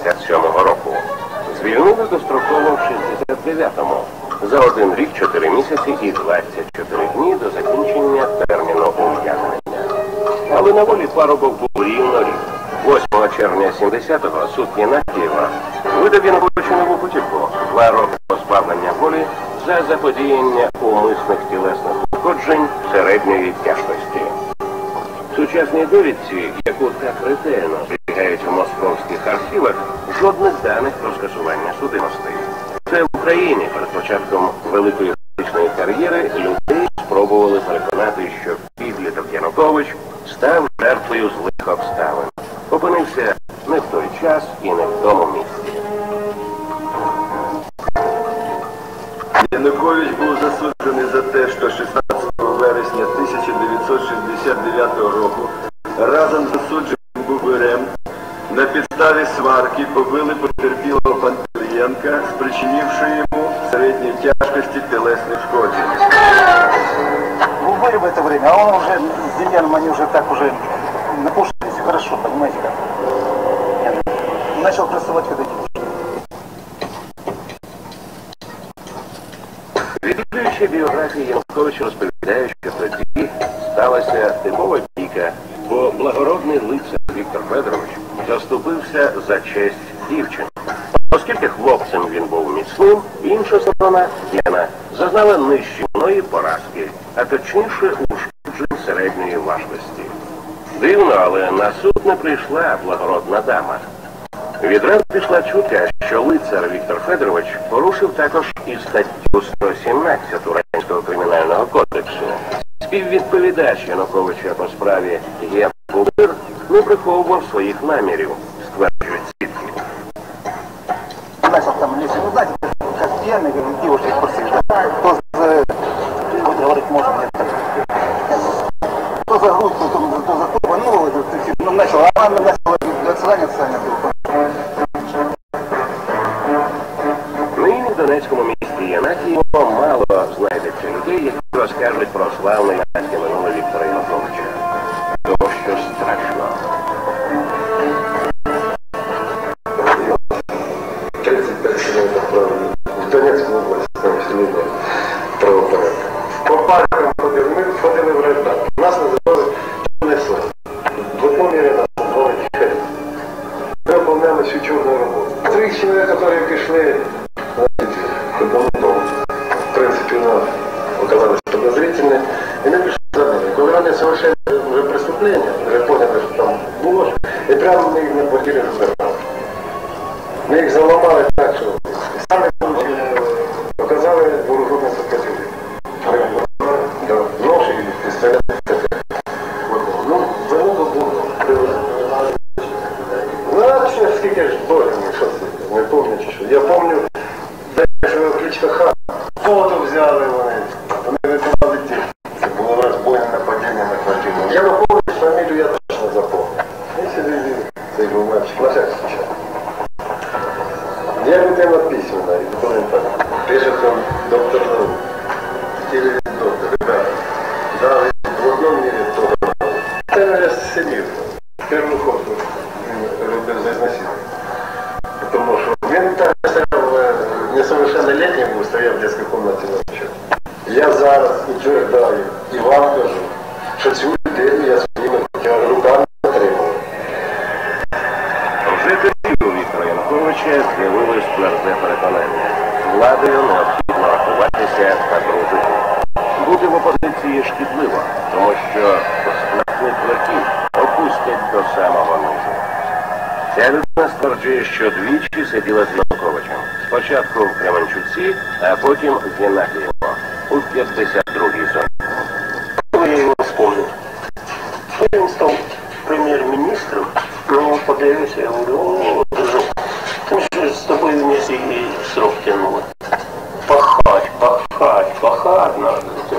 57-го року. Звільнили достроково в 69-му. За 1 рік, 4 місяці і 24 дні до закінчення терміну ув'язнення. Але на волі парубок був рівно рік. 8 червня 70-го суд Єнакієва видав Януковичу нову путівку – 2 роки позбавлення волі за заподіяння умисних тілесних ушкоджень середньої тяжкості. В сучасній довідці, яку так ретельно зберігають у московських архівах, жодних даних про скасування судимостей. Це в Україні перед початком великої політичної кар'єри людей спробували переконати, що підліток Янукович став жертвою злих обставин. Опинився не в той час і не в тому місці. Янукович був засуджений за те, що 16 вересня 1969 року разом з засудженим Бубирем на підставі сварки побили потерпілого Пантелієнка, спричинивши йому середньої тяжкости телесних ушкоджень. Бубырь в это время, а он уже с Демьяном, они уже так уже напушились хорошо, понимаете как? Начал красовать когда девушки. Відвідуючи біографії Януковича розповідає, що тоді сталася типова бійка, бо благородний лицар Віктор Федорович заступився за честь дівчин. Оскільки хлопцем він був міцним, інша сторона, Яна, зазнала нищівної поразки, а точніше ушкоджень середньої важкості. Дивно, але на суд не прийшла благородна дама. Відразу пішла чутка, що лицар Віктор Федорович порушив також і статтю 117 Радянського кримінального кодексу. Співвідповідач Януковича по справі Ген Бубир не приховував своїх намірів, стверджують свідки. Начал там, если вы знаете, как пьяный, говорит, девушки спросили, кто вот говорит, может, нет. Кто за грудь, кто за тупо, ну, начал, а она начала отсраниться, Нині в Донецькому місті Єнакієво мало знайдеться людей, які розкажуть про славне юнацьке минуле Віктора Януковича. Тому що страшно. 35 километров направлено в Донецкую область, там семейное правопорядок. По паркам ходили в райдан. Нас називали «Чорнесли». В одному мірі нас називали «Чехарі». Ми виконували всю чорну роботу. 3 чоловіка, які прийшли к одному дому, в принципе, оказались подозрительны, и мы пришли за ними. Когда они совершили уже преступление, уже поняли, что там ложь, и прямо мы их на квартире забирали. Мы их заломали так, что сами показали вооруженное сопротивление. Да, нож и пистолет. Ну, вино було. Ну, а ще скільки ж долі, що це, не пам'ятаю, що. Я пам'ятаю, що кличка Хан. Фото взяли вони виконали ті. Це було розбойне нападіння на квартиру. Я виходив, фамілію я точно запомнив. І сюди він, цей був мальчик, на всякий случай. Я людина письменна, і документальна. Пишет он доктор наук. Или доктор, ребята. Да, в одному мірі того. Це я сидів. Перший ход робив за ізнасилування. Тому що він так стояв, несовершеннолетнім був, стояв в детській кімнаті ночі. Я зараз утверждаю і вам кажу, що цю людину я своїми руками отримав. Вже тоді у Віктора Януковича з'явилось тверде переконання. Владою необхідно рахуватися та дружити. Бути в опозиції шкідливо, тому що складних років опустять до самого низу. Ця людина стверджує, що двічі сиділа з Януковичем. Спочатку в Кременчуці, а потім в Єнакієво у 52-й зоні. Я його вспомнив. Він став прем'єр-міністром, ну, подивився, я говорю, о, дружок, ти що з тобою вместе і срок тянули. Пахать надо.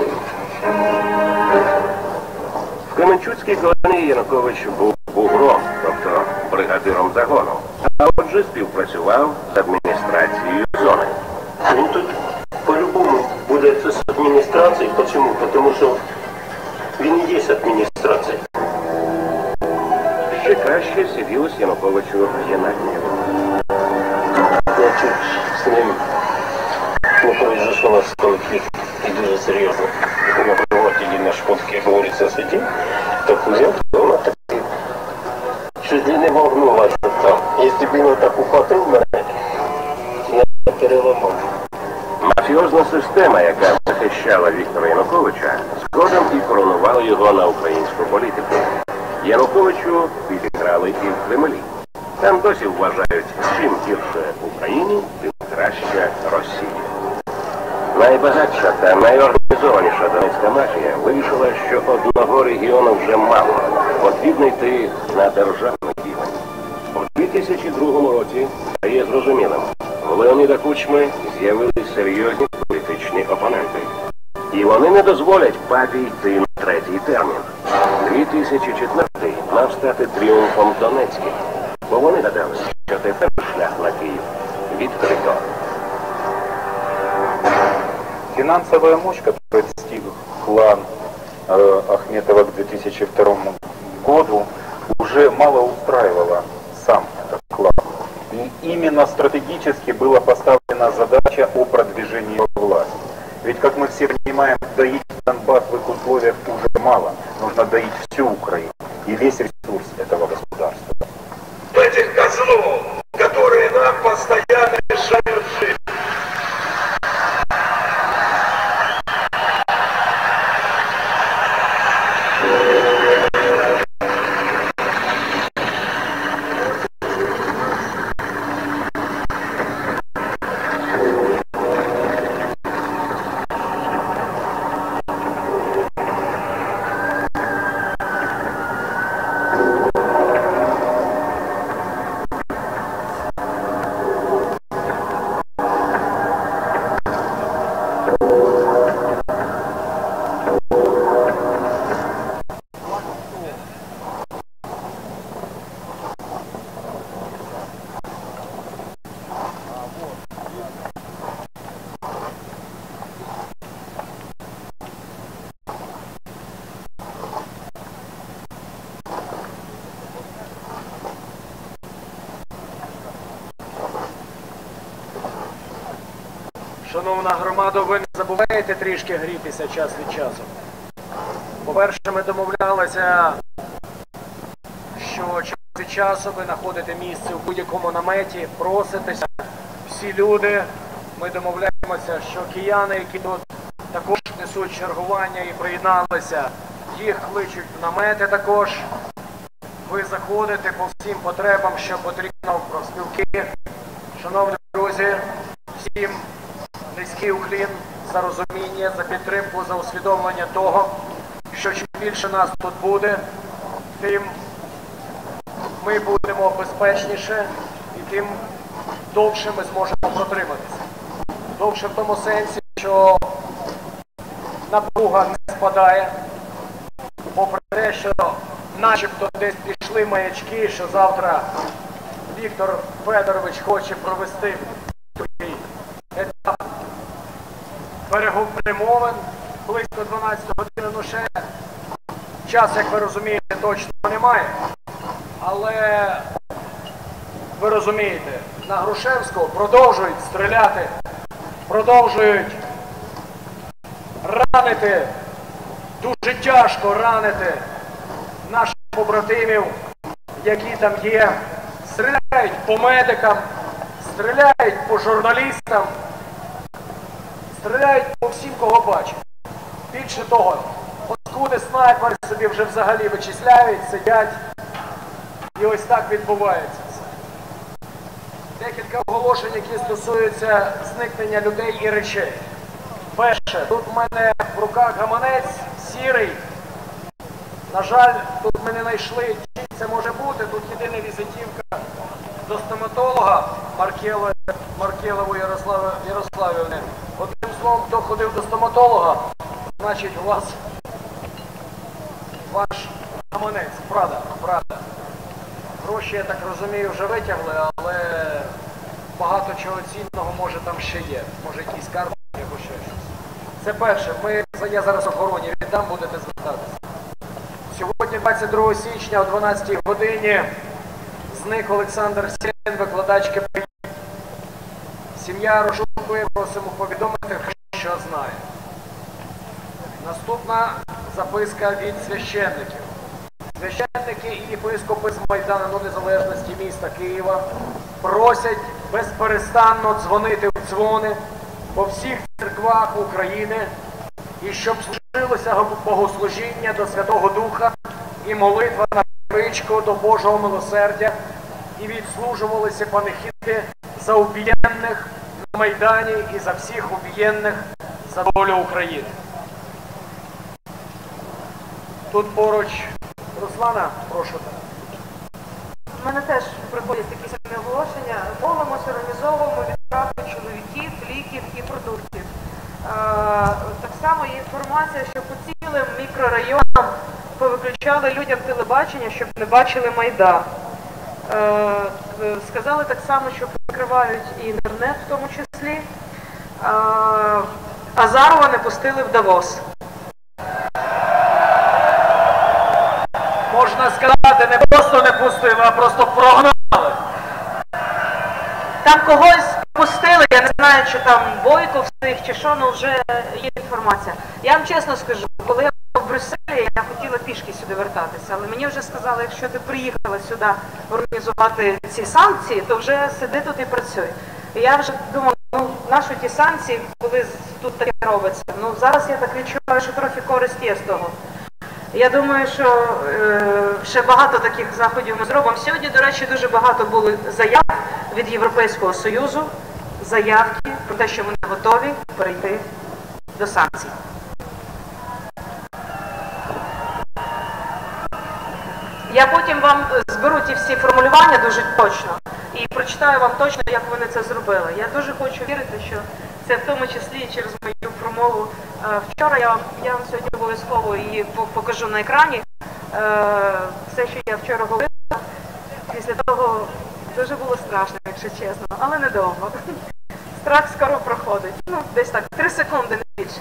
В Кременчуцькій колонії Янукович був бугром, тобто бригадиром загону, а отже співпрацював з адміністрацією зони. Він тут по-любому буде з адміністрацією. Чому? Тому що він і є адміністрація. Ще краще сиділось Януковичу в Єнакієво. хочу з ним произошло столкновение, и дуже серьезно. На приводили на школке, как говорится, сидит, так взял, она так чуть ли не вогнулась там. Если бы его так ухватил, я переломал. Мафіозна система, яка захищала Віктора Януковича, згодом і коронувала його на українську політику. Януковичу підіграли і в Кремлі. Там досі вважають, чим гірше Україні, тим краще Росії. Найбагатша та найорганізованіша донецька мафія вирішила, що одного регіону вже мало. Потрібно йти на державний рівень. У 2002 році стає зрозумілим. У Леоніда Кучми з'явились серйозні політичні опоненти. І вони не дозволять папі йти на третій термін. 2004 мав стати тріумфом Донецьким. Бо вони гадали, що тепер шлях на Київ відкрито. Финансовая мощь, которую достиг клан Ахметова к 2002 году, уже мало устраивала сам этот клан. И именно стратегически была поставлена задача о продвижении власти. Ведь, как мы все понимаем, доить Донбасс в их условиях уже мало. Нужно доить всю Украину и весь ресурс этого государства. Этих козлов, которые нам постоянно мешают жить. Шановна громада, ви не забуваєте трішки грітися час від часу. По-перше, ми домовлялися, що час від часу ви знаходите місце у будь-якому наметі, проситеся. Всі люди, ми домовляємося, що кияни, які тут також несуть чергування і приєдналися, їх кличуть в намети також. Ви заходите по всім потребам, що потрібно в профспілки. Шановні друзі, всім низький уклін за розуміння, за підтримку, за усвідомлення того, що чим більше нас тут буде, тим ми будемо безпечніше і тим довше ми зможемо протриматися. Довше в тому сенсі, що напруга не спадає, попри те, що начебто десь пішли маячки, що завтра Віктор Федорович хоче провести такий етап перемовин близько 12 години, ну ще час, як ви розумієте, точно немає. Але ви розумієте, на Грушевського продовжують стріляти, продовжують ранити, дуже тяжко ранити наших побратимів, які там є. Стріляють по медикам, стріляють по журналістам, стріляють по всім, кого бачать. Більше того, оскуди снайпери собі вже взагалі вичисляють, сидять, і ось так відбувається все. Декілька оголошень, які стосуються зникнення людей і речей. Перше, тут в мене в руках гаманець сірий. На жаль, тут ми не знайшли, чий це може бути. Тут єдина візитівка до стоматолога Маркелової Ярославівни. Одним словом, хто ходив до стоматолога, значить у вас ваш гаманець. Правда. Гроші, я так розумію, вже витягли, але багато чого цінного може там ще є. Може якісь карти або ще щось. Це перше. Я зараз охороні віддам, будете звертатися. Сьогодні, 22 січня, о 12 годині, зник Олександр Сєрін, викладач КПІ. Сім'я розшукує, просимо повідомити, що знає. Наступна записка від священників. Священники і єпископи з Майдану Незалежності міста Києва просять безперестанно дзвонити в дзвони по всіх церквах України і щоб служилося богослужіння до Святого Духа і молитва на причку до Божого милосердя і відслужувалися панихиди за убієнних на Майдані і за всіх убієнних за долю України. Тут поруч Руслана, прошу. У мене теж приходять такі самі оголошення. Молимося, організовуємо відправку чоловіків, ліків і продуктів. Так само є інформація, що по цілим мікрорайонам повиключали людям телебачення, щоб не бачили Майдан. Сказали так само, що покривають і інтернет в тому числі. Азарова не пустили в Давос. Можна сказати, не просто не пустили, а просто прогнали. Там когось пустили, я не знаю, чи там Бойко встиг, чи що, ну вже є інформація. Я вам чесно скажу, коли я була в Брюсселі, я хотіла пішки сюди вертатися, але мені вже сказали, якщо ти приїхала сюди організувати ці санкції, то вже сиди тут і працюй. І я вже думала, ну, нащо ті санкції, коли тут таке робиться? Ну, зараз я так відчуваю, що трохи користь є з того. Я думаю, що ще багато таких заходів ми зробимо. Сьогодні, до речі, дуже багато було заяв від Європейського Союзу, заявки про те, що вони готові перейти до санкцій. Я потім вам зберу ті всі формулювання дуже точно і прочитаю вам точно, як вони це зробили. Я дуже хочу вірити, що це в тому числі і через мою промову. Вчора я вам сьогодні обов'язково її покажу на екрані. Все, що я вчора говорила, після того дуже було страшно, якщо чесно, але недовго. Страх скоро проходить. Ну, десь так, 3 секунди, не більше.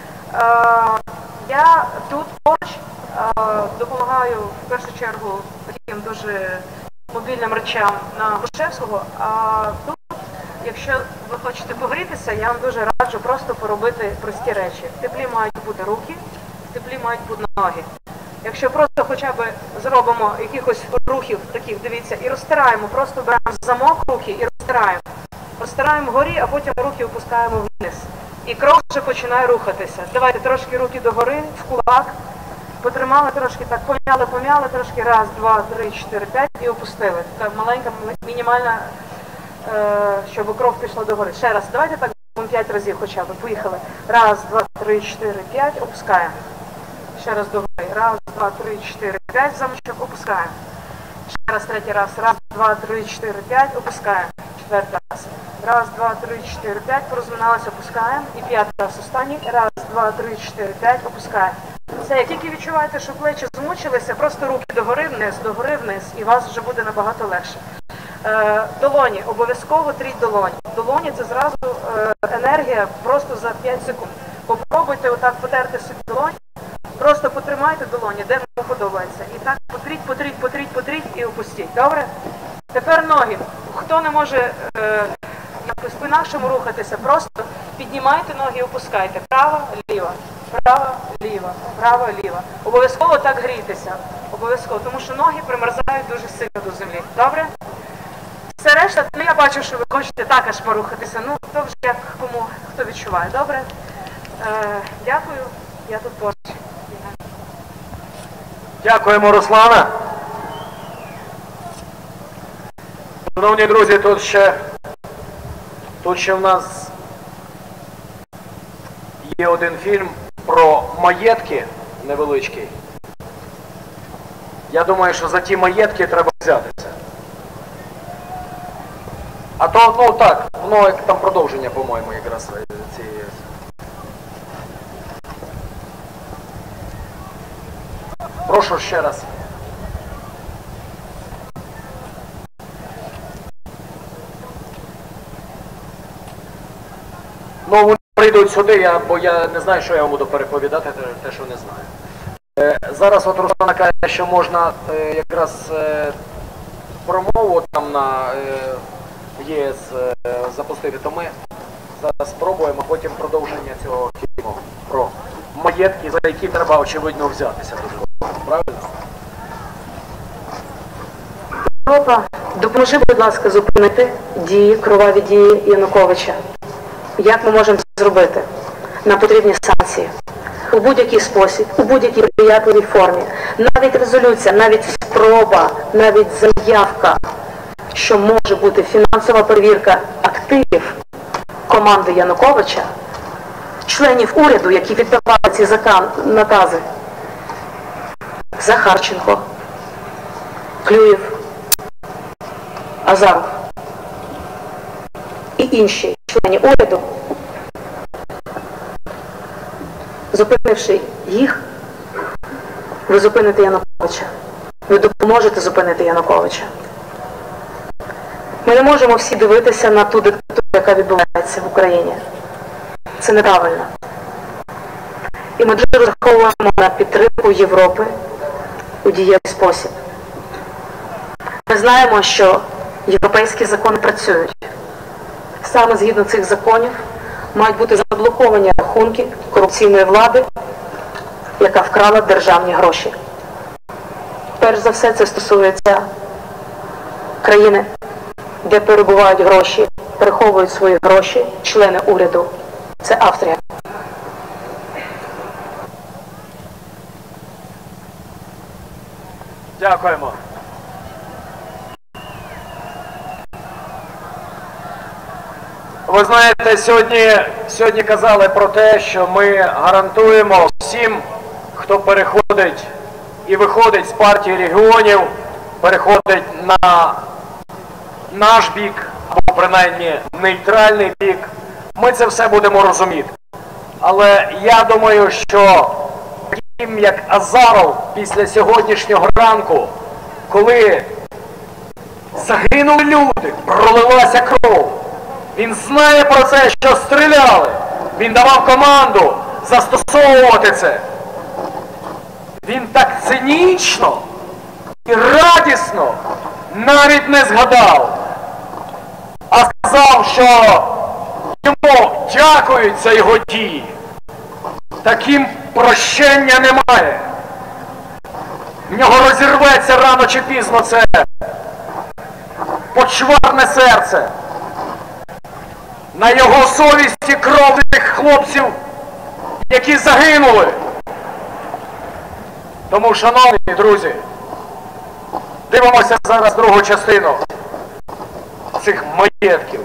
Я тут поруч допомагаю в першу чергу таким дуже мобільним речам на Грушевського, а тут, якщо ви хочете погрітися, я вам дуже раджу просто поробити прості речі. В теплі мають бути руки, в теплі мають бути ноги. Якщо просто хоча б зробимо якихось рухів таких, дивіться, і розтираємо, просто беремо замок руки і розтираємо. Розтираємо вгорі, а потім руки опускаємо вниз. І кров вже починає рухатися. Давайте трошки руки догори, в кулак. Потримали трошки, так пом'яли трошки, 1, 2, 3, 4, 5 і опустили. Така маленька, мінімальна, щоб кров пішла догори. Ще раз, давайте так 5 разів хоча б. Поїхали. 1, 2, 3, 4, 5, опускаємо. Ще раз догори. 1, 2, 3, 4, 5, замочок, опускаємо. Ще раз, третій раз. 1, 2, 3, 4, 5, опускаємо. Четвертий раз. 1, 2, 3, 4, 5, порозминалися, опускаємо. І 5 раз останній. 1, 2, 3, 4, 5, опускаємо. Все, як тільки відчуваєте, що плечі змучилися, просто руки догори вниз, і вас вже буде набагато легше. Долоні, обов'язково тріть долоні. Долоні це зразу енергія просто за 5 секунд. Попробуйте отак потерти собі долоні, просто потримайте долоні, де вам подобається. І так потріть і опустіть. Добре? Тепер ноги. Хто не може якось по-інакшому рухатися, просто піднімайте ноги і опускайте. Права, ліва. Права, ліва, права, ліва. Обов'язково так грійтеся. Обов'язково, тому що ноги примерзають дуже сильно до землі. Добре? Все решта, ну я бачу, що ви хочете так аж порухатися. Ну, то вже як кому, хто відчуває. Добре? Дякую. Я тут поруч. Дякуємо, Руслана. Шановні друзі, тут ще в нас є один фільм про маєтки невеличкий. Я думаю, що за ті маєтки треба взятися. А то, ну так, воно як там продовження, по-моєму, якраз цієї. Прошу ще раз. Ну, вони прийдуть сюди, бо я не знаю, що я вам буду переповідати, те, що не знаю. Зараз от Руслана каже, що можна якраз промову там на ЄС запустити, то ми зараз спробуємо потім продовження цього фільму про маєтки, за які треба, очевидно, взятися. Правильно? Європа, допоможи, будь ласка, зупинити дії, кроваві дії Януковича. Як ми можемо це зробити? Нам потрібні санкції. У будь-який спосіб, у будь-якій приятливій формі. Навіть резолюція, навіть спроба, навіть заявка, що може бути фінансова перевірка активів команди Януковича, членів уряду, які віддавали ці накази. Захарченко, Клюєв, Азаров і інші члени уряду, зупинивши їх, ви зупините Януковича. Ви допоможете зупинити Януковича. Ми не можемо всі дивитися на ту диктатуру, яка відбувається в Україні. Це неправильно. І ми дуже розраховуємо на підтримку Європи у дієвий спосіб. Ми знаємо, що європейські закони працюють. Саме згідно цих законів мають бути заблоковані рахунки корупційної влади, яка вкрала державні гроші. Перш за все, це стосується країни, де перебувають гроші, переховують свої гроші члени уряду. Це Австрія. Дякуємо. Ви знаєте, сьогодні казали про те, що ми гарантуємо всім, хто переходить і виходить з партії регіонів, переходить на наш бік, або принаймні нейтральний бік, ми це все будемо розуміти. Але я думаю, що таким як Азаров після сьогоднішнього ранку, коли загинули люди, пролилася кров, він знає про це, що стріляли. Він давав команду застосовувати це. Він так цинічно і радісно навіть не згадав, а сказав, що йому дякують за його дії. Таким прощення немає. В нього розірветься рано чи пізно це почварне серце. На його совісті кров тих хлопців, які загинули. Тому, шановні друзі, дивимося зараз другу частину цих маєтків.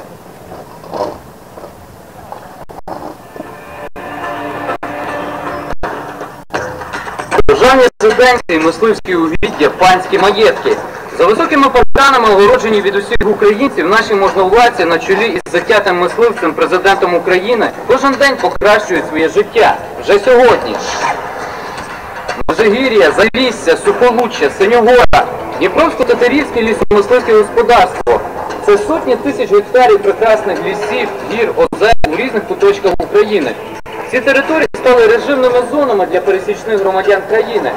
Державні резиденції, мисливські угіддя, панські маєтки. За високими парканами, огороджені від усіх українців, наші можновладці на чолі із затятим мисливцем президентом України кожен день покращують своє життя. Вже сьогодні. Межигір'я, Залісся, Сухолуччя, Синьогора, Дніпровсько-Татарівське лісомисливське господарство. Це сотні тисяч гектарів прекрасних лісів, гір, озер у різних куточках України. Ці території стали режимними зонами для пересічних громадян країни.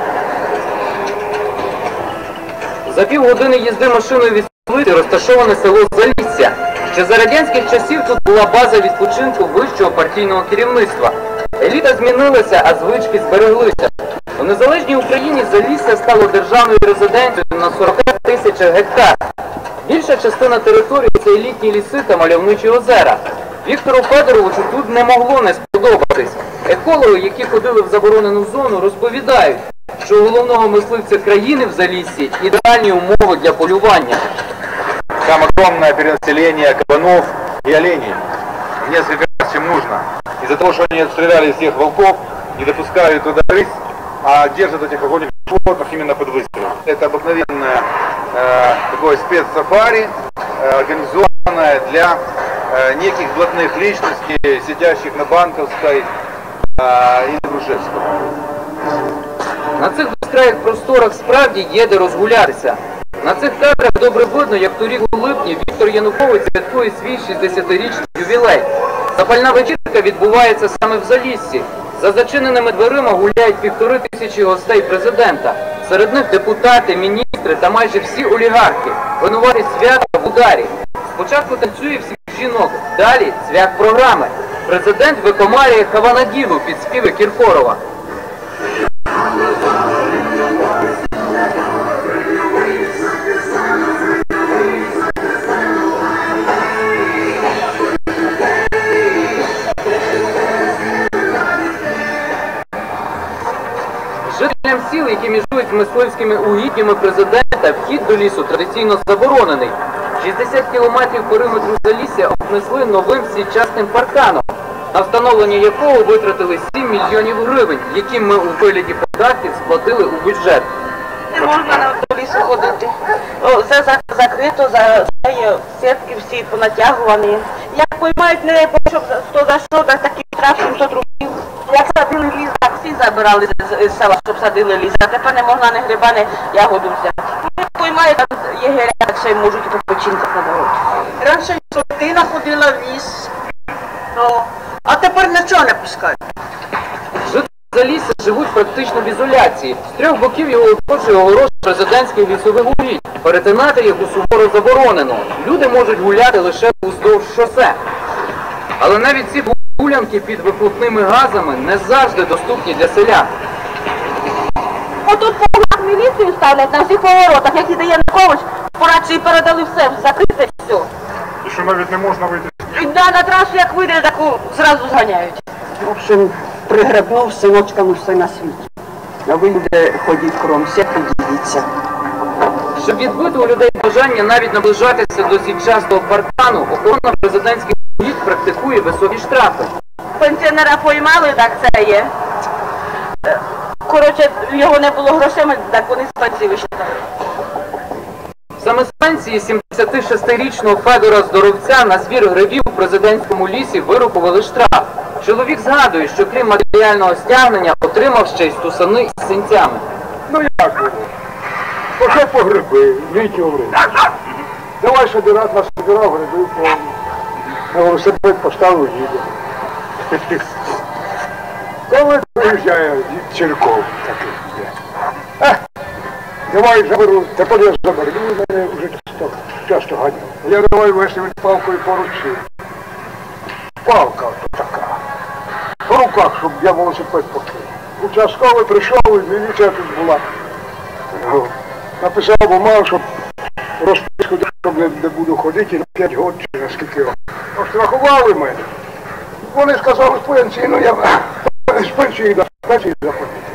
За півгодини їзди машиною від столиці розташоване село Залісся. Ще за радянських часів тут була база відпочинку вищого партійного керівництва. Еліта змінилася, а звички збереглися. У незалежній Україні Залісся стало державною резиденцією на 40 тисячах гектар. Більша частина території – це елітні ліси та мальовничі озера. Віктору Федоровичу тут не могло не сподобатись. Екологи, які ходили в заборонену зону, розповідають, що у головного мисливця країны в Залиссии идеальные умовы для полювания. Там огромное перенаселение кабанов и оленей. Несколько раз, чем нужно. Из-за того, что они отстреляли всех волков, не допускают туда рысь, а держат этих охотничьих животных именно под выстрелом. Это обыкновенное такое спецсафари, организованное для неких блатных личностей, сидящих на Банковской и на Грушевском. На цих безкраїх просторах справді є де розгулятися. На цих кадрах добре видно, як торік у липні Віктор Янукович святкує свій 60-річний ювілей. Запальна вечірка відбувається саме в Заліссі. За зачиненими дверима гуляють 1500 гостей президента. Серед них депутати, міністри та майже всі олігархи. Винуваті свята в ударі. Спочатку танцює всіх жінок, далі цвях програми. Президент викомарює Хаванаділу під співи Кіркорова. Жителям сіл, які межують з мисливськими угіддями президента, вхід до лісу традиційно заборонений. 60 кілометрів периметру Залісся обнесли новим січасним парканом, на встановлення якого витратили 7 мільйонів гривень, які ми у вигляді податків сплатили у бюджет. Не можна до лісу ходити. Все закрито, сітки всі понатягувані. Як поймають, не дай Бог, щоб хто за що, так такий штраф 700 рублів. Як садили ліс, так всі забирали з села, щоб садили ліс. А тепер не можна ні гриба, ні ягоду взяти. Як поймають, там єгеря, так ще й можуть по починках надавати. Раніше сотина ходила в ліс, а тепер нічого не пускають. Жителі Залісся живуть практично в ізоляції. З трьох боків його оточує огорожа президентських лісових угідь. Перетинати їх суворо заборонено. Люди можуть гуляти лише уздовж шосе. Але навіть ці гулянки під вихлопними газами не завжди доступні для селян. Отут по углах міліцію ставлять на всіх поворотах, як іде Янукович, по рації передали все, закрите все. І що навіть не можна вийти? На трасу як вийде, таку зразу зганяють. В общем, пригребнув синочкам все на світі. А ви люди ходіть кром сітки, дивіться. Щоб відбити у людей бажання навіть наближатися до січастого паркану, охорона президентських угідь практикує високі штрафи. Пенсіонера поймали, так це є. Коротше, його не було грошей, так вони з пенсії вищитали. Саме з пенсії 76-річного Федора Здоровця на збір грибів у президентському лісі вирахували штраф. Чоловік згадує, що крім матеріального стягнення отримав ще й стусани з синцями. Ну як було? Пошов по гриби, літнього времени. Давай собі раз насобирав гриби повні. На велосипед поставив їде. Коли приїжджає дід Черков такий є. Давай заберу, тепер я заберу. Він мене вже часто ганяв. Я давай вести палкою поручив. Палка ото така. По руках, щоб я велосипед покинув. Участковий прийшов і міліція тут була. Написав бумагу, щоб розписку, щоб не буду ходити на 5 років чи на скільки років. Оштрафували мене. Вони сказали з пенсії, ну я з пенсії заплатити.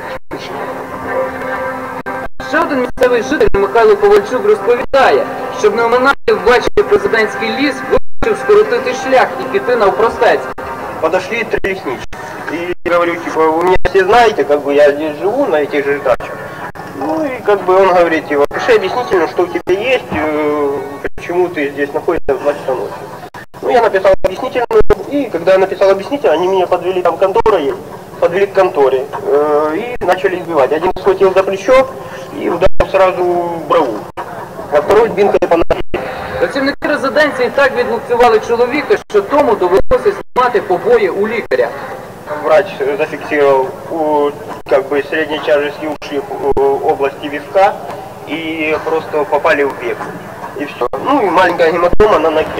Ще один місцевий житель Михайло Ковальчук розповідає, щоб не оминати ввечері президентський ліс, вирішив скоротити шлях і піти навпростець. Подошли 3 лесничие. И говорю, типа, вы меня все знаете, как бы я здесь живу, на этих же дачах. Ну и как бы он говорит, типа, пиши объяснительно, что у тебя есть, почему ты здесь находишься в 2 часа ночи. Ну я написал объяснительную, и когда я написал объяснительно, они меня подвели, там контора есть, подвели к конторе и начали избивать. Один схватил за плечо и ударил сразу в брову, а второй бинкой по ноге. Працівники резиденції так відлупцювали чоловіка, що тому довелося знімати побої у лікаря. Врач зафиксировал как бы средней тяжести ушиб области виска и просто попали в бег. И все. Ну и маленькая гематома на ноге.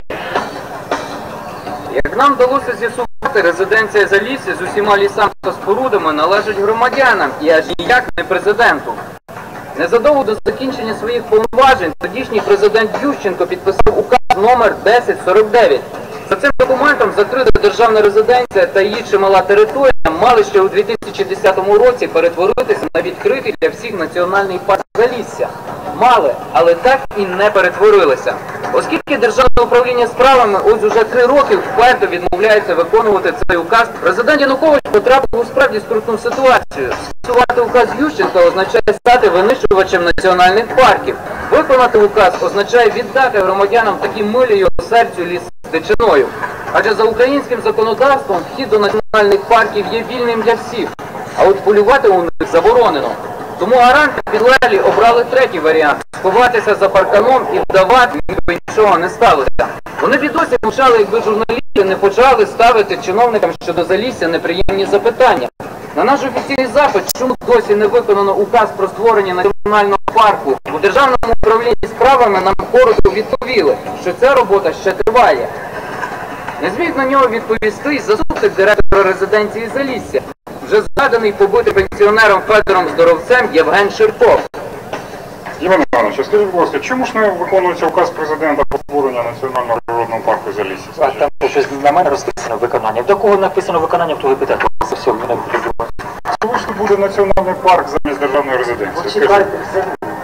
Як нам вдалося з'ясувати, резиденція Залісся з усіма лісами та спорудами належить громадянам і аж ніяк не президенту. Незадовго до закінчення своїх повноважень тодішній президент Ющенко підписав указ номер 1049. За цим документом закрита державна резиденція та її чимала територія мали ще у 2010 році перетворитися на відкритий для всіх національний парк Залісся. Мали, але так і не перетворилися. Оскільки Державне управління справами ось уже 3 роки вперто відмовляється виконувати цей указ, президент Янукович потрапив у справді скрутну ситуацію. Скасувати указ Ющенка означає стати винищувачем національних парків. Виконати указ означає віддати громадянам такі милі його серцю ліс з дичиною. Адже за українським законодавством вхід до національних парків є вільним для всіх, а от полювати у них заборонено. Тому гаранти підлеглі обрали третій варіант – сховатися за парканом і вдавати, ніби нічого не сталося. Вони б і досі мовчали, якби журналісти не почали ставити чиновникам щодо Залісся неприємні запитання. На наш офіційний запит, чому досі не виконано указ про створення національного парку, у Державному управлінні справами нам коротко відповіли, що ця робота ще триває. Не зміг на нього відповісти й заступник директора резиденції Залісся, вже згаданий побитим пенсіонером Федором Здоровцем Євген Ширков. Іван Іванович, скажіть, будь ласка, чому ж не виконується указ президента про створення Національного природного парку Залісся? А там щось на мене розписано виконання. До кого написано виконання, хто ви питає? Це все, мене придумає. Коли ж буде національний парк замість державної резиденції? Чекайте, все.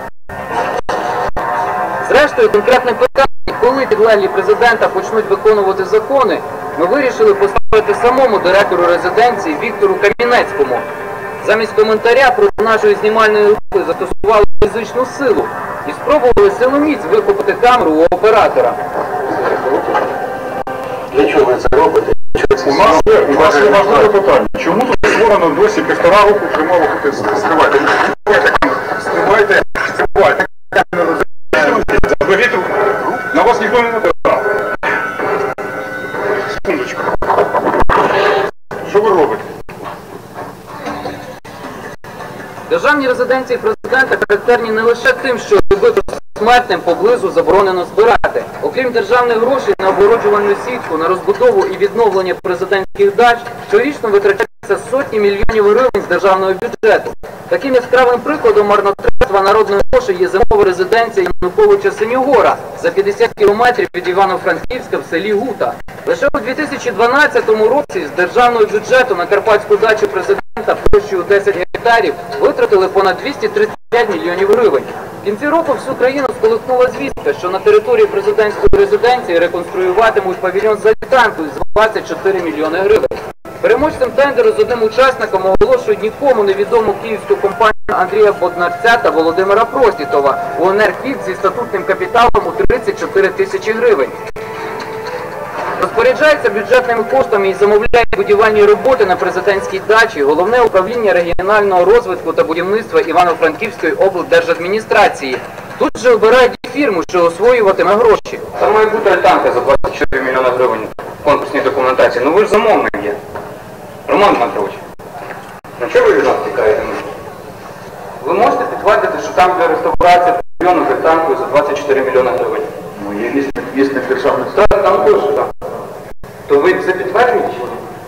Зрештою, конкретне питання, коли підлеглі президента почнуть виконувати закони, ми вирішили поставити самому директору резиденції Віктору Камінецькому. Замість коментаря проти нашої знімальної групи застосували фізичну силу і спробували силоміць вихопити камеру у оператора. Для чого ви це робите? У нас є важливе питання. Чому тут створено досі 1,5 року тримало бути стривайте? Стривайте. Заберіть руку. На вас ніхто не нападав. Секундочку. Що ви робите? Державні резиденції президента характерні не лише тим, що любити смертним поблизу заборонено збирати. Окрім державних грошей на обгороджувальну сітку, на розбудову і відновлення президентських дач, щорічно витрачаються сотні мільйонів гривень з державного бюджету. Таким яскравим прикладом марнотратства народної грошей є зимова резиденція Януковича Синьогора за 50 кілометрів від Івано-Франківська в селі Гута. Лише у 2012 році з державного бюджету на карпатську дачу президента площею 10 гектарів витратили понад 235 мільйонів гривень. В кінці року всю країну сколихнула звістка, що на території президентської резиденції реконструюватимуть павільйон з альтанкою за 24 мільйони гривень. Переможцем тендеру з одним учасником оголошують нікому невідому київську компанію Андрія Боднарця та Володимира Простітова УНР «Кіт» зі статутним капіталом у 34 тисячі гривень. Розпоряджається бюджетними коштами і замовляє будівельні роботи на президентській дачі Головне управління регіонального розвитку та будівництва Івано-Франківської облдержадміністрації. Тут же обирають фірму, що освоюватиме гроші. Там має бути альтанка за 24 мільйони гривень в конкурсній документації. Ну ви ж замовник є. Роман Дмитрович, ну чого ви від нас тікаєте? Ви можете підтвердити, що там для реставрації павільйону з альтанкою за 24 мільйони гривень? Ну, є вісник державних Так, там теж, так. То ви це підтверджуєте чи ні?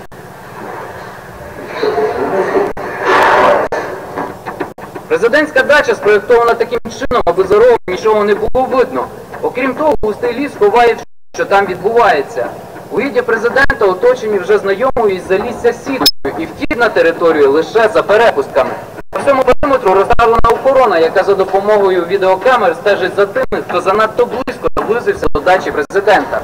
Президентська дача спроєктована таким чином, аби за рогом нічого не було видно. Окрім того, густий ліс ховає, що там відбувається. Угіддя президента оточені вже знайомою із Залісся сіткою і вхід на територію лише за перепустками. По всьому периметру розставлена охорона, яка за допомогою відеокамер стежить за тими, хто занадто близько наблизився до дачі президента.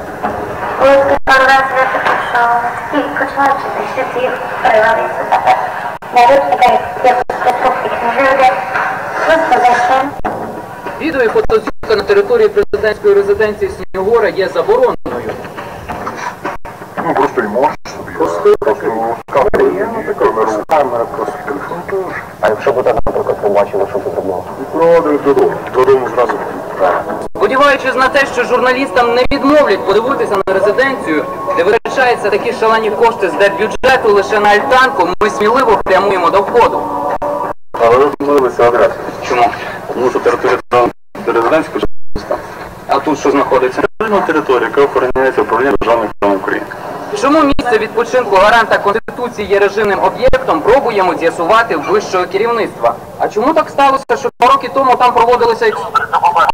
Відео і фотозйомка на території президентської резиденції Синьогора є забороненою. Ну, просто і можеш собі. Просто камера, просто телефон теж. А якщо б так, наприклад, побачили, що потрібно? Відправили додому зразу. Сподіваючись на те, що журналістам не відмовлять подивитися на резиденцію, де витрачаються такі шалені кошти з держбюджету лише на альтанку, ми сміливо прямуємо до входу. Але ви помилилися адресу. Чому? Тому що територія резиденції міста. А тут що знаходиться? Це територія, яка охороняється управлінням державних справ України. Чому місце відпочинку гаранта Конституції є режимним об'єктом, пробуємо з'ясувати в вищого керівництва. А чому так сталося, що 2 роки тому там проводилися екскурсії?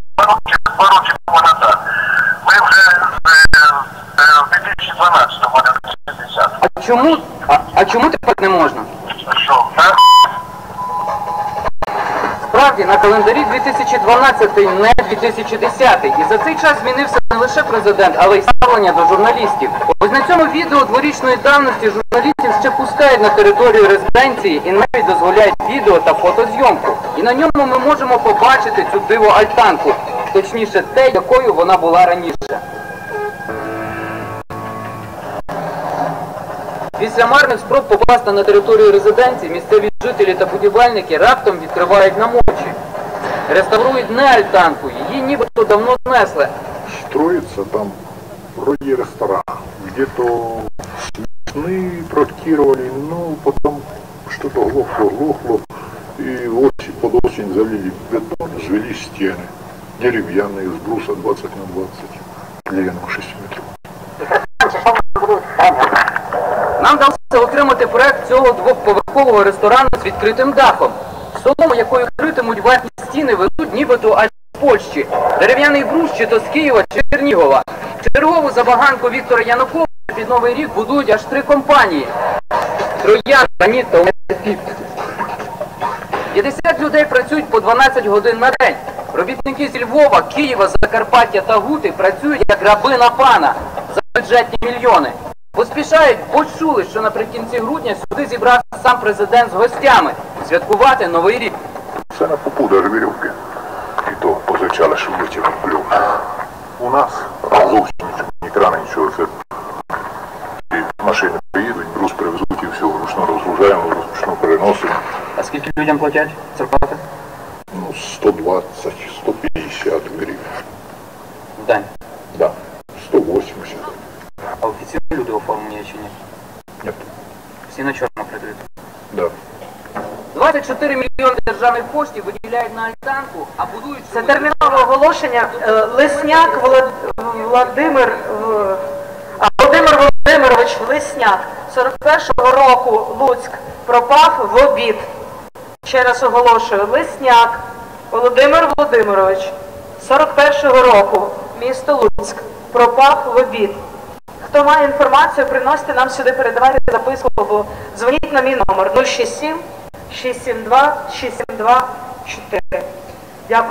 Ми вже в 2012 будемо 60. А чому тепер не можна? Що, так? Справді, на календарі 2012, не 2010. І за цей час змінився не лише президент, але й ставлення до журналістів. Ось на цьому відео дворічної давності журналістів ще пускають на територію резиденції і навіть дозволяють відео та фотозйомку. І на ньому ми можемо побачити цю диво-альтанку, точніше те, якою вона була раніше. Після марних спроб попасти на територію резиденції місцеві жителі та будівельники раптом відкривають нам очі. Реставрують не альтанку, її нібито давно знесли. Строится там вроде ресторан, где-то сны проектировали, но потом что-то глохло, и под осень залили бетон, звели стены деревянные, с бруса 20 на 20, длину 6 метров. Нам вдалося отримати проект цього двоповерхового ресторану з відкритим дахом. Солому, якою критимуть ватні стіни, ведуть нібито аж з Польщі. Дерев'яний брус чи то з Києва, чи Чернігова. Чергову забаганку Віктора Януковича під Новий рік будують аж 3 компанії. Троян, Граніт та Умефіп. 50 людей працюють по 12 годин на день. Робітники зі Львова, Києва, Закарпаття та Гути працюють як раби на пана за бюджетні мільйони. Поспішають, бо чули, що наприкінці грудня сюди зібрався сам президент з гостями святкувати Новий рік. Це на попу даже веревки. І то позичали, щоб витягнути плюв. У нас зовсім нічого, ні крана, нічого. Це машини приїдуть, брус привезуть і все, вручну розгружаємо, вручну переносимо. А скільки людям платять зарплати? Ну, 120, 150 гривень. В день? Да, 180. А офіційно люди оформлені чи ні? Ні. Всі на чорно продають? Да. 24 мільйони державних коштів виділяють на альтанку, а будують... Це термінове оголошення. Лесняк Володимир Володимирович Лесняк. 41-го року Луцьк пропав в обід. Ще раз оголошую. Лесняк Володимир Володимирович. 41-го року місто Луцьк пропав в обід. Хто має інформацію, приносите нам сюди, передавайте записку, або дзвоніть на мій номер 067 672 672 4. Дякую.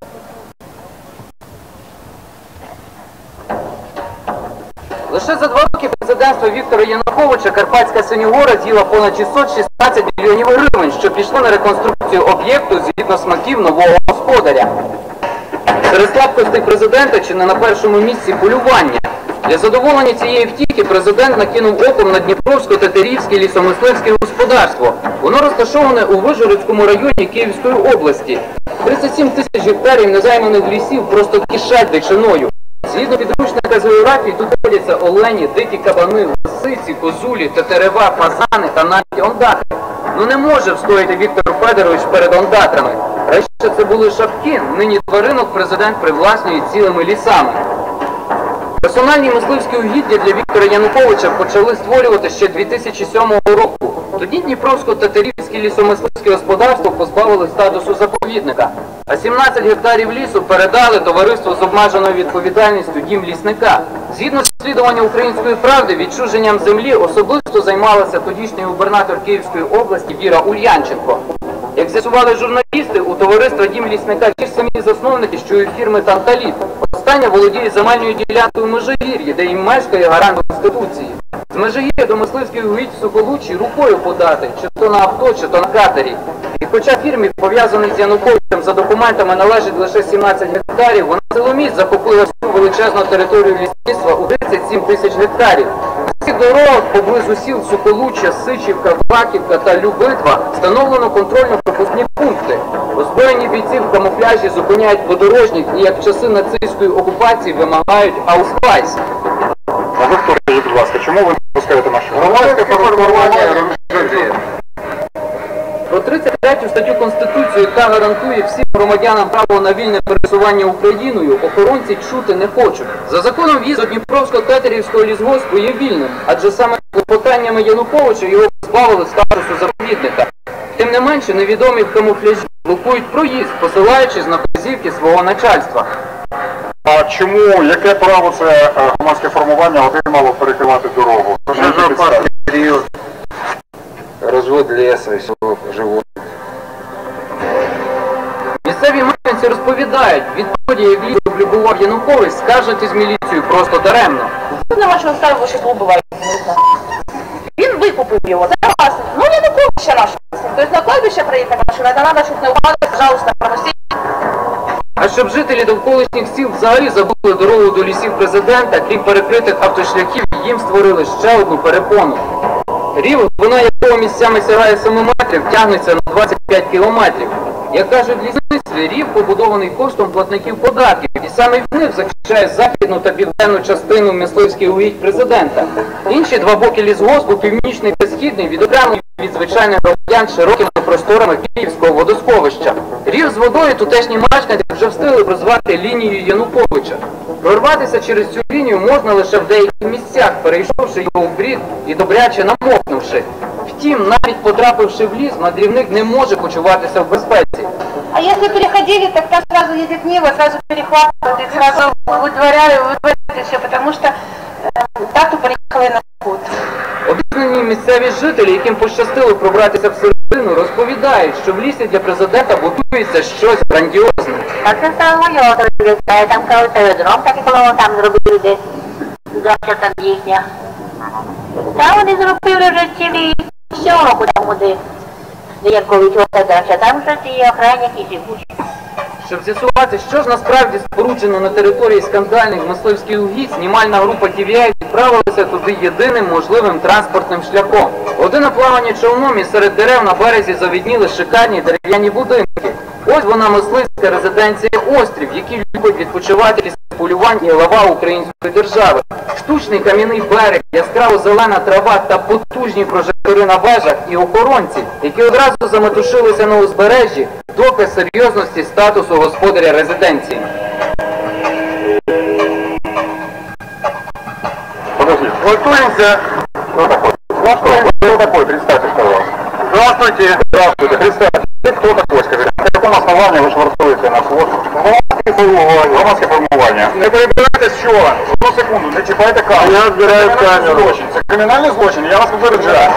Лише за 2 роки президентства Віктора Януковича Карпатська Синьогора з'їла понад 616 мільйонів гривень, що пішло на реконструкцію об'єкту згідно смаків нового господаря. Серед слабкостей президента чи не на першому місці полювання. Для задоволення цієї втіки президент накинув оком на Дніпровсько-Тетерівське лісомисливське господарство. Воно розташоване у Вижгородському районі Київської області. 37 тисяч гектарів незайманих лісів просто кишать дичиною. Згідно підручника з географії тут водяться олені, дикі кабани, лисиці, козулі, тетерева, фазани та навіть ондатри. Ну не може встояти Віктор Федорович перед ондатрами. Раніше це були шапки, нині тваринок президент привласнює цілими лісами. Персональні мисливські угіддя для Віктора Януковича почали створювати ще 2007 року. Тоді Дніпровсько-Тетерівське лісомисливське господарство позбавили статусу заповідника, а 17 гектарів лісу передали товариству з обмеженою відповідальністю «Дім лісника». Згідно з розслідування «Української правди», відчуженням землі особисто займалася тодішній губернатор Київської області Віра Ульянченко. Як з'ясували журналісти, у товариства «Дім лісника» ті ж самі засновники, що й у фірми «Танталіт». Остання володіє земельною ділянкою Межигір'ї, де їм мешкає гарант Конституції. З Межигір'я до мисливських угідь в Соколучі рукою подати, чи то на авто, чи то на катері. І хоча фірмі, пов'язаний з Януковичем, за документами належить лише 17 гектарів, вона силоміць захопила всю величезну територію лісництва у 37 тисяч гектарів. На цих дорогах поблизу сіл Соколуччя, Сичівка, Ваківка та Любитва встановлено контрольно-пропускні пункти. Озброєні бійці в камуфляжі зупиняють подорожніх і, як в часи нацистської окупації, вимагають аусвайс. А ви хто, будь ласка, чому ви не пускаєте наші громадське формування? Про 33 статтю Конституції, яка гарантує всім громадянам право на вільне пересування Україною, охоронці чути не хочуть. За законом в'їзд до Дніпровсько-Тетерівського лісгоспу є вільним, адже саме клопотаннями Януковича його позбавили статусу заповідника. Тим не менше, невідомі в камуфляжі блокують проїзд, посилаючись на вказівки свого начальства. А чому, яке право це громадське формування отримало перекривати дорогу? Період, розвод лісу і всього живого. Місцеві мешканці розповідають, відтоді, як ліс облюбував Янукович, скаржити з міліцією просто даремно. На вашого старого ще буває. Він викупив його, це власне. Ну, Януковича нашого. Тобто на кладбище приїхати машина, це треба, щоб не впали, пожалуйста, проносіть. А щоб жителі довколишніх сіл взагалі забули дорогу до лісів президента, крім перекритих автошляхів, їм створили ще одну перепону. Рів, глибина якого місцями сягає 7 метрів, тягнеться на 25 кілометрів. Як кажуть в лісництві, рів побудований коштом платників податків, і саме в них захищає західну та південну частину мисливських угідь президента. Інші два боки лісгоспу, північний та східний, відокремлені від звичайних громадян широкими просторами Київського водосховища. Рів з водою тутешні мешканці вже встигли прозвати лінією Януковича. Прорватися через цю лінію можна лише в деяких місцях, перейшовши його в брід і добряче намокнувши. Втім, навіть потрапивши в ліс, мандрівник не може почуватися в безпеці. А если переходили, так там сразу едет Нива, сразу перехватывают и сразу выдворяют все, потому что тату приехали на путь. Обізнані місцеві жителі, яким пощастило пробратися всередину, розповідають, що в лісі для президента готується щось грандіозне. А це самоліт літає, там кажуть аеродром, так і коли там зробили десь, завтра там їхня. Там вони зробили вже цілий сьомок, там де Янкович оседався, там вже ті охранники живуть. Щоб з'ясувати, що ж насправді споруджено на території скандальних мисливських угідь, знімальна група TVI відправилася туди єдиним можливим транспортним шляхом. Година плавання човном і серед дерев на березі завідніли шикарні дерев'яні будинки. Ось вона мисливська резиденція «Острів», які любить відпочивати після полювань і глава української держави. Штучний кам'яний берег, яскраво зелена трава та потужні прожектори на вежах і охоронці, які одразу заметушилися на узбережжі, доказ серйозності статусу господаря резиденції. Подожди, готовимся. Кто такой? Кто такой? Представьте, пожалуйста. Здравствуйте. Здравствуйте. Представьте, кто такой, скажите. На каком основании вы швартуете на флот? Громадське формування. Не перебирайте з чого? Одну секунду, не чіпайте камеру. Я збираю камеру. Це кримінальний злочин, я вас попереджаю.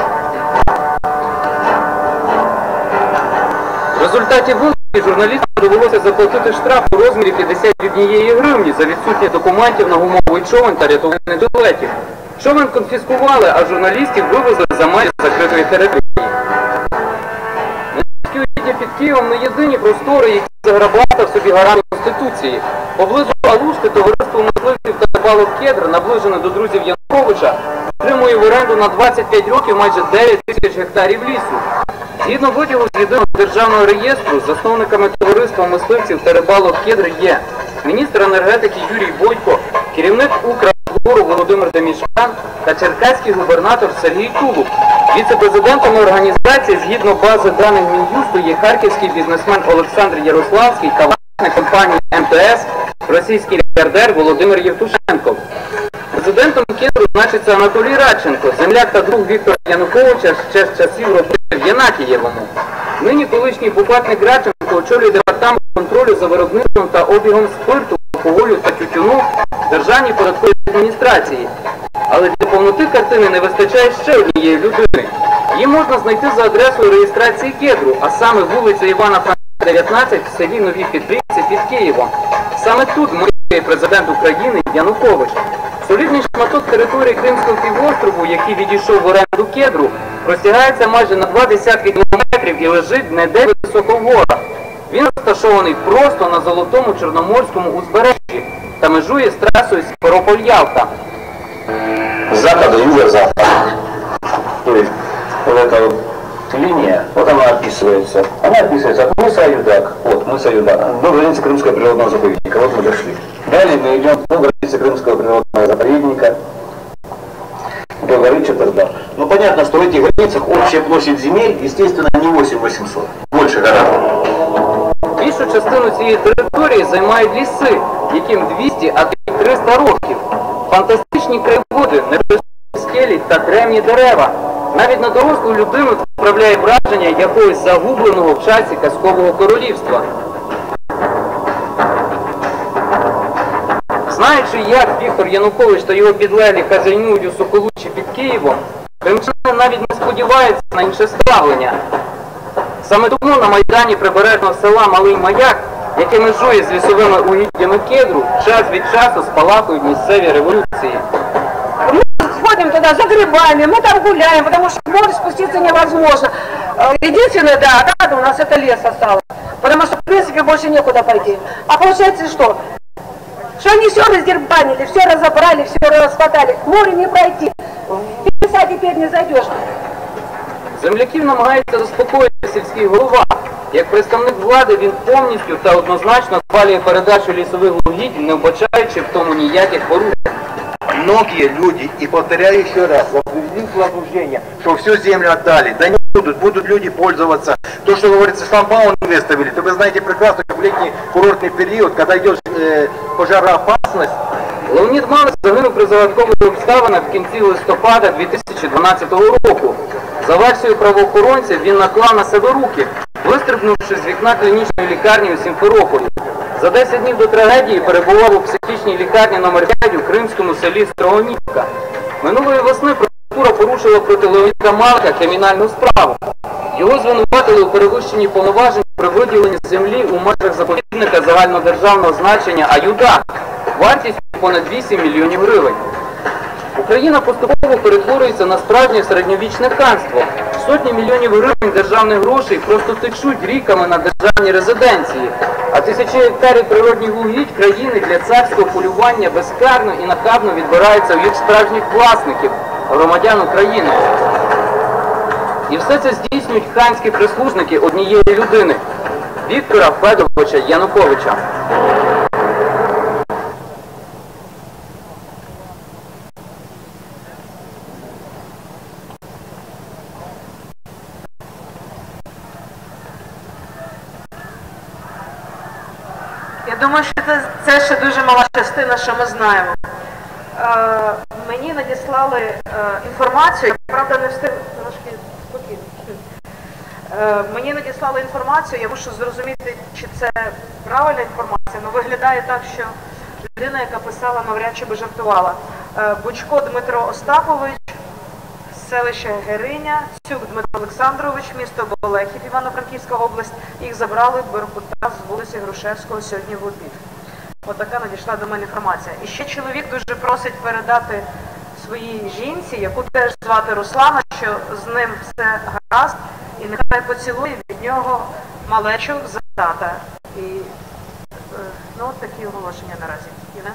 В результаті вилучення журналістам довелося заплатити штраф у розмірі 51 гривні за відсутність документів на гумовий човен та рятувальних жилетів. Човен конфіскували, а журналістів вивезли за межі закритої території. Мисливські угіддя під Києвом не єдині простори, які заграбував собі гарант Конституції. Поблизу Алушти товариство мисливців та рибалок «Кедр», наближене до друзів Януковича, отримує в оренду на 25 років майже 9 тисяч гектарів лісу. Згідно витягу з єдиного державного реєстру, засновниками товариства мисливців та рибалок «Кедр» є міністр енергетики Юрій Бойко, керівник Укравтодору Володимир Демішкан та черкаський губернатор Сергій Тулуб. Віце-президентами організації, згідно бази даних Мін'юсту, є харківський бізнесмен Олександр Ярославський та власник компанії МТС, російський мільярдер Володимир Євтушенко. Президентом «Кедру» значиться Анатолій Радченко, земляк та друг Віктора Януковича ще з часів роботи в Янакієвому. Нині колишній бубатник Радченко очолює департамент контролю за виробництвом та обігом спирту, алкоголю та тютюну в Державній податковій адміністрації. Але для повноти картини не вистачає ще однієї людини. Її можна знайти за адресою реєстрації «Кедру», а саме вулиця Івана Франка, 19 в селі Нові Петрівці під Києвом. Саме тут мешкає президент України Янукович. Солідний шматок території Кримського півострову, який відійшов в оренду «Кедру», простягається майже на 2 десятки кілометрів і лежить не де високо в горах. Він розташований просто на Золотому Чорноморському узбережжі та межує з трасою Сімферополь-Ялта. С запада, юго-запад. То есть вот эта вот линия, вот она описывается. Она описывается от мыса Аюдак, от мыса Аюдак, до границы Крымского природного заповедника. Вот мы дошли. Далее мы идем до границы Крымского природного заповедника, до горы Чатырда. Ну понятно, что в этих границах общая площадь земель, естественно, не 8800, больше гораздо. Більшу частину цієї території займають ліси, яким 200, а 300 років. Фантастичні краєвиди, небезпечні скелі та древні дерева. Навіть на дорослу людину справляє враження якогось загубленого в часі казкового королівства. Знаючи, як Віктор Янукович та його підлеглі хазяйнують у Соколучі під Києвом, кримчани навіть не сподіваються на інше ставлення. Саме тому на Майдані прибережного села Малий Маяк, яке межує з лісовими угіддями «Кедру», час від часу спалахують місцеві революції. Мы сходим туда за грибами, мы там гуляем, потому что в море спуститься невозможно. Единственное, да, рада у нас это лес осталось, потому что в принципе больше некуда пойти. А получается что? Что они все раздербанили, все разобрали, все расхватали, к морю не пройти, в леса теперь не зайдешь. Земляків намагається заспокоїти сільський голова. Як представник влади він повністю та однозначно схвалює передачу лісових угідь, не вбачаючи в тому ніяких порушень. Многие люди, и повторяю еще раз, заблуждены в заблуждение, что всю землю отдали. Да нет, будут люди пользоваться. То, что говорится, шлагбаум не выставили, то вы знаете прекрасно, что в летний курортный период, когда идет пожароопасность. Леонід Малець загинув при загадкових обставинах в кінці листопада 2012 року. За версією правоохоронців, він наклав на себе руки, вистрибнувши з вікна клінічної лікарні у Сімферополі. За 10 днів до трагедії перебував у психічній лікарні номер 5 у кримському селі Строгонівка. Минулої весни прокуратура порушила проти Леоніда Малика кримінальну справу. Його звинуватили у перевищенні повноважень при виділенні землі у межах заповідника загальнодержавного значення Аюда, вартістю понад 8 мільйонів гривень. Україна поступово перетворюється на справжнє середньовічне ханство. Сотні мільйонів гривень державних грошей просто течуть ріками на державні резиденції, а тисячі гектарів природних угідь країни для царського полювання безкарно і нахабно відбираються у їх справжніх власників, громадян України. І все це здійснюють ханські прислужники однієї людини – Віктора Федоровича Януковича. Я думаю, що це ще дуже мала частина, що ми знаємо. Мені надіслали інформацію, я, правда, не встиг, трошки спокійно. Мені надіслали інформацію, я мушу зрозуміти, чи це правильна інформація, але виглядає так, що людина, яка писала, навряд чи би жартувала. Бучко Дмитро Остапович, селище Гериня, Цюк Дмитро Олександрович, місто Болехів, Івано-Франківська область. Їх забрали в Беркута з вулиці Грушевського сьогодні в обід. Отака надійшла до мене інформація. І ще чоловік дуже просить передати своїй жінці, яку теж звати Руслана, що з ним все гаразд, і нехай поцілує від нього малечу за тата. І, ну, от такі оголошення наразі. Іван?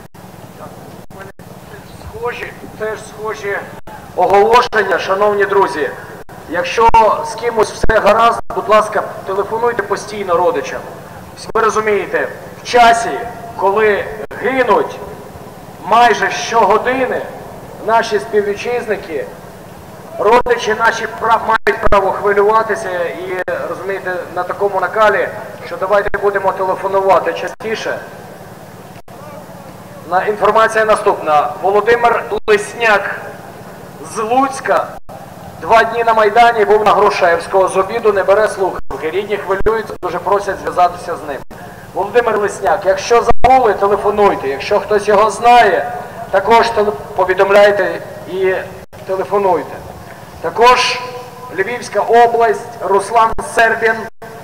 Теж схожі оголошення, шановні друзі. Якщо з кимось все гаразд, будь ласка, телефонуйте постійно родичам. Ви розумієте, в часі, коли гинуть майже щогодини наші співвітчизники, родичі наші мають право хвилюватися і, розумієте, на такому накалі, що давайте будемо телефонувати частіше. Інформація наступна. Володимир Лисняк з Луцька 2 дні на Майдані, був на Грушевського, з обіду не бере слухавки. Рідні хвилюються, дуже просять зв'язатися з ним. Володимир Лисняк, якщо забули, телефонуйте. Якщо хтось його знає, також повідомляйте і телефонуйте. Також Львівська область, Руслан Сербін,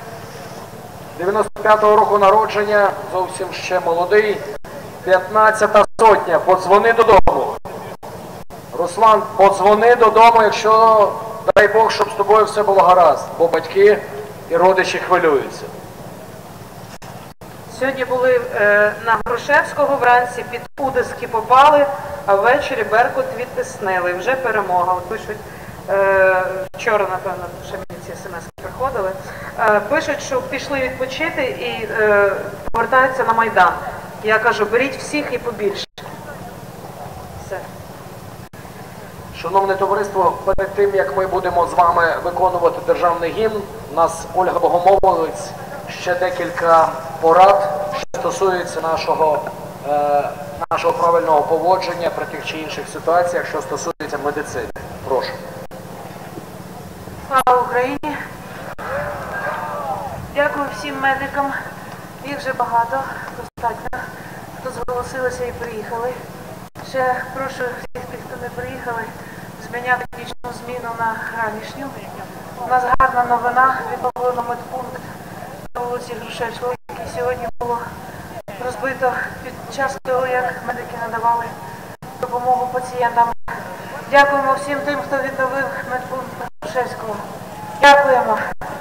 95-го року народження, зовсім ще молодий, 15-та сотня, подзвони додому. Руслан, подзвони додому, якщо, дай Бог, щоб з тобою все було гаразд, бо батьки і родичі хвилюються. Сьогодні були на Грушевського, вранці під Удиски попали, а ввечері Беркут відтиснили. Вже перемога. От пишуть, вчора, напевно, ще мені ці смс приходили, пишуть, що пішли відпочити і повертаються на Майдан. Я кажу, беріть всіх і побільше. Все. Шановне товариство, перед тим, як ми будемо з вами виконувати державний гімн, у нас Ольга Богомолець ще декілька порад, що стосується нашого правильного поводження при тих чи інших ситуаціях, що стосується медицини. Прошу. Слава Україні! Дякую всім медикам. Їх вже багато, достатньо, хто зголосилися і приїхали. Ще прошу всіх тих, хто не приїхали, зміняти нічну зміну на ранішню. У нас гарна новина, відновлено медпункт на вулиці Грушевського, який сьогодні було розбито під час того, як медики надавали допомогу пацієнтам. Дякуємо всім тим, хто відновив медпункт на Грушевського. Дякуємо.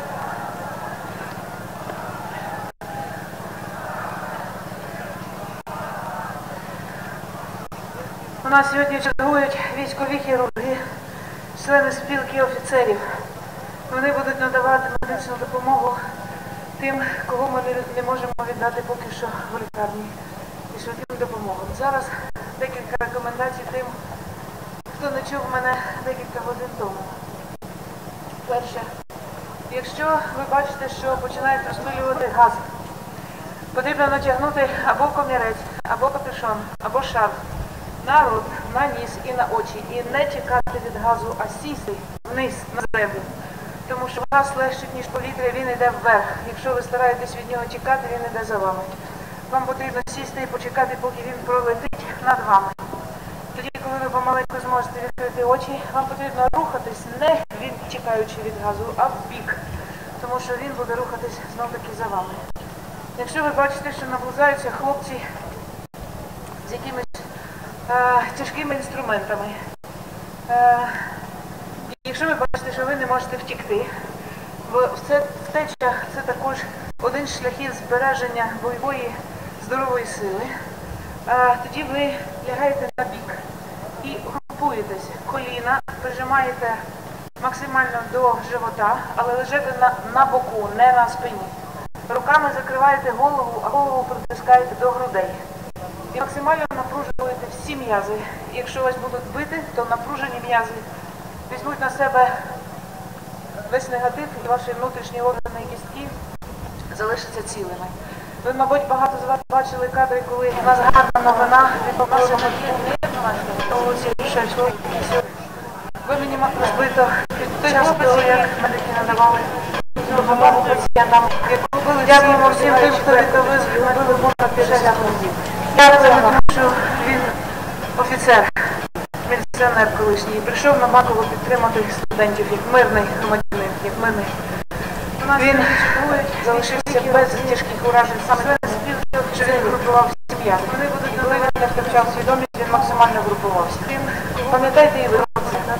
У нас сьогодні чергують військові хірурги, члени спілки офіцерів. Вони будуть надавати медичну допомогу тим, кого ми не можемо віддати поки що в лікарні і швидким допомогам. Зараз декілька рекомендацій тим, хто не чув мене декілька годин тому. Перше. Якщо ви бачите, що починають розпилювати газ, потрібно натягнути або комірець, або капюшон, або шарф на рот, на ніс і на очі. І не тікати від газу, а сісти вниз, на землю. Тому що газ легшить, ніж повітря, він йде вверх. Якщо ви стараєтесь від нього тікати, він йде за вами. Вам потрібно сісти і почекати, поки він пролетить над вами. Тоді, коли ви помаленьку зможете відкрити очі, вам потрібно рухатись не тікаючи від газу, а в бік. Тому що він буде рухатись знов-таки за вами. Якщо ви бачите, що наближаються хлопці з якимись тяжкими інструментами, якщо ви бачите, що ви не можете втікти, втеча – це також один з шляхів збереження бойової здорової сили, тоді ви лягаєте на бік і групуєтесь. Коліна прижимаєте максимально до живота, але лежите на боку, не на спині. Руками закриваєте голову, а голову притискаєте до грудей. І максимально напружуєте всі м'язи. Якщо вас будуть бити, то напружені м'язи візьмуть на себе весь негатив, і ваші внутрішні органи і кістки залишаться цілими. Ви, мабуть, багато з вас бачили кадри, коли у нас гарна новина від нашого ви мені розбито під час того, як медики надавали допомогу пацієнтам. Дякуємо всім тим, хто відповів, зробили понад 50 разів. Дякуємо, що він офіцер, міліціонер колишній, прийшов на Банкову підтримати студентів як мирний громадянин, як мирний. Він залишився без тяжких уражень саме тому, що він групував сім'я. Коли він не втрачав свідомість, він максимально групувався. Пам'ятайте і ви це.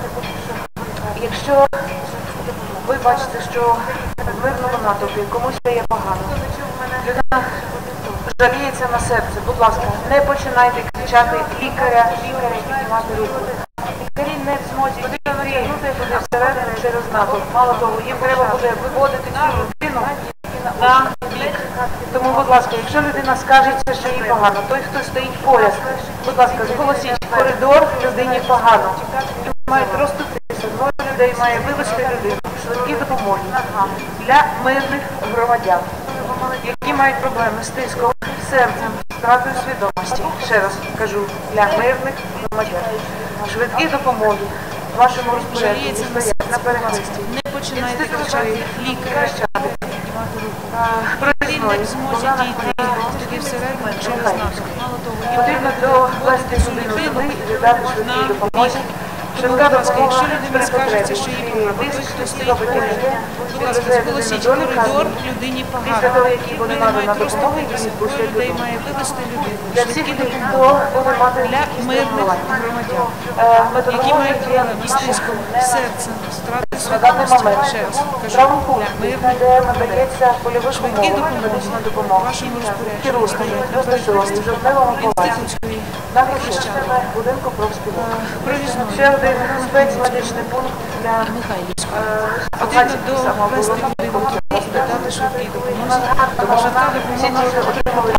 Якщо ви бачите, що в мирному натовпі комусь стає погано, людина жаліється на серце, будь ласка, не починайте кричати лікаря, піднімати руку. Лікарі не в змозі притягнути всередину через натовп. Мало того, їм треба буде виводити цю людину на бік. Тому, будь ласка, якщо людина скажеться, що їй погано, той, хто стоїть поряд, будь ласка, зголосіть, коридор, людині погано. Люди мають розступитися, двоє людей має вивести людину, швидкі допомоги для мирних громадян, які мають проблеми з тиском, серцем, втратою свідомості. Ще раз кажу, для мирних громадян. Швидкі допомоги вашому розпорядженню стоять на перехресті. Не починайте кричати лікаря, піднімати руку. Проїзної, в змозі дійти тоді всередину через нас. Мало того, потрібно довести людину туди і віддати швидкі допомоги. Швидка допомога, якщо людина скажеться, що їй погано, той, хто стоїть поряд, будь ласка, зголосіть коридор, людині погано. Після того, який буде надана допомога, двоє людей має вивести людину. Для всіх тих, хто буде мати для мирних громадян, які мають проблеми з тиском, серцем, втратою свідомості, ще раз кажу, для мирних громадян. Швидкі допомоги, вашому розпорядженню стоять на перехресті інститутської, Хрещатика, будинку профспілок. Провізної. Ще один спецмедичний пункт для потрібно довести людину і дати швидкі допомоги. Швидка допомога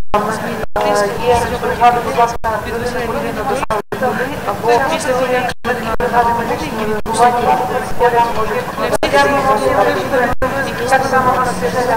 є бригада, будь ласка, підвезе людину до туди, або після того, як швидкі бригади медичні відбування. Так само у нас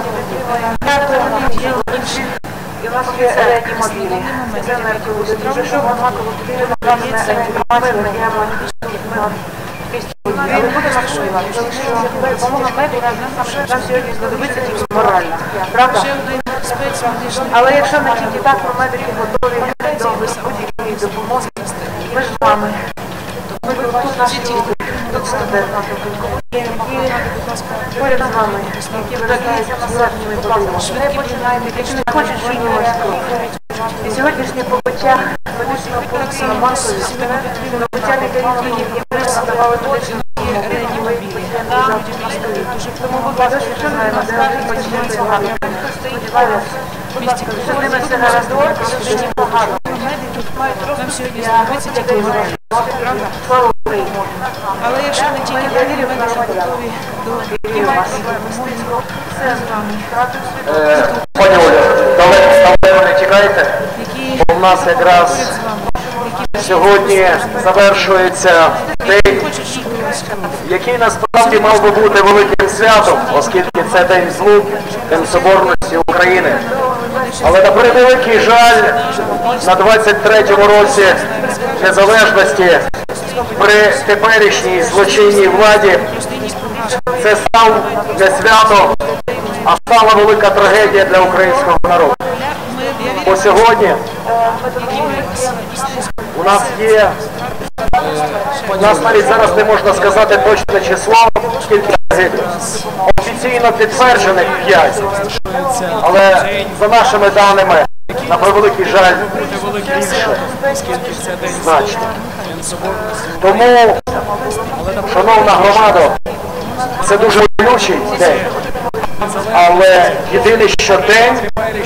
є і у нас є реанімобілі. Це енергія. Дуже що однаково потрібно антимамирне і аналітичне. Але будемо розповідати, що допомога медикам нам сьогодні знадобиться тільки моральна. Правда? Але якщо не тільки так, ми медики готові до будь-якої допомоги. Ми ж з вами. Ми тут наші люди, тут студенти, які поряд з вами, які виражаються на середньої будинку. Не починайте, якщо не хочуть змінювати кров. І сьогоднішнє побиття медичного пункту на Банкові, побиття лікарів, які надавали медичну реанімобілі, тому, будь ласка, якщо не знаємо, де почнете погано, хто стоїть поряд, будь ласка, що ними все гаразд, що не погано. Нам сьогодні знадобиться тільки морально. Слава Україні. Але якщо не тільки так, ми дуже готові до вас. Все з вами. Пані Оля, давайте не тікайте. У нас якраз сьогодні завершується день який насправді мав би бути великим святом, оскільки це День Злуки, День Соборності України. Але на превеликий жаль, на 23-му році незалежності при теперішній злочинній владі це став не свято, а стала велика трагедія для українського народу. Бо сьогодні у нас є, у нас навіть зараз не можна сказати точне число, скільки загиблих. Офіційно підтверджених 5, але за нашими даними, на превеликий жаль, більше, значно. Тому, шановна громада, це дуже болючий день, але єдине, що день,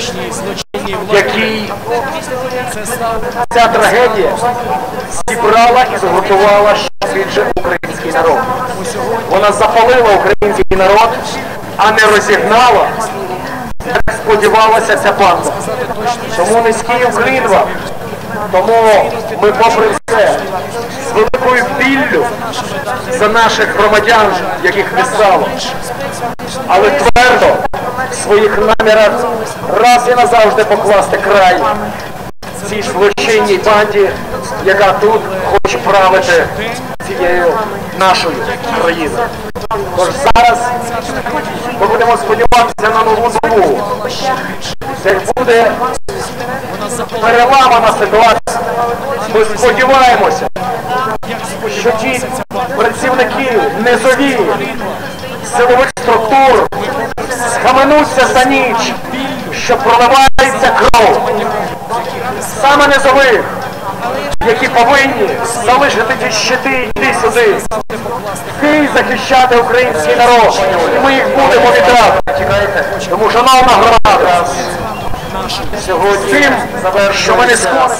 який ця трагедія зібрала і згуртувала ще більше український народ. Вона запалила український народ, а не розігнала, як сподівалася ця банда. Тому низький уклін вам. Тому ми, попри все, з великою біллю за наших громадян, яких не стало, але твердо в своїх намірах раз і назавжди покласти край цій злочинній банді, яка тут хоче правити цією нашою країною. Тож зараз ми будемо сподіватися на нову добу. Це буде переламана ситуація. Ми сподіваємося, що ті працівники низові силових структур схаменуться за ніч, що проливається кров. Саме низових, які повинні залишити ті щити і йти сюди, йти захищати український народ. І ми їх будемо віддати. Тому, шановна громада, сьогодні, що ми не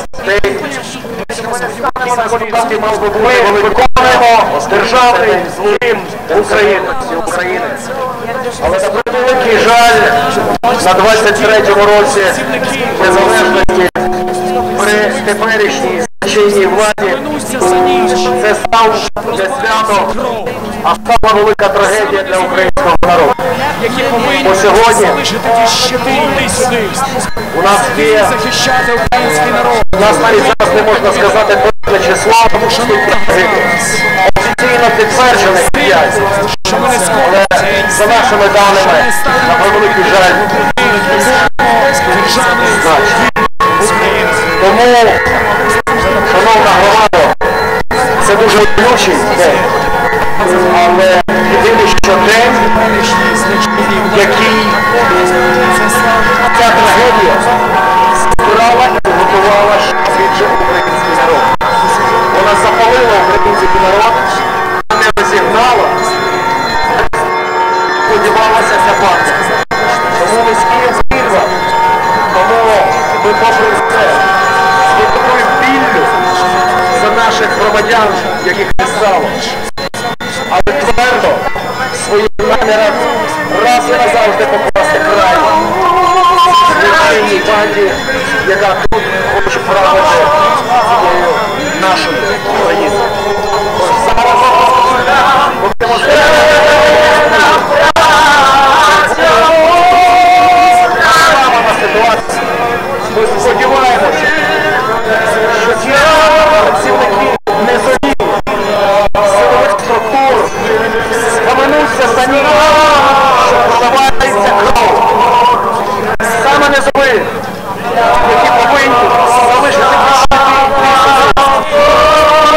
ми виконуємо державний злим України. Але на превеликий жаль, на 23-му році незалежності при теперішній злочинній владі це став не свято, а стала велика трагедія для українського народу. Бо сьогодні у нас є, у нас навіть зараз не можна сказати точне число, скільки загиблих. Офіційно підтверджених 5, але за нашими даними, на превеликий жаль, значно. Тому, шановна громада, це дуже болючий день, але єдине, що день, який ця трагедія збирала і готувала ще більше український народ. Вона запалила український народ, а не розігнала, сподівалася ця банда. Тому низький уклін вам. Тому ми, попри все, з великою біллю за наших громадян, яких не стало, але твердо в своїх намірах раз і назавжди покласти край злочинній банді, яка тут хоче правити цією нашою країною. Тож зараз ми будемо ситуацію. Ми сподіваємося, що ті працівники низові силових структур схаменуться за ніч, що проливається кров. Саме низові, які повинні залишити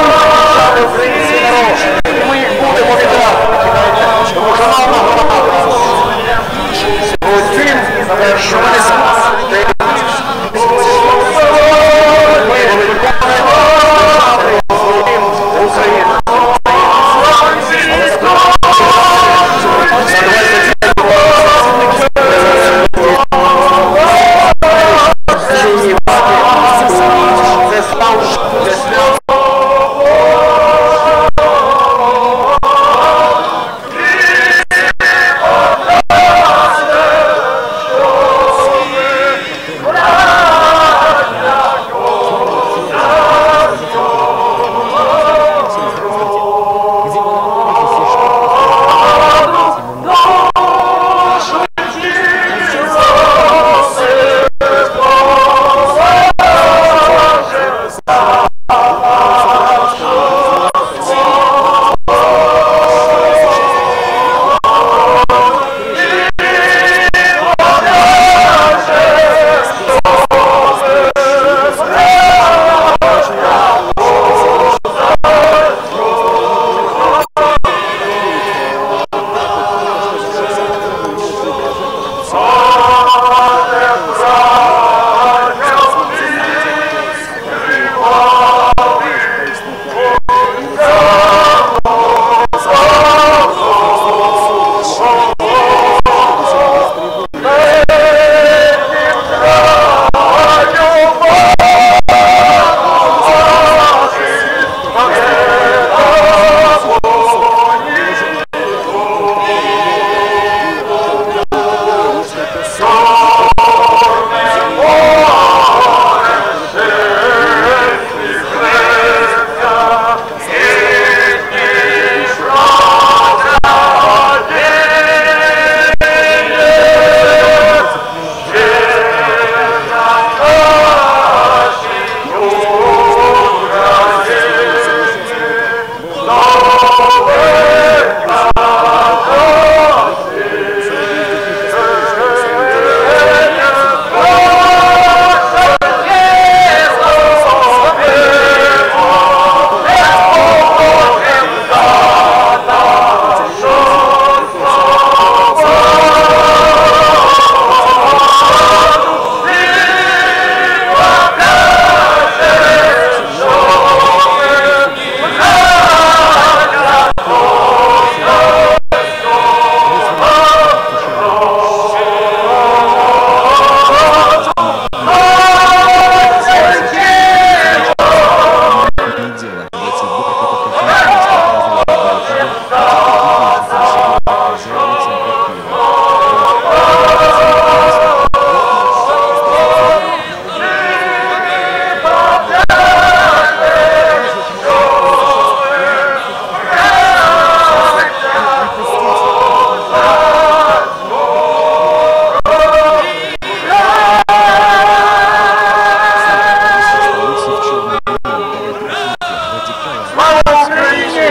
Слава Україні!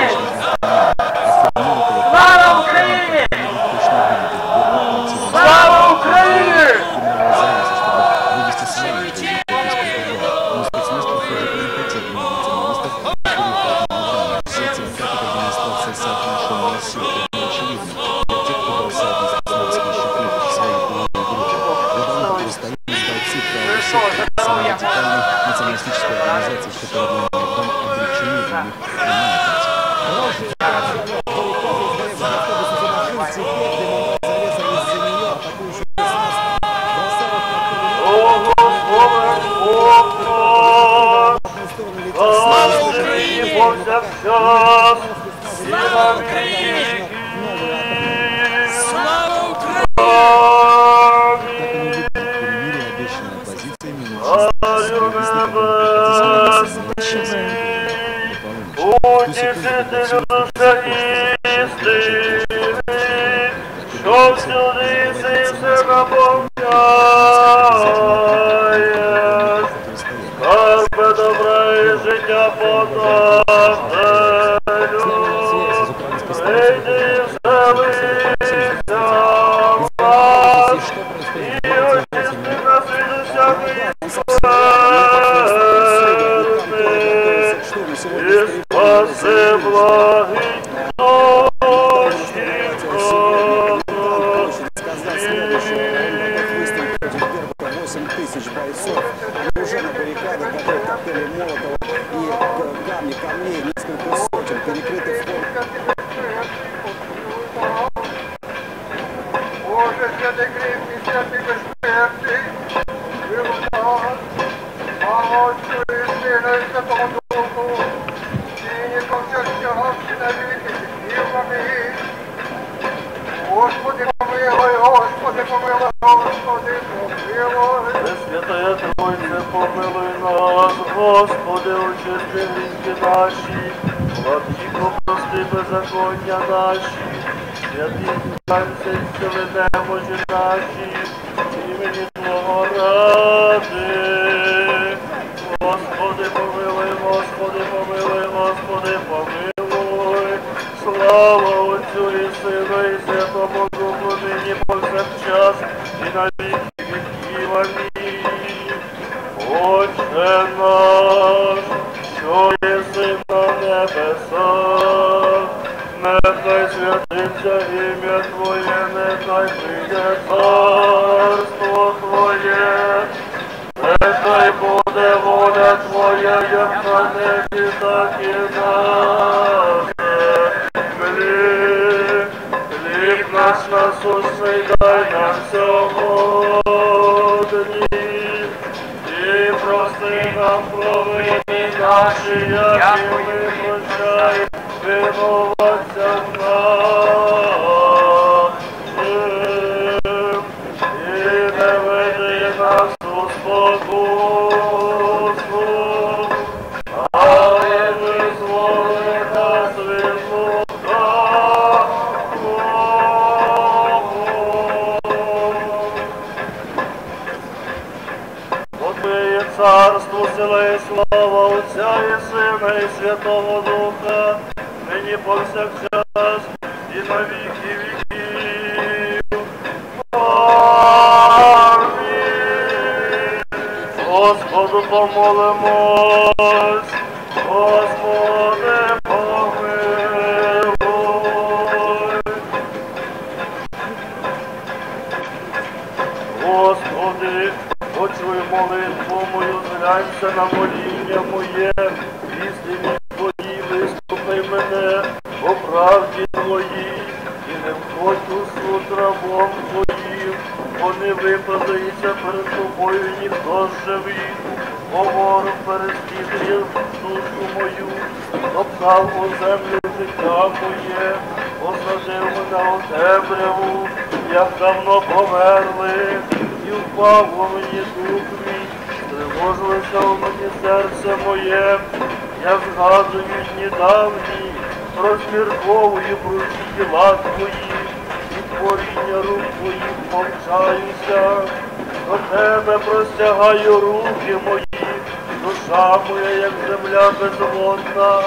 Слава Україні! Слава Україні! националистической организации, в которой обречены Слава Україні! Повсякчас! Слава Україні! Слава Україні! Утішителю душа істини, що всюди си все наповняєш, скарби добра і життя подателю, прийди і вселися в нас, і очисти нас від усякої і спаси благий душі бойцов, уже на баррикадах готовы коктейли Молотова и камни, камней, несколько сотен, перекрытых Боже, святий кріпкий, святий безпечний, вилука, слава Отцю і Сину і Святого Духу, нині повсякчас і на віки віків. Амінь. Господи, помилуй, Господи, помилуй, Господи, помилуй. Пресвятая Тройце, помилуй нас, Господи, очисти гріхи наші, владико, прости беззаконня наші, святий Станцей, зціли немочі наші, імені Твого ради. Господи, помилуй, Господи, помилуй, Господи, помилуй. Слава Отцю і Сину і Святому Духу, нині повсякчас і на віки віків. Амінь. Отче наш, що єси на небесах, нехай святиться ім'я Твоє, нехай прийде царство Твоє, нехай буде воля Твоя, як на небі, так і на землі. Хліб наш насущний дай нам сьогодні, і прости нам провини наші, як і ми прощаємо винуватцям нашим. І не веди нас у спокусу, але визволи нас від лукавого. Бо Твоє царство, сила і слава Отця і Сина і Святого Духа, нині повсякчас і на віки віків. Амінь. Господу помолимось, Господи помилуй. Господи, почуй молитву мою, зглянься на моління моє, істині Твої, вислухай мене по правді Твоїй, і не входь у суд рабом Твоїм, бо не випадається перед Тобою ніхто живий, бо ворог переслідує душу мою, топтав у землю життя моє, посадив мене у темряву, як давно померли, і впав у мені дух мій, тривожилося у мені серце моє, я згадую дні давні, розмірковую про діла Твої, і творіння рук Твоїх мовчаюся, до Тебе простягаю руки мої, душа моя, як земля безводна,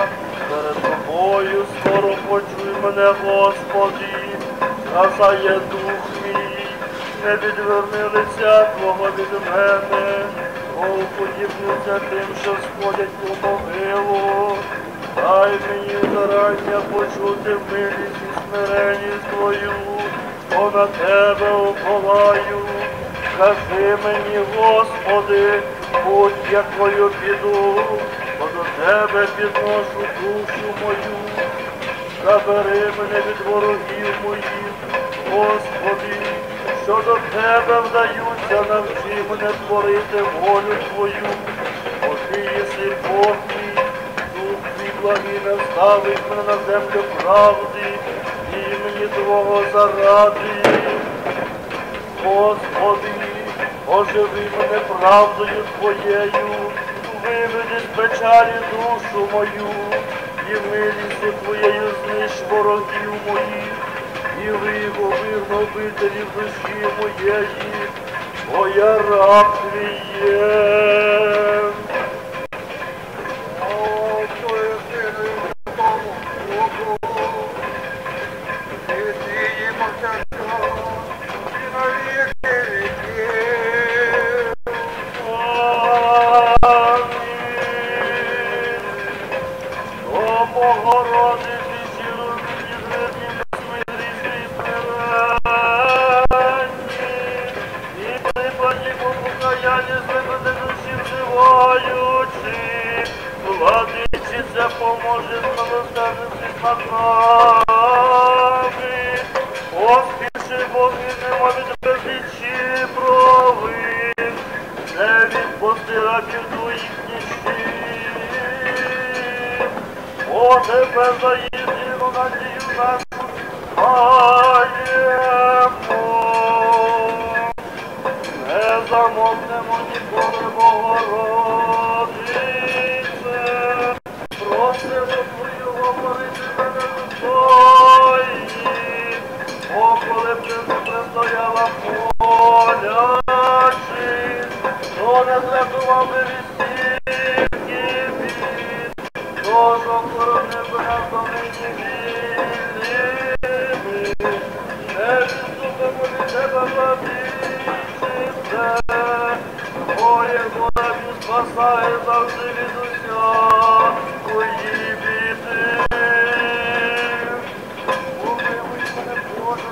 перед тобою скоро почуй мене, Господи, згасає дух мій, не відверни лиця Твого від мене, уподібнюся тим, що сходять у могилу. Дай мені зарання почути милість і смиренність Твою, бо на Тебе уповаю. Скажи мені, Господи, будь якою піду, бо до Тебе підношу душу мою. Забери мене від ворогів моїх, Господи, що до Тебе вдаються, навчи мене творити волю Твою, бо Ти єси Бог мій, Дух Твій благий наставить мене на землю правди, імені Твого заради. Господи, оживи мене правдою Твоєю, виведи з печалі душу мою, і милістю Твоєю знищ ворогів моїх, і виговір гнобителів душі моєї, бо я раб Твій є. Владичиця поможе милосердним над нами. Поспіши, Боги, нема від безлічі провин, не відпусти рабів Твоїх нічних. О, Тебе за єдину надію нашу маємо. Не замовкнемо ніколи, Богородице. Просимо Твою говорити мене достойні, о, коли б ти пристояла полячи, то не зрятував би від стільки бід, то ж охоронив би нас до нині вільними, не відступимо від Тебе, владичице, Твоє ворогів спасає завжди від усякої біди. Умилуй мене, Боже,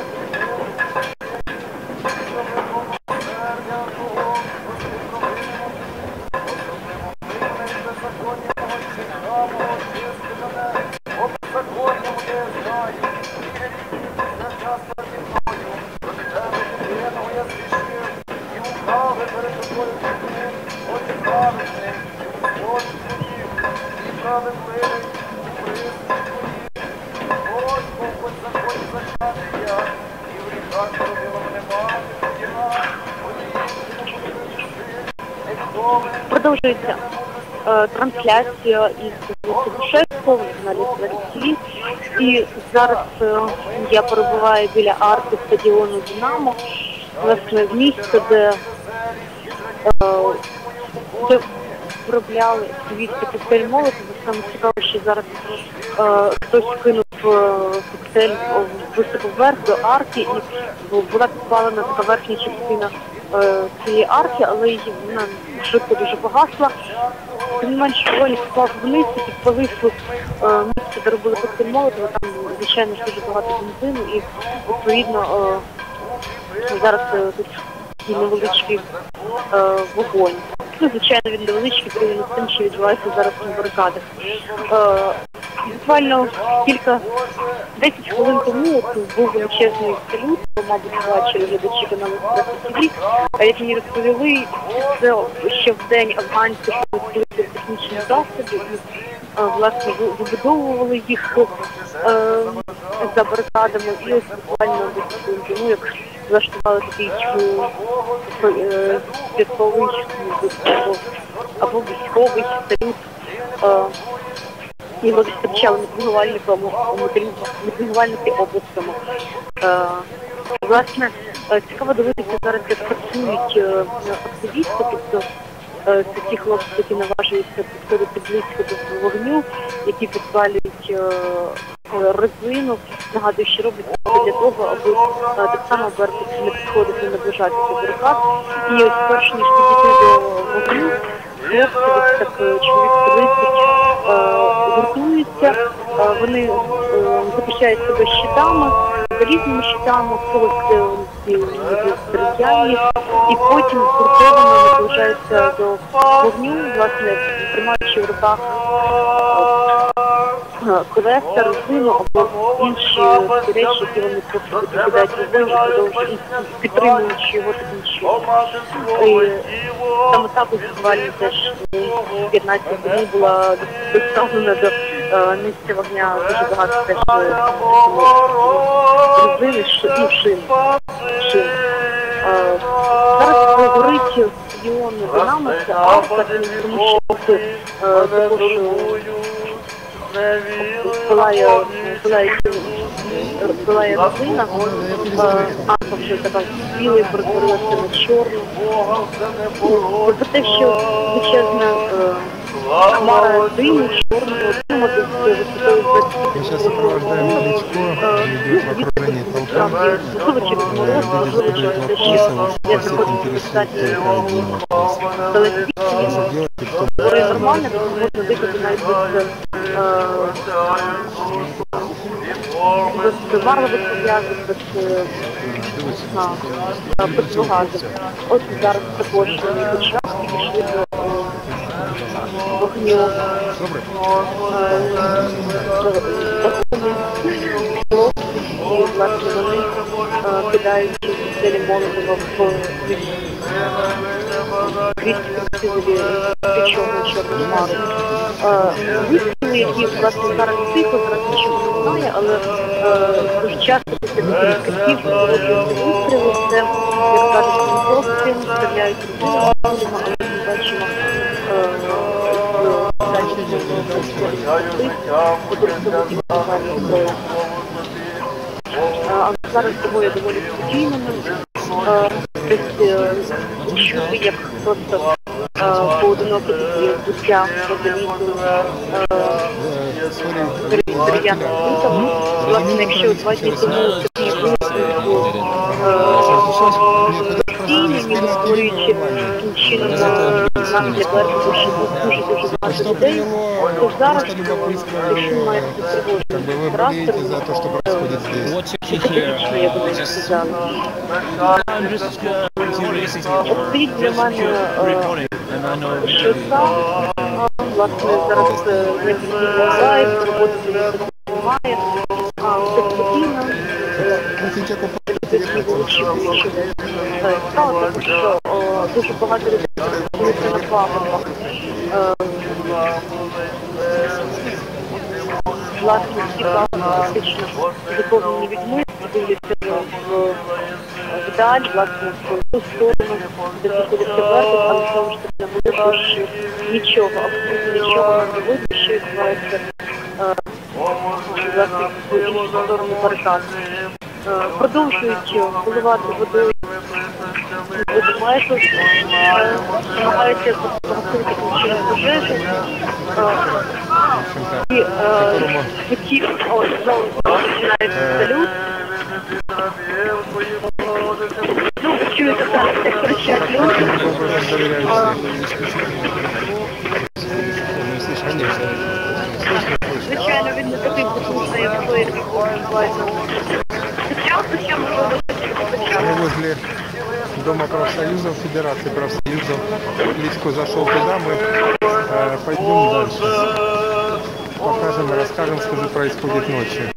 Продовжується трансляція із Душевського на каналі ТВ. І зараз я перебуваю біля арки стадіону «Динамо», власне, в місці, де виробляли активісти коктейль Молотова. Саме цікаво, що зараз хтось кинув коктейль високо вверх до арки, і була підпалена така верхня частина цієї арки, але її вона швидко дуже погасла. Тим не менше, доволі впав вниз і підпалив місце, де робили коктейль Молотова. Там, звичайно, дуже багато бензину і, відповідно, зараз тут невеличкий вогонь. Ну, звичайно, він невеличкий порівняно з тим, що відбувається зараз на барикадах. Буквально 10 хвилин тому був величезний салют, мабуть, бачили глядачі каналу ТВ. А як мені розповіли, це ще в день афганці шукали технічні засоби і, власне, вибудовували їх за барикадами. І ось буквально тому, як влаштували такий святковий або військовий салют. Його зустрічали мітингувальники областями. Власне, цікаво дивитися зараз, як працюють активісти, тобто це ті хлопці, які наважуються підходити близько до вогню, які підпалюють резину. Нагадую, що роблять це для того, аби так само Беркут не підходив і наближатися до барикад. І ось перш ніж підійти до вогню, хлопці, десь так чоловік 30, гуртуються, вони захищають себе щитами, залізними щитами, когось дерев'яні, і потім згуртовано наближаються до вогню, власне, тримаючи в руках колеса, резину або інші речі, які вони просто покидають в вогонь, продовжують, підтримуючи його таким чином. Саме так у фестивалі теж 15 днів була доставлена до місця вогня дуже багато теж резини і шин. Зараз горить стадіон Динамо, це Авто, тому що також пилає резина, Авто вже така білий, перетворилася на чорну. Про те, що величезна хмара диму, чорного диму, десь висотою 20 Мы сейчас сопровождаем Кличко, идет в окружении толпы. Видишь, задают вопросы, что всех интересует какая демократия. Что делать и кто будет. Нормально, можна дихати навіть без варварних пов'язок, без противогазів. От зараз також учасники пішли до вогню. І, власне, вони кидають цілі Молотова в крізь чорну хмару. Вистріли, які, власне, зараз тихо, зараз нічого немає, але дуже часто після таких криків проводяться вистріли, це, як кажуть, хлопці, стріляють людину, але ми бачимо але зараз тобою доволі спокійними. Чути, як просто поодинокі такі буття організують дерев'яним бутом. Власне, якщо 2 дні тому такі висновки постійні, ніби створюючи таким чином нам для Беркуту, що тут дуже багато людей, то зараз рішення має тривожний характер. Психологічно, я би не сказала. Стоїть для мене щоса, власне, зараз не впливає, роботи немає, все спокійно. Справа тому, що дуже багато людей знаходяться на пагорбах. Власне, всі пагорби фактично заповнені людьми, дивляться вдаль, власне, в ту сторону, де знаходиться Беркут, але знову ж таки наголошую, що нічого, абсолютно нічого не видно, що відбувається, власне, в іншу сторону барикад. Продовжують поливати водою водомету, намагаються погасити таким чином пожежі. І такі, знову починається салют. Ну, ви чуєте, зараз як кричать люди. Звичайно, він не такий потужний, як той, який відбувається. Мы возле Дома профсоюзов, Федерации профсоюзов. Кличко зашел туда, мы пойдем дальше. Покажем и расскажем, что же происходит ночью.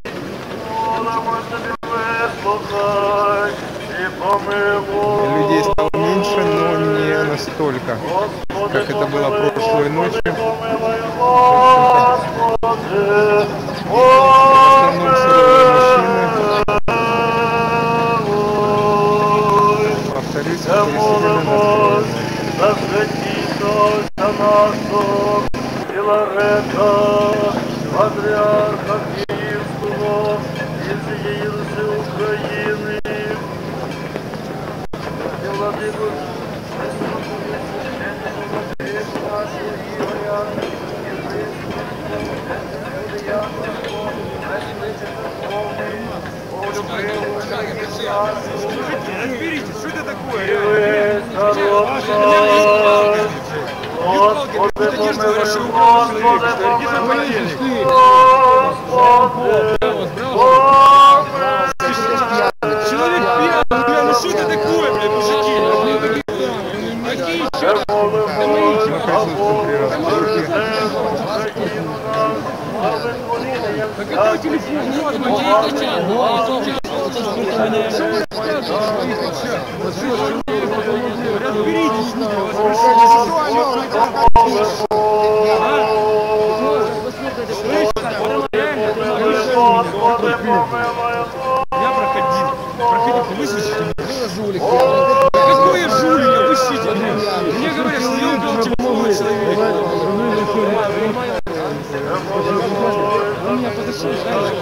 Людей стало меньше, но не настолько, как это было прошлой ночью. В основном суровые мужчины. Повторюсь, переселены на патріарха Київського із Єруси України. Владику нашого Ігоря, Разберитесь, что это такое? Господи, человек пьяный, ну что это такое, блядь, мужики? Какой разберитесь, я проходил, выслушайте. Какое жулик, опустите. Мне говорят, что я убил телефон человека. Он меня подошел,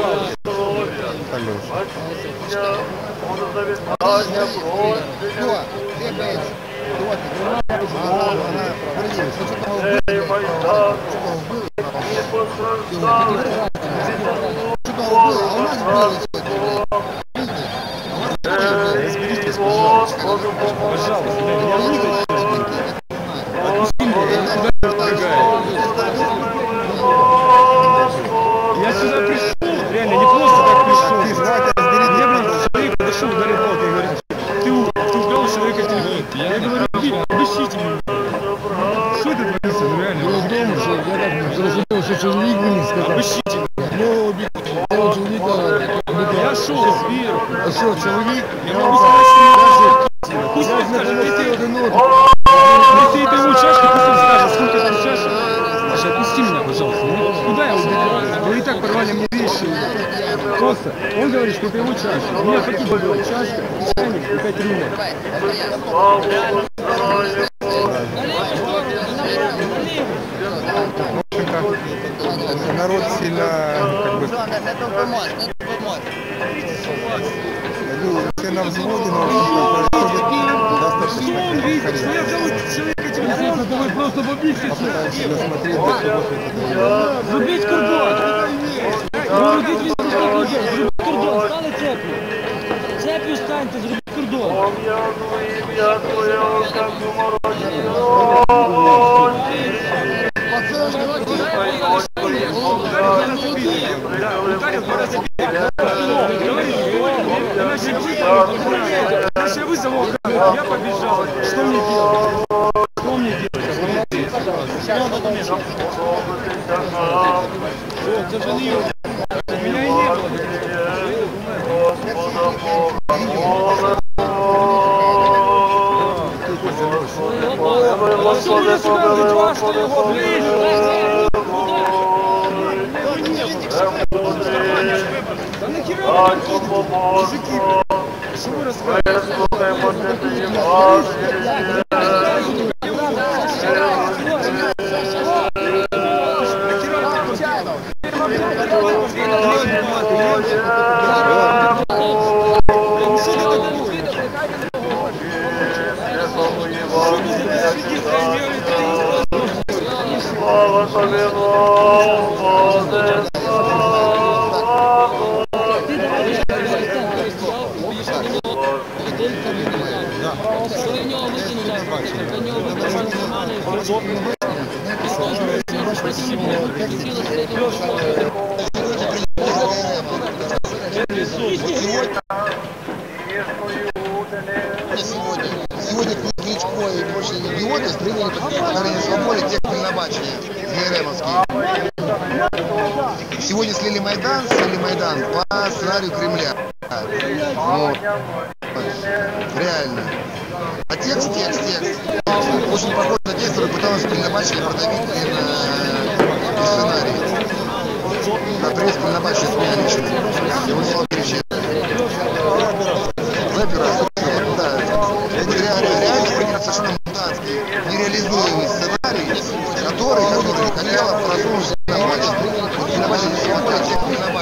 я сюда пришел, реально, не просто так пришел. Мне, блин, человек подошел, ударил палкой и говорит, ты украл человека телефон. Я говорю, обыщите меня. Что это творится, ну реально? Я дома же, я так зрозумел, що чоловік мені сказав. Обыщите меня. Я шел сверху. А что, чоловік? Я могу сказать, что я пусть он скажет, если это ему чашка, пусть он скажет, сколько это чашек. Маша, отпусти меня, пожалуйста. Куда я убегаю? Вы и так порвали мне вещи. Просто, он говорит, что это его чашка. У меня какие были чашка, чайник и 5 рублей. Народ сильно, как бы, все на взводе, но достаточно корректно. Я зовут человека телефона, давай просто побиться. Зробіть кордон. Зробіть кордон, стали цеплю. Цеплю станьте, зробіть кордон. Я вызову охрану, я побежал. Что мне делать? Что мне делать? Это же не ее. Меня и не было. Что вы Сегодня Кличко и прочие идиоты приняли на свободе тех телебачения ГРМовские. Сегодня слили Майдан по сценарию Кремля. Вот. Реально. А текст. Очень похож на текст, который пытался телебачение продавить на сценарий. А пресс телебачение сняли лично. И он стал кричать. Реально принял совершенно мутантский, нереализуемый сценарий, который хотел просунуть на матч, не смотреть тех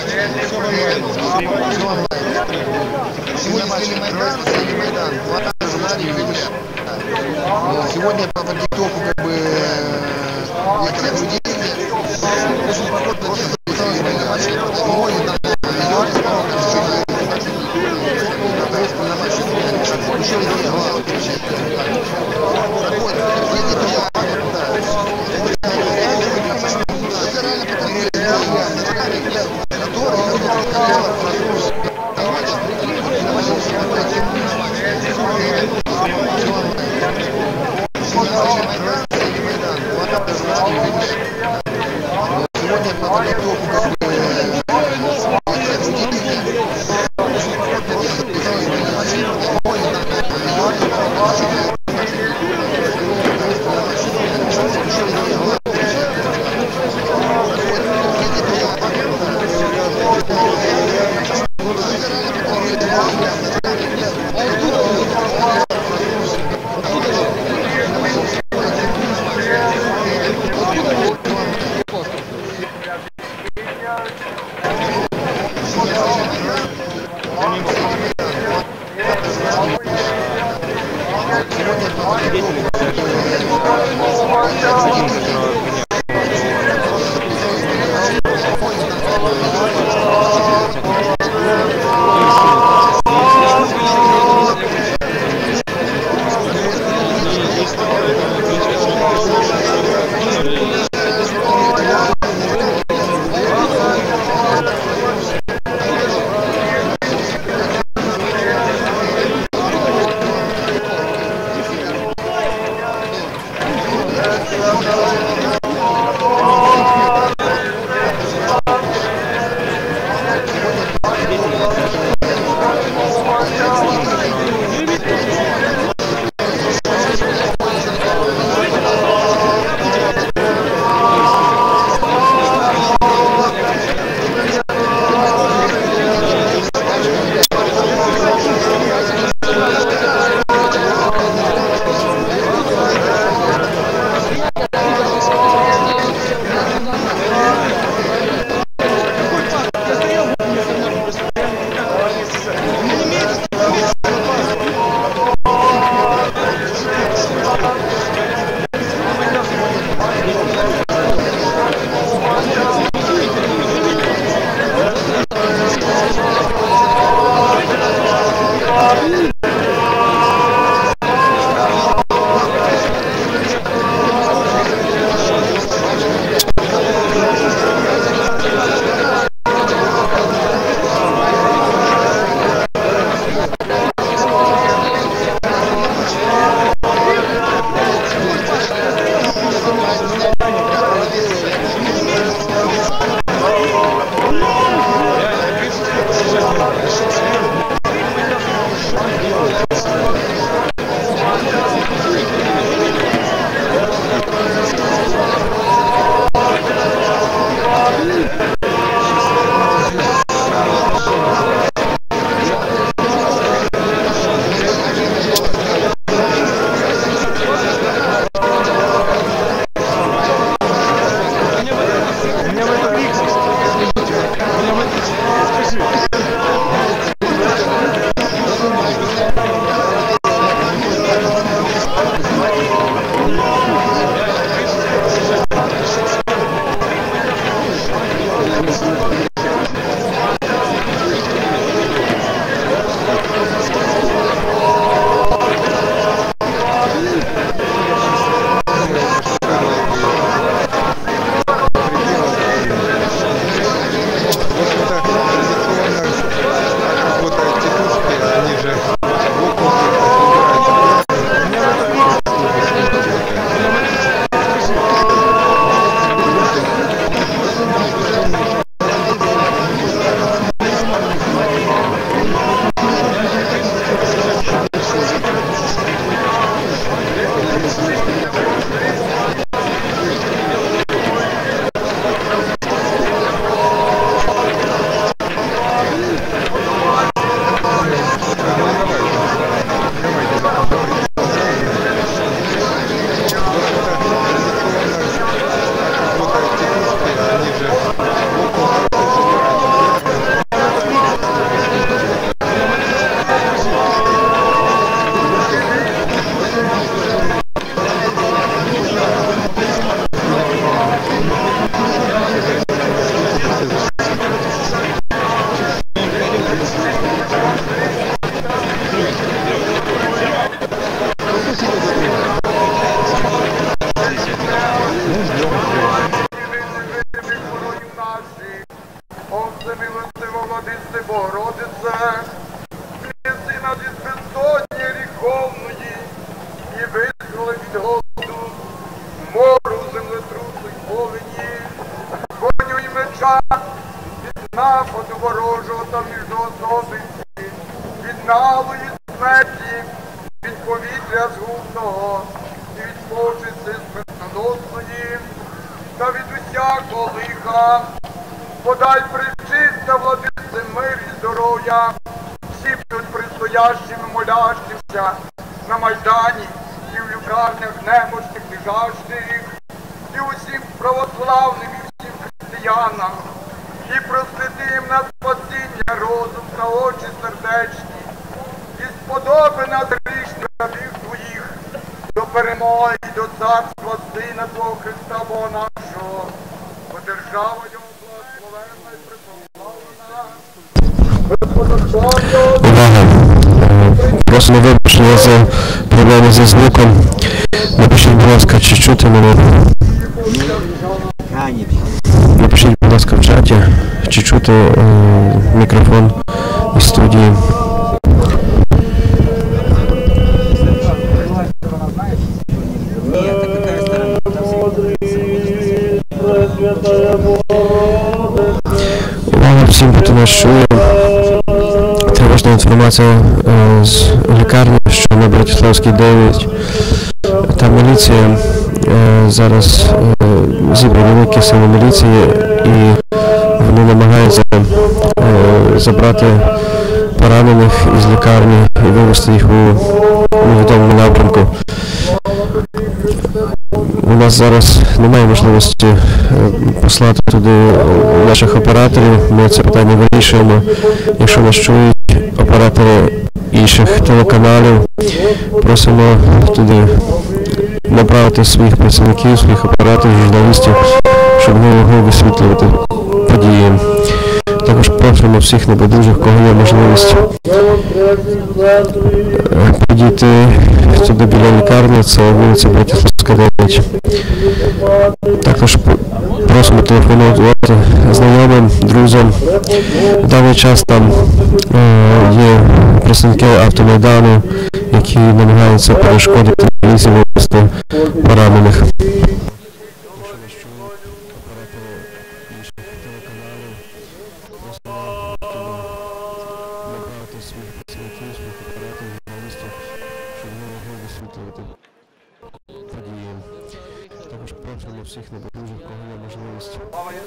Сегодня слили Майдан, два сценария Кремля. Сегодня по ТикТоку как бы некоторых людей очень похоже на тех, кто О, всемилостива владице Богородице, Єси над із безодні гріховної і визволи від голоду, мору, землетрусу й повені, вогню й меча, від нападу ворожого та міжоособиці, від налої смерті, від повітря згубного і від почесті смертоносної та від усякого лиха. Подай пречиста, владице, мир і здоров'я всім тут предстоящим і молящимся на Майдані і в лікарнях немощних лежащих, і усім православним і всім християнам, і просвіти їм на спасіння розум та очі сердечні, і сподоби нас грішних рабів твоїх до перемоги і до царства Сина Твого Христа Бога нашого, бо держава його благословенна і преславлена. Увага! Просимо вибачення за проблеми зі звуком. Напишіть, будь ласка, чи чути мене. Напишіть, будь ласка, в чаті, чи чути мікрофон із студії. Увага всім, хто нас чує. Тривожна інформація з лікарні, що на Братиславській 9 та міліція зараз зібрали великі сили міліції і вони намагаються забрати поранених із лікарні і вивезти їх у невідомому напрямку. У нас зараз немає можливості послати туди наших операторів, ми це питання вирішуємо. Якщо нас чують оператори інших телеканалів, просимо туди направити своїх працівників, своїх операторів, журналістів, щоб вони могли висвітлювати події. Також просимо всіх небайдужих, кого є можливість підійти туди біля лікарні, це вулиця Братиславська 9. Також просимо телефонувати знайомим, друзям. В даний час там є представники автомайдану, які намагаються перешкодити міліції вивезти поранених. Також просимо всіх небайдужих, кого є можливість.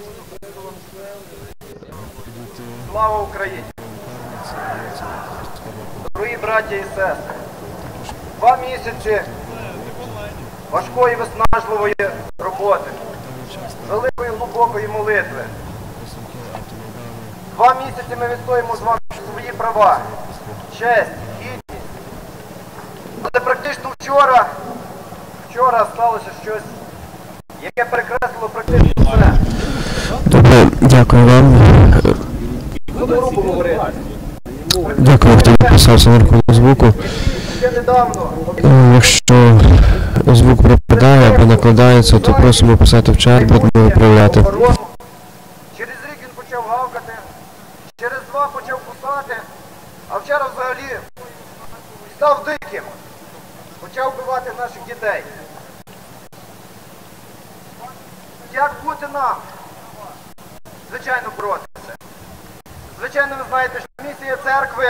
Слава Україні! Дорогі браті і сестри! 2 місяці важкої виснажливої роботи, великої глибокої молитви. 2 місяці ми відстоїмо з вами свої права, честь, гідність. Але практично вчора сталося щось, яке перекреслило практично все. Добре, дякую вам. Буду грубо говорити. Дякую, хто підписався на рахунок звуку. Якщо звук пропадає або накладається, то просимо писати в чат, будемо виправляти. Через рік він почав гавкати, через 2 почав кусати, а вчора взагалі став диким. Почав вбивати наших дітей. Як бути нам? Звичайно, проти це. Звичайно, ви знаєте, що місія церкви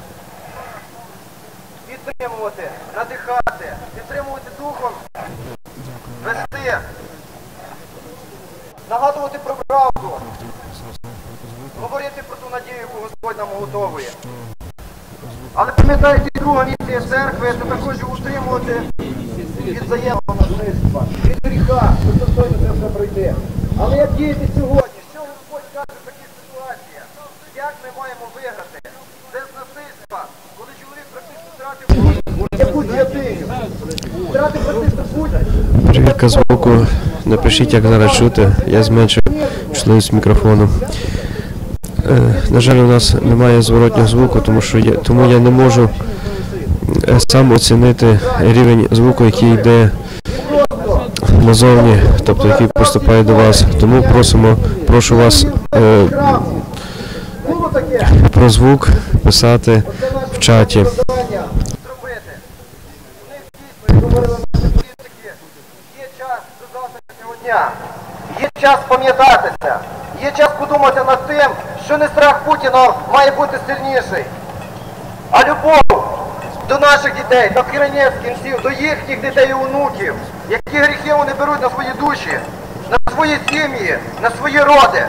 підтримувати, надихати, підтримувати духом, вести, нагадувати про правду, говорити про ту надію, яку Господь нам готовує. Але пам'ятаєте, друга місія церкви – це також утримувати від взаємного насильства, від гріха, що достойно це все пройти. Але як діяти сьогодні? Що Господь каже в таких ситуаціях? Як ми маємо виграти? Це з насильства, коли чоловік практично втратив якусь святиню, втратив практично будь. Перевірка звуку. Напишіть, як зараз чути. Я зменшив чутливість мікрофону. На жаль, у нас немає зворотнього звуку, тому я не можу сам оцінити рівень звуку, який йде назовні, тобто який поступає до вас. Тому прошу вас про звук писати в чаті. Є час пам'ятатися, є час подумати над тим, що не страх Путіна має бути сильніший, а любов до наших дітей, до кінець кінців, до їхніх дітей і онуків, які гріхи вони беруть на свої душі, на свої сім'ї, на свої роди.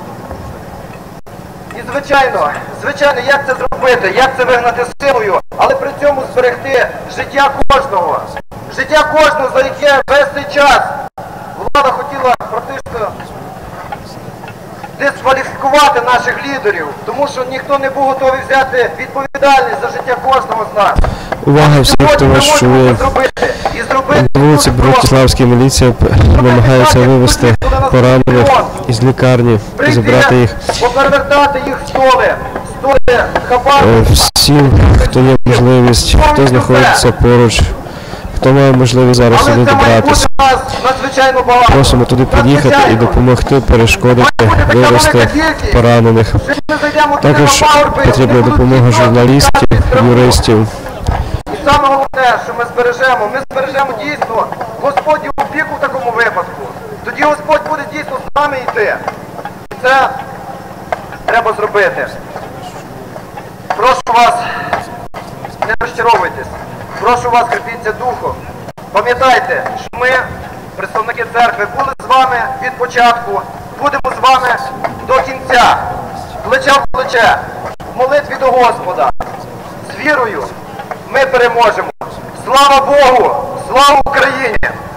І звичайно, як це зробити, як це вигнати силою, але при цьому зберегти життя кожного, за яке весь цей час влада хотіла практично дискваліфікувати наших лідерів, тому що ніхто не був готовий взяти відповідальність за життя кожного з нас. Увага всіх, хто вас чує. На вулиці Братиславській міліція намагається вивезти поранених із лікарні, забрати їх. Поперевертати їх столи, хапати. Всім, хто є можливість, хто знаходиться поруч, хто має можливість зараз сюди добратися. Просимо туди під'їхати і допомогти перешкодити, вивезти поранених. Також потрібна допомога журналістів, юристів. І саме головне, що ми збережемо дійсно Господню опіку в такому випадку. Тоді Господь буде дійсно з нами йти. І це треба зробити. Прошу вас, не розчаровуйтесь. Прошу вас, кріпіться духом. Пам'ятайте, що ми, представники церкви, були з вами від початку, будемо з вами до кінця. Плече в плече, в молитві до Господа. З вірою ми переможемо. Слава Богу! Слава Україні!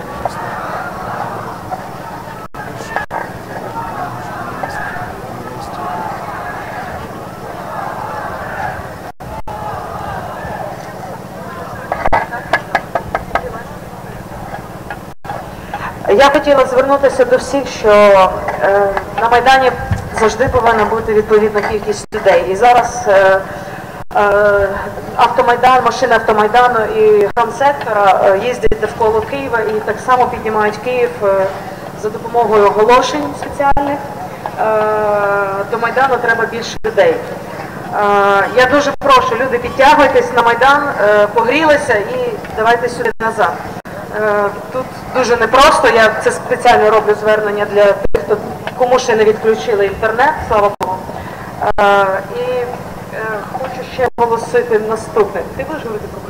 Я хотіла звернутися до всіх, що на Майдані завжди повинна бути відповідна кількість людей. І зараз автомайдан, машини автомайдану і громсектора їздять довкола Києва і так само піднімають Київ за допомогою оголошень спеціальних. До Майдану треба більше людей. Я дуже прошу, люди, підтягуйтесь на Майдан, погрілися і давайте сюди назад. Тут дуже непросто, я це спеціально роблю звернення для тих, кому ще не відключили інтернет, слава Богу. І хочу ще оголосити наступне. Ти будеш говорити про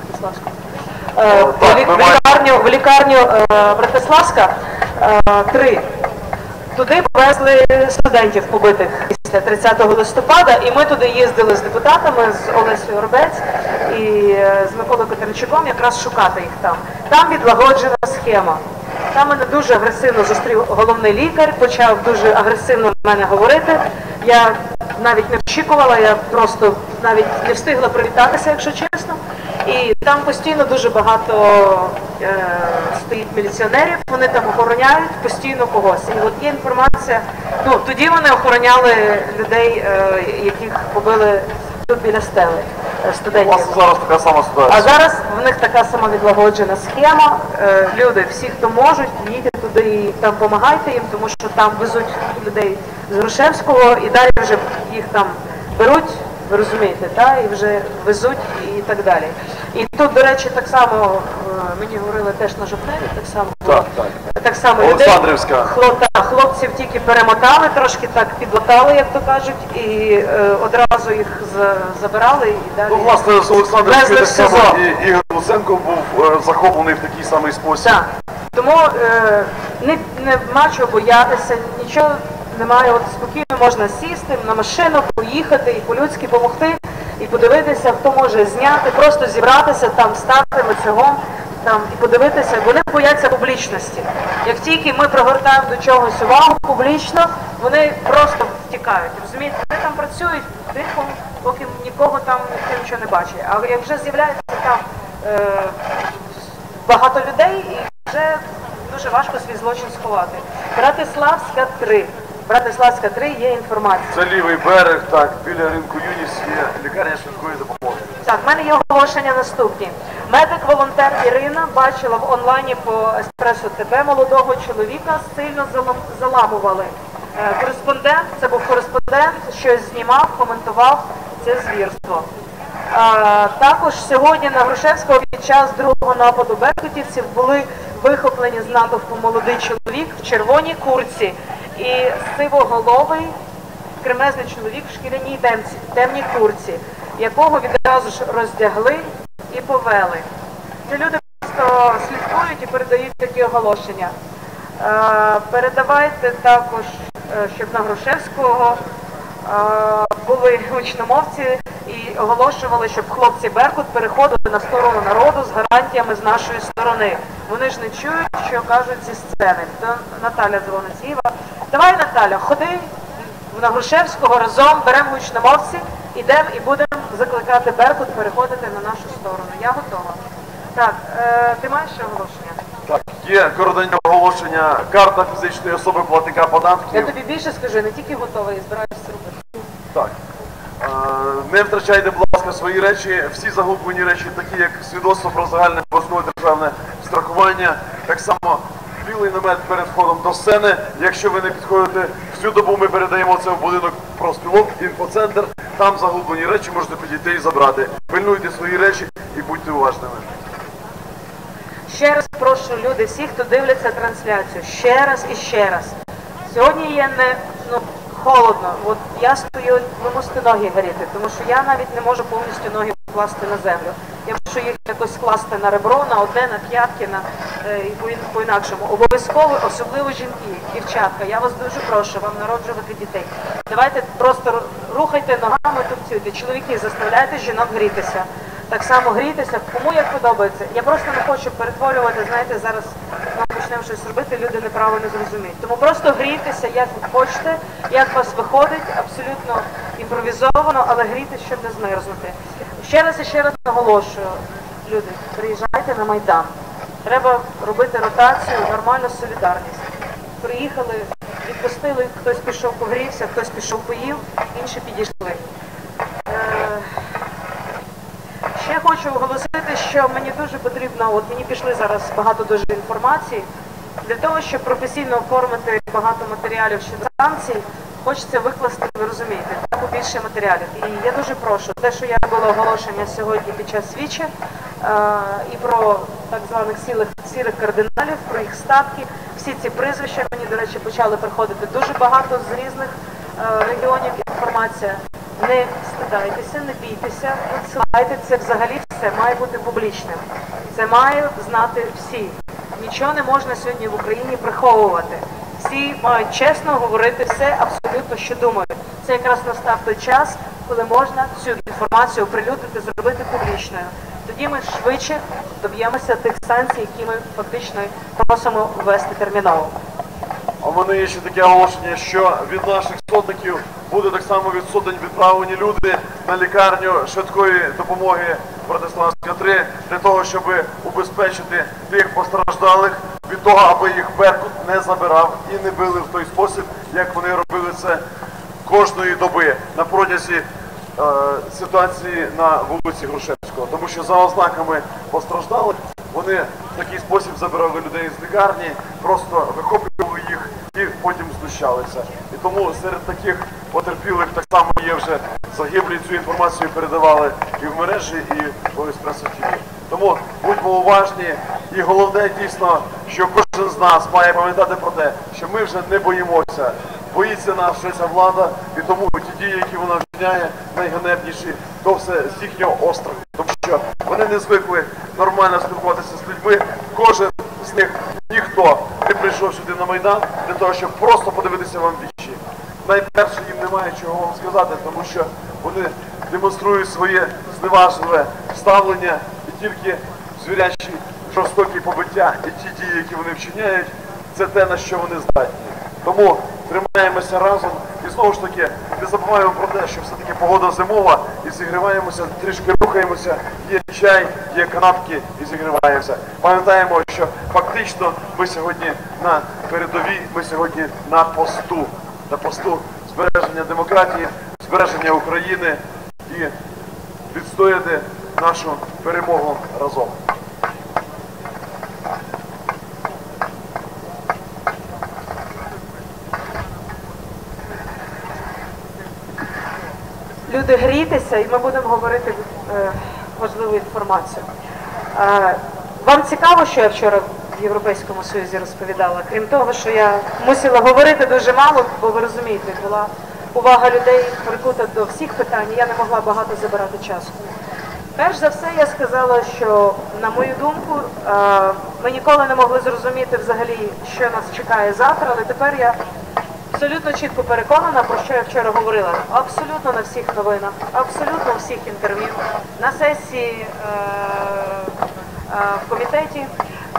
Братиславську? В лікарню Братиславська 3. Туди повезли студентів побитих після 30 листопада, і ми туди їздили з депутатами, з Олесею Орбець і з Миколою Катеринчуком якраз шукати їх там. Там відлагоджена схема. Там мене дуже агресивно зустрів головний лікар, почав дуже агресивно на мене говорити. Я навіть не очікувала, я просто навіть не встигла привітатися, якщо чесно. І там постійно дуже багато стоїть міліціонерів, вони там охороняють постійно когось. І от є інформація, ну тоді вони охороняли людей, яких побили тут біля стели, студентів. У вас зараз така сама ситуація. А зараз в них така сама відлагоджена схема. Люди, всі, хто можуть, їдьте туди і там допомагайте їм, тому що там везуть людей з Грушевського і далі вже їх там беруть, ви розумієте, та, і вже везуть і так далі. І тут, до речі, так само, мені говорили теж на жовтневі, так само людей, хлопців тільки перемотали, трошки так підлатали, як то кажуть, і одразу їх забирали і далі. Ну, власне, з Олександрівської так само і Ігор Луценко був захоплений в такий самий спосіб. Так, тому нема чого боятися, нічого немає, от спокійно можна сісти на машину, поїхати і по-людськи допомогти, і подивитися, хто може зняти, просто зібратися, там стати лицевом, там, і подивитися. Вони бояться публічності. Як тільки ми привертаємо до чогось увагу публічно, вони просто втікають. Розумієте, вони там працюють тихо, поки нікого там ніхто нічого не бачить. А як вже з'являється там багато людей, і вже дуже важко свій злочин сховати. Братиславська 3. Братиславська 3 є інформація. Це лівий берег, так, біля ринку Юніс є лікарня швидкої допомоги. Так, в мене є оголошення наступні. Медик-волонтер Ірина бачила в онлайні по Еспресо ТБ молодого чоловіка, сильно заламували. Кореспондент, це був кореспондент, щось знімав, коментував це звірство. Також сьогодні на Грушевського під час другого нападу беркутівців були вихоплені з натовпу молодий чоловік в червоній куртці і сивоголовий кремезний чоловік в шкіряній темній куртці, якого відразу ж роздягли і повели. Ці люди просто слідкують і передають такі оголошення. Передавайте також, щоб на Грушевського були гучномовці і оголошували, щоб хлопці Беркут переходили на сторону народу з гарантіями з нашої сторони. Вони ж не чують, що кажуть зі сцени. То Наталя дзвонить Іва. Давай, Наталя, ходи на Грушевського разом, беремо гучномовці, ідемо і будемо закликати Беркут переходити на нашу сторону. Я готова. Так, ти маєш ще оголошення? Так, є коротеньке оголошення, карта фізичної особи платника податків. Я тобі більше скажу, не тільки готова, і збираюся робити. Так. Не втрачайте, будь ласка, свої речі. Всі загублені речі, такі як свідоцтво про загальне обов'язкове державне страхування, так само білий намет перед входом до сцени. Якщо ви не підходите всю добу, ми передаємо це в будинок профспілок, інфоцентр. Там загублені речі, можете підійти і забрати. Пильнуйте свої речі і будьте уважними. Ще раз прошу, люди, всі, хто дивляться трансляцію, ще раз і ще раз. Сьогодні є холодно. От я стою, ви мусите ноги горіти, тому що я навіть не можу повністю ноги покласти на землю. Я можу їх якось скласти на ребро, на одне, на п'ятки, і по-інакшому. Обов'язково, особливо жінки, дівчатка, я вас дуже прошу, вам народжувати дітей. Давайте просто рухайте ногами, тупцюйте. Чоловіки, заставляйте жінок грітися. Так само грітися, кому як подобається. Я просто не хочу перетворювати, знаєте, зараз ми почнемо щось робити, люди неправильно зрозуміють. Тому просто грійтеся, як ви хочете, як вас виходить, абсолютно імпровізовано, але грійтеся, щоб не змерзнути. Ще раз наголошую, люди, приїжджайте на Майдан. Треба робити ротацію, нормальну солідарність. Приїхали, відпустили, хтось пішов погрівся, хтось пішов поїв, інші підійшли. Ще хочу оголосити, що мені дуже потрібно, от мені пішли зараз багато дуже інформації, для того, щоб професійно оформити багато матеріалів щодо санкцій, хочеться викласти, ви розумієте, побільше матеріалів. І я дуже прошу, те, що я робила оголошення сьогодні під час свічі, і про так званих сірих кардиналів, про їх статки, всі ці прізвища, мені, до речі, почали приходити дуже багато з різних регіонів інформація. Не стидайтеся, не бійтеся, надсилайте, це взагалі все має бути публічним. Це мають знати всі. Нічого не можна сьогодні в Україні приховувати. Всі мають чесно говорити все абсолютно, що думають. Це якраз настав той час, коли можна цю інформацію оприлюднити, зробити публічною. Тоді ми швидше доб'ємося тих санкцій, які ми фактично просимо ввести терміново. У мене є ще таке оголошення, що від наших сотників буде так само від сотень відправлені люди на лікарню швидкої допомоги Братиславська 3, для того, щоб убезпечити тих постраждалих від того, аби їх Беркут не забирав і не били в той спосіб, як вони робили це кожної доби на протязі ситуації на вулиці Грушевського. Тому що за ознаками постраждалих вони в такий спосіб забирали людей з лікарні, просто вихоплювали їх і потім знущалися. І тому серед таких потерпілих так само є вже загиблі, цю інформацію передавали і в мережі, і в Еспресо-ТВ. Тому будьмо уважні, і головне дійсно, що кожен з нас має пам'ятати про те, що ми вже не боїмося. Боїться нас вже ця влада, і тому ті дії, які вона вчиняє, найганебніші, то все з їхнього остраху. Тому що вони не звикли нормально спілкуватися з людьми. Кожен з них, ніхто не прийшов сюди на Майдан для того, щоб просто подивитися вам в вічі. Найперше, їм немає чого вам сказати, тому що вони демонструють своє зневажливе ставлення і тільки звірячі жорстокі побиття і ті дії, які вони вчиняють, це те, на що вони здатні. Тому тримаємося разом і знову ж таки не забуваємо про те, що все-таки погода зимова і зігріваємося, трішки рухаємося, є чай, є канапки і зігріваємося. Пам'ятаємо, що фактично ми сьогодні на передовій, ми сьогодні на посту збереження демократії, збереження України і відстояти нашу перемогу разом. люди грітися, і ми будемо говорити важливу інформацію. Вам цікаво, що я вчора в Європейському Союзі розповідала? Крім того, що я мусила говорити дуже мало, бо ви розумієте, була увага людей прикута до всіх питань, і я не могла багато забирати часу. Перш за все, я сказала, що, на мою думку, ми ніколи не могли зрозуміти взагалі, що нас чекає завтра, але тепер я абсолютно чітко переконана, про що я вчора говорила. Абсолютно на всіх новинах, абсолютно у всіх інтерв'ю, на сесії в комітеті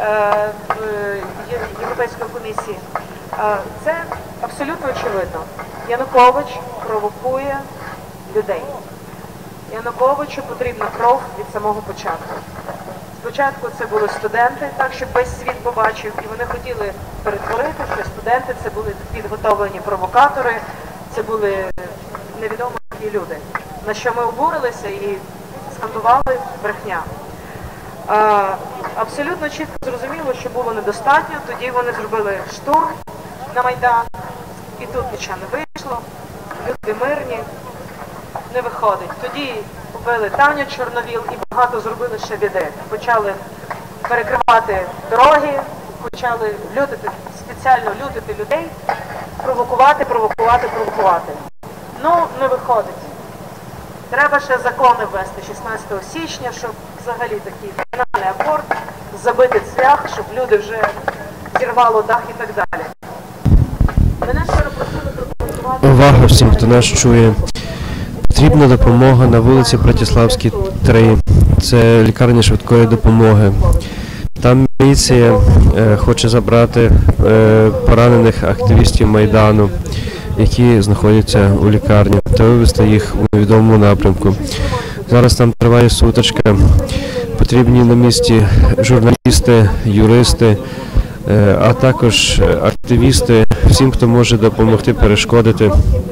Європейської комісії. Це абсолютно очевидно. Янукович провокує людей. Януковичу потрібна кров від самого початку. Спочатку це були студенти, так, щоб весь світ побачив, і вони хотіли перетворити, що студенти це були підготовлені провокатори, це були невідомо які люди. На що ми обурилися і скандували брехня. Абсолютно чітко зрозуміло, що було недостатньо, тоді вони зробили штурм на Майдан, і тут нічого не вийшло, люди мирні, не виходить. Тоді побили Таню Чорновіл і багато зробили ще біди. Почали перекривати дороги, почали спеціально лютити людей, провокувати. Ну, не виходить. Треба ще закони ввести 16 січня, щоб взагалі такий фінальний акорд, забити цвях, щоб люди вже зірвало дах і так далі. Мене вчора просили прокоментувати... Увага всім, хто нас чує. Потрібна допомога на вулиці Братиславській, 3. Це лікарня швидкої допомоги. Там міліція хоче забрати поранених активістів Майдану, які знаходяться у лікарні, та вивезти їх у невідомому напрямку. Зараз там триває сутичка. Потрібні на місці журналісти, юристи, а також активісти, всім, хто може допомогти перешкодити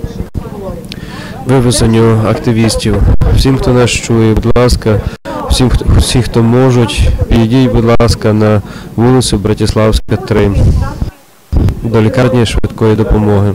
вивезенню активістів. Всім, хто нас чує, будь ласка, всі, хто можуть, підійдіть, будь ласка, на вулицю Братиславська, 3, до лікарні швидкої допомоги.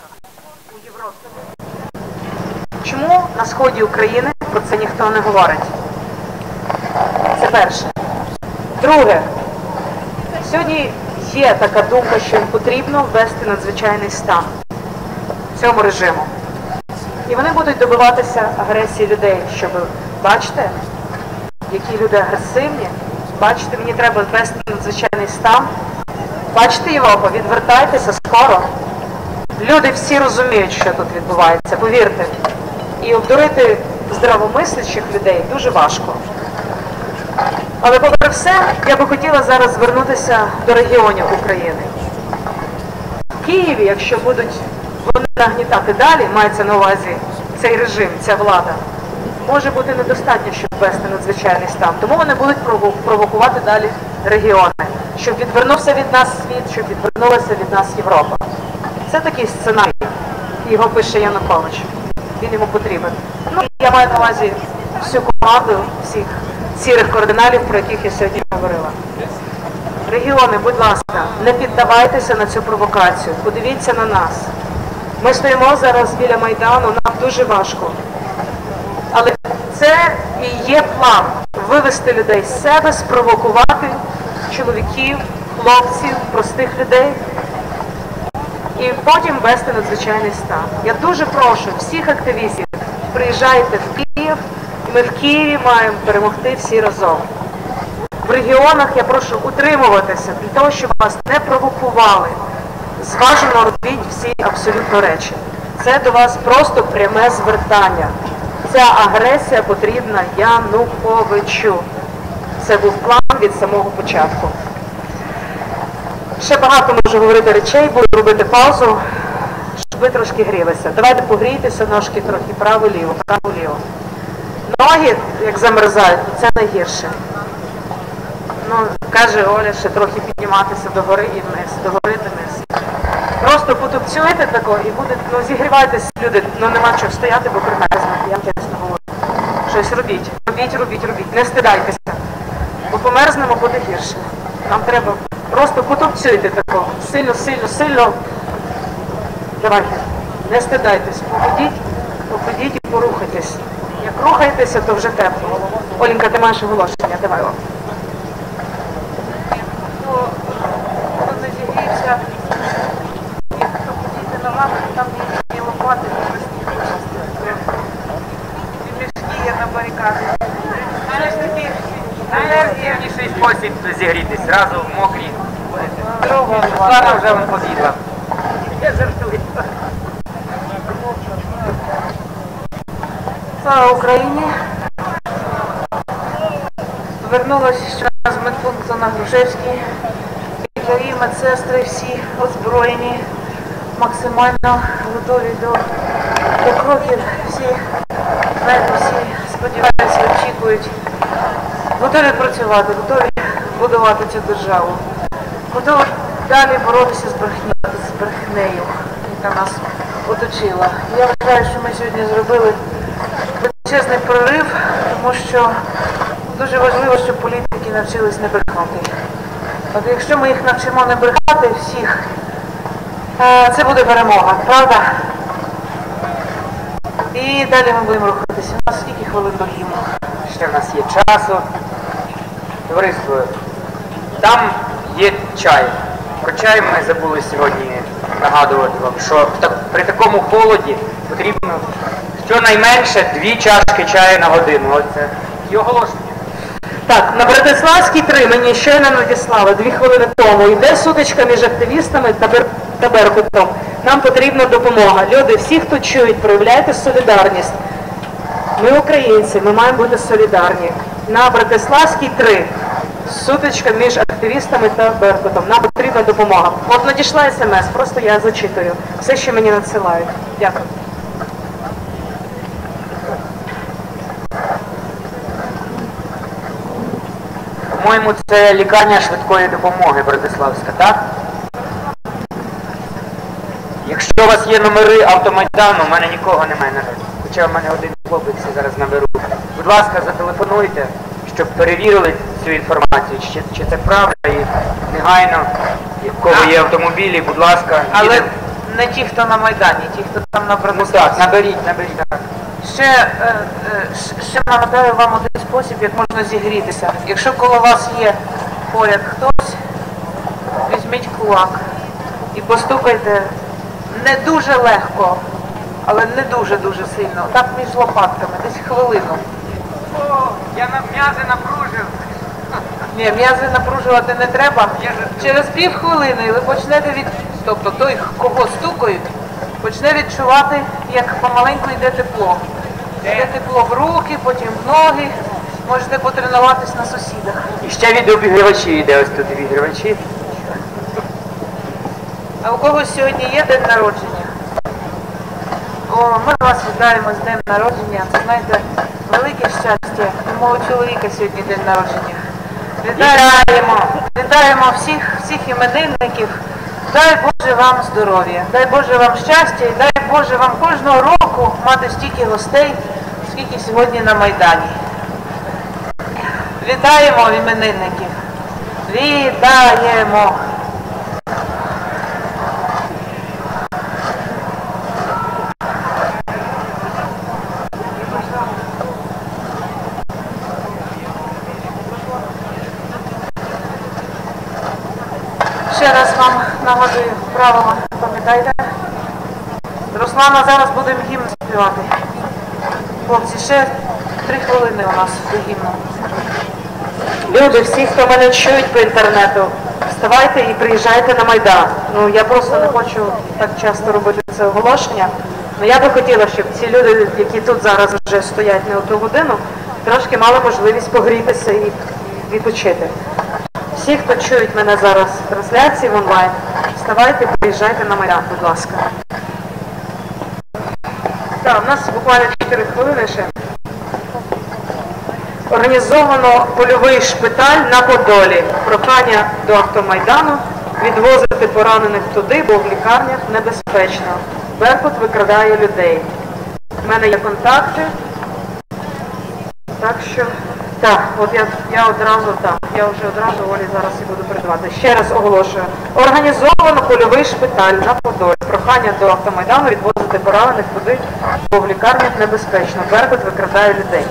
Чому на сході України про це ніхто не говорить? Це перше. Друге. Сьогодні є така думка, що їм потрібно ввести надзвичайний стан цьому режиму. І вони будуть добиватися агресії людей, щоб, бачите, які люди агресивні, бачите, мені треба ввести надзвичайний стан. Бачите, Європа, відвертайтеся скоро. Люди всі розуміють, що тут відбувається, повірте. І обдурити здравомислячих людей дуже важко. Але попри все, я би хотіла зараз звернутися до регіонів України. В Києві, якщо будуть вони нагнітати далі, мається на увазі цей режим, ця влада, може бути недостатньо, щоб ввести надзвичайний стан. Тому вони будуть провокувати далі регіони, щоб відвернувся від нас світ, щоб відвернулася від нас Європа. Це такий сценарій, його пише Янукович. Він йому потрібен. Ну, я маю на увазі всю команду, всіх сірих кардиналів, про яких я сьогодні говорила. Регіони, будь ласка, не піддавайтеся на цю провокацію. Подивіться на нас. Ми стоїмо зараз біля Майдану, нам дуже важко. Але це і є план вивести людей з себе, спровокувати чоловіків, хлопців, простих людей і потім ввести надзвичайний стан. Я дуже прошу всіх активістів, приїжджайте в Київ, і ми в Києві маємо перемогти всі разом. В регіонах я прошу утримуватися для того, щоб вас не провокували. Зважено робіть всі абсолютно речі. Це до вас просто пряме звертання. Ця агресія потрібна Януковичу. Це був план від самого початку. Ще багато можу говорити речей, буду робити паузу, щоб ви трошки грілися. Давайте погрійтеся, ножки трохи право-ліво, право-ліво. Ноги, як замерзають, це найгірше. Ну, каже Оля, ще трохи підніматися догори і вниз, догори і вниз. Просто потупцюєте тако і буде, ну зігрівайтесь, люди, ну нема чого стояти, бо примерзнете, я чесно говорю. Щось робіть, робіть, не стидайтеся. Бо померзнемо, буде гірше. Нам треба просто потупцюйте тако, сильно. Давайте, не стидайтесь, походіть підійдіть і порухайтесь. Як рухаєтеся, то вже тепло. Оленька, ти маєш оголошення, давай вам. Хто не зігрівся, якщо подійти ногами, то там є лопати, і мішки є на барикаді. Найефективніший спосіб зігрітись, зразу в мокрі. Другого Слава вже вам побігла. Я жартую. Слава Україні! Вернулася ще з медпункту на Грушевській. Лікарі, медсестри всі озброєні, максимально готові до кроків. Всі, знаєте, всі сподіваються, очікують. Готові працювати, готові будувати цю державу. Готові далі боротися з брехнею, яка нас оточила. Я вважаю, що ми сьогодні зробили величезний прорив, тому що дуже важливо, щоб політики навчились не брехати. От якщо ми їх навчимо не брехати всіх, це буде перемога, правда? І далі ми будемо рухатися. У нас скільки хвилин до гімну? Ще в нас є часу. Товариство, там є чай. Про чай ми забули сьогодні нагадувати вам, що при такому холоді потрібно щонайменше 2 чашки чаю на годину. Оце і оголошення. Так, на Братиславській 3 мені щойно надіслали 2 хвилини тому. Йде сутичка між активістами та Беркутом. Нам потрібна допомога. Люди, всі, хто чують, проявляйте солідарність. Ми українці, ми маємо бути солідарні. На Братиславській 3 сутичка між активістами та Беркутом. Нам потрібна допомога. От надійшла смс, просто я зачитую. Все, що мені надсилають. Дякую. По-моєму, це лікарня швидкої допомоги Братиславська, так? Якщо у вас є номери автомайдану, у мене нікого немає, на жаль. Хоча в мене один хлопець, зараз наберу. Будь ласка, зателефонуйте, щоб перевірили цю інформацію, чи це правда, і негайно, в кого є автомобілі, будь ласка. Але не ті, хто на Майдані, ті, хто там на Братиславській. Ну так, наберіть, так. Ще нагадаю вам один спосіб, як можна зігрітися. Якщо коло вас є поряд хтось, візьміть кулак і постукайте не дуже легко, але не дуже-дуже сильно. Так між лопатками, десь хвилину. О, я м'язи напружив. Ні, м'язи напружувати не треба. Через півхвилини ви почнете тобто той, кого стукають, почне відчувати, як помаленьку йде тепло. Йде тепло в руки, потім в ноги. Можете потренуватись на сусідах. І ще від обігрівачі йде, ось тут обігрівачі. А у когось сьогодні є день народження? О, ми вас вітаємо з днем народження. Це, знаєте, велике щастя. У мого чоловіка сьогодні день народження. Вітаємо всіх іменинників. Дай Боже вам здоров'я, дай Боже вам щастя і дай Боже вам кожного року мати стільки гостей, скільки сьогодні на Майдані. Вітаємо іменинників. Вітаємо! Ще раз вам нагадую правила, пам'ятайте. Руслана, зараз будемо гімн співати. Хлопці, ще 3 хвилини у нас до гімну. Люди, всі, хто мене чують по інтернету, вставайте і приїжджайте на Майдан. Ну, я просто не хочу так часто робити це оголошення. Але я би хотіла, щоб ці люди, які тут зараз вже стоять не 1 годину, трошки мали можливість погрітися і відпочити. Всі, хто чують мене зараз в трансляції в онлайн, вставайте, приїжджайте на Майдан, будь ласка. Так, у нас буквально 4 хвилини ще. Організовано польовий шпиталь на Подолі. Прохання до Автомайдану відвозити поранених туди, бо в лікарнях небезпечно. Беркут викрадає людей. У мене є контакти, так що Так, от я вже одразу Олі зараз і буду передавати. Ще раз оголошую. Організовано польовий шпиталь на Подолі. Прохання до Автомайдану відвозити поранених туди, бо в лікарнях небезпечно. Беркут викрадає людей.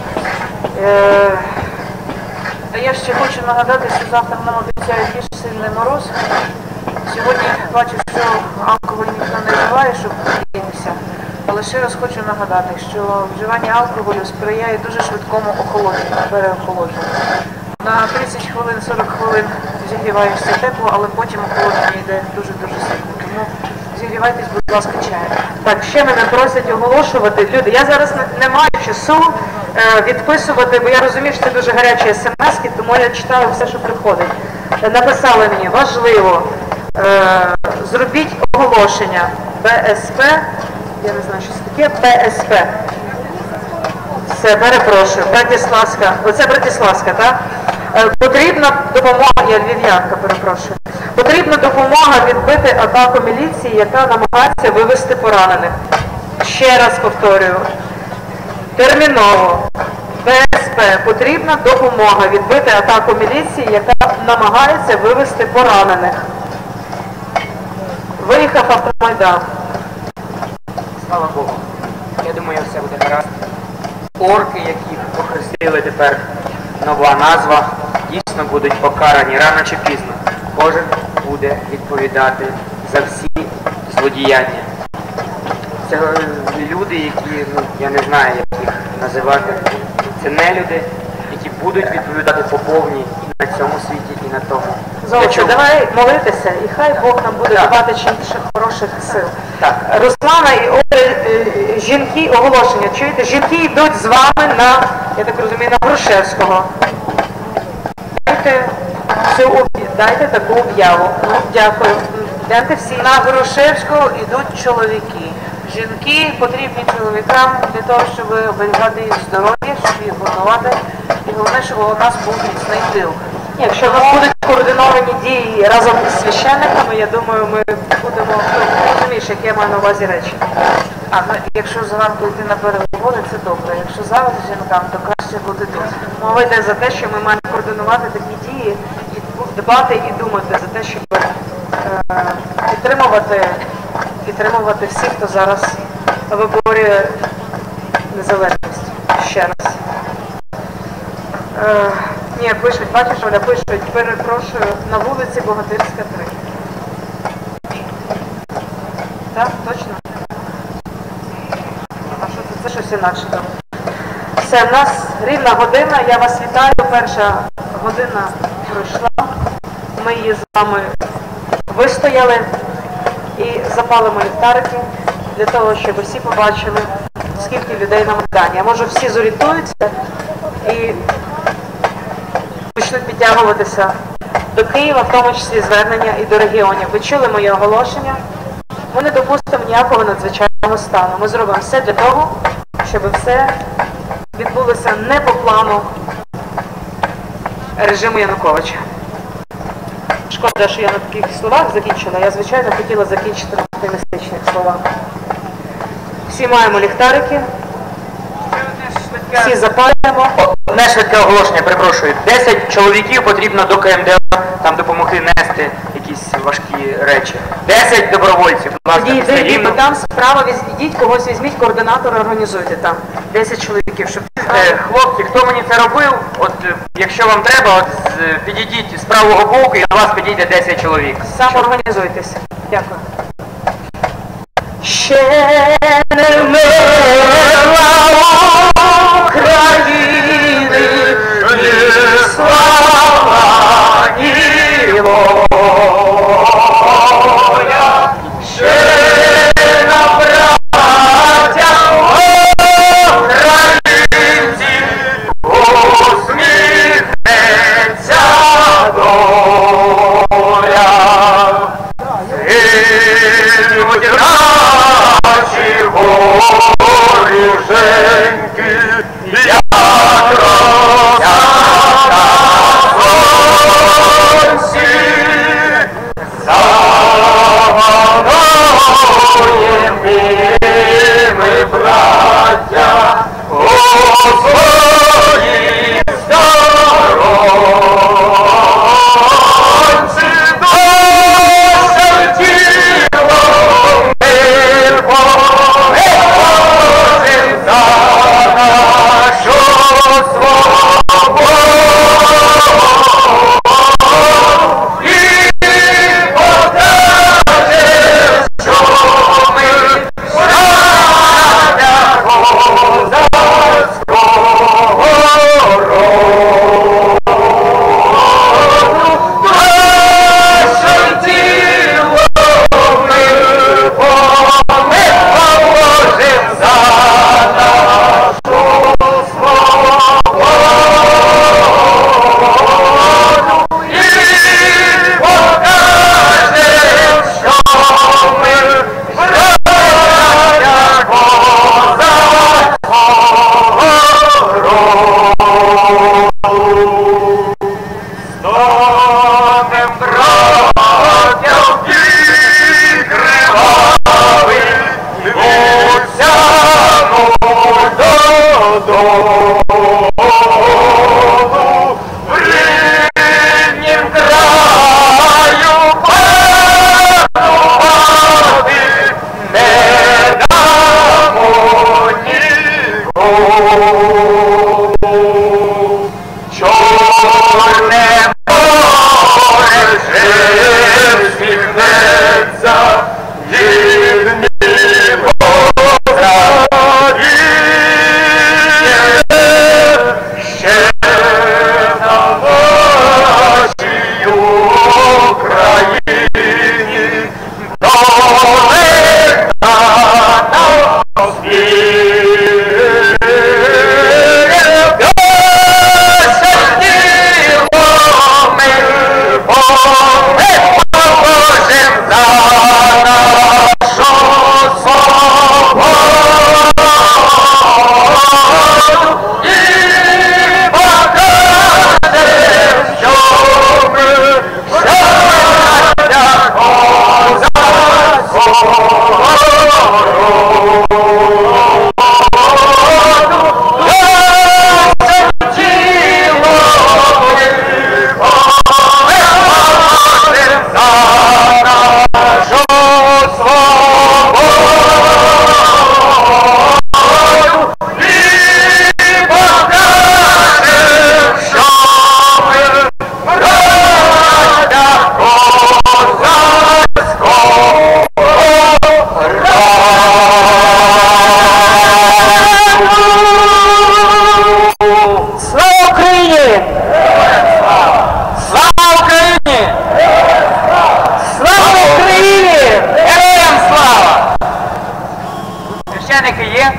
Я ще хочу нагадати, що завтра нам обіцяють більш сильний мороз. Сьогодні бачу, що алкоголь ніхто не вживає, щоб підігрітися. Але ще раз хочу нагадати, що вживання алкоголю сприяє дуже швидкому охолодженню, переохолодженню. На 30 хвилин, 40 хвилин зігріваєшся тепло, але потім охолодження йде дуже-дуже сильно. Тому зігрівайтесь, будь ласка, чаєм. Так, ще мене просять оголошувати. Люди, я зараз не маю часу відписувати, бо я розумію, що це дуже гарячі смс-ки, тому я читаю все, що приходить. Написали мені, важливо, зробіть оголошення БСП, я не знаю, що це таке, ПСП. Все, перепрошую, Братиславська, оце Братиславська, так? Потрібна допомога, я львів'янка, перепрошую. Потрібна допомога відбити атаку міліції, яка намагається вивезти поранених. Ще раз повторюю, терміново, БСП, потрібна допомога відбити атаку міліції, яка намагається вивезти поранених. Виїхав Автомайдан. Слава Богу. Я думаю, все буде гаразд. Орки, які похрестили тепер нова назва, дійсно будуть покарані рано чи пізно. Кожен буде відповідати за всі злодіяння. Це люди, які, я не знаю, як їх називати, це нелюди, які будуть відповідати по повній і на цьому світі, і на тому. Золоче, давай молитися, і хай Бог нам буде давати чим більше хороших сил. Так. Руслана і Оля, жінки, оголошення, чуєте? Жінки йдуть з вами на, я так розумію, на Грушевського. Дайте таку об'яву. Ну, дякую. Йдете всі. На Грушевського йдуть чоловіки. Жінки потрібні чоловікам для того, щоб оберігати їх здоров'я, щоб їх годувати. І головне, щоб у нас був міцний тил. Якщо в нас будуть координовані дії разом із священниками, я думаю, ми будемо, розумієш, як я маю на увазі речі. Якщо зранку йти на переговори, це добре. Якщо зараз жінкам, то краще бути тут. Мова йде за те, що ми маємо координувати такі дії, і дбати і думати за те, щоб підтримувати всіх, хто зараз виборює незалежність. Ще раз. Ні, пишуть, бачиш, Оля, пишуть, перепрошую, на вулиці Богатирська, 3. Так, точно? А що це? Це щось інакше там. Все, в нас рівна година, я вас вітаю, перша година пройшла, ми її з вами вистояли і запалимо ліхтарики для того, щоб всі побачили, скільки людей на Майдані. А може всі зорієнтуються і почнуть підтягуватися до Києва, в тому числі звернення і до регіонів. Ви чули моє оголошення? Ми не допустимо ніякого надзвичайного стану. Ми зробимо все для того, щоб все відбулося не по плану режиму Януковича. Шкода, що я на таких словах закінчила. Я, звичайно, хотіла закінчити на оптимістичних словах. Всі маємо ліхтарики. Всі запалюємо. Одне швидке оголошення, перепрошую. 10 чоловіків потрібно до КМДА там допомогти нести якісь важкі речі. 10 добровольців, будь ласка, після гімну. Там справа, йдіть, когось візьміть, координатора організуйте там. 10 чоловіків, щоб... Хлопці, хто мені це робив, от якщо вам треба, от підійдіть з правого боку і до вас підійде 10 чоловік. Самоорганізуйтесь. Дякую. Ще не вмерла України, ні слава, ні воля, ще нам, браття українці, усміхнеться доля. Синуть наші воріженьки, як роса на сонці, загонуєм ми, браття, у своїй народу в ріднім краю панувати не дамо нікому. Чорне море вже всміхнеться, гіднімо радіє, ще на нашій Україні долина нас є?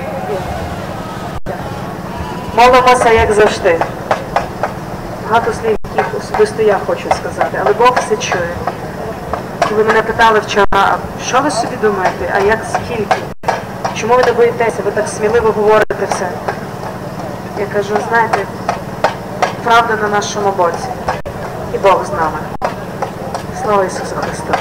Молимося, як завжди. Багато слів, яких особисто я хочу сказати, але Бог все чує. Ви мене питали вчора, а що ви собі думаєте, а як скільки? Чому ви не боїтеся, ви так сміливо говорите все? Я кажу, знаєте, правда на нашому боці. І Бог з нами. Слава Ісусу Христу!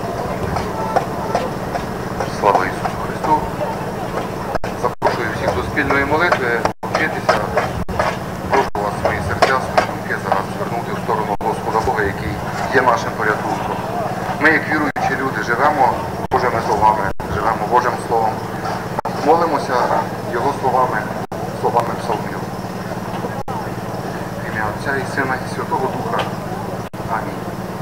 Слава Ісусу Христу! Запрошую всіх до спільної молитви, вчитися. Прошу вас свої серця, свої думки зараз звернути в сторону Господа Бога, який є нашим порятунком. Ми, як віруючі люди, живемо Божими словами, живемо Божим Словом. Молимося Його словами, словами псалмів. В ім'я Отця і Сина і Святого Духа. Амінь.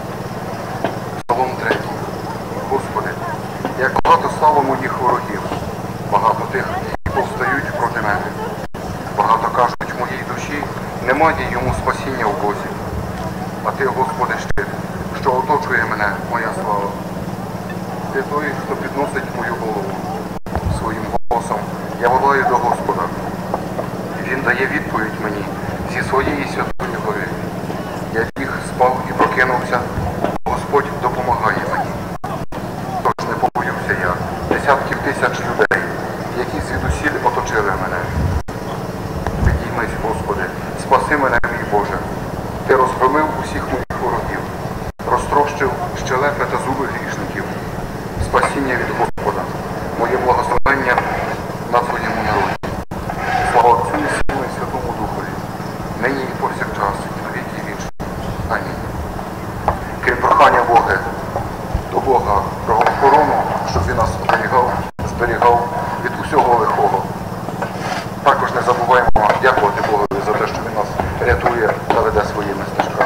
Псалом 3. Господи, як багато стало моїх ворогів, багато тих, які повстають проти мене. Багато кажуть в моїй душі, немає йому спасіння в Бозі. А Ти, Господи, щит, що оточує мене, моя слава. Ти той, хто підносить мою голову. Своїм голосом я волаю до Господа. Він дає відповідь мені зі своєї святої гори. Я ліг, спав і прокинувся, Господь допомагає мені. Тож не побоюся я десятків тисяч людей, які звідусіль оточили мене. Підіймись, Господи, спаси мене, мій Боже. Ти розгромив усіх моїх ворогів, розтрощив щелепи та зуби грішників. Спасіння від Господа, моє благословення на Твоєму народі. Слава Отцю і Сину і Святому Духові, нині і повсякчас, і на віки вічні. Амінь. Крім прохання до Бога про охорону, щоб Він нас зберігав від усього лихого. Також не забуваємо дякувати Богові за те, що Він нас рятує та веде своїми стежками.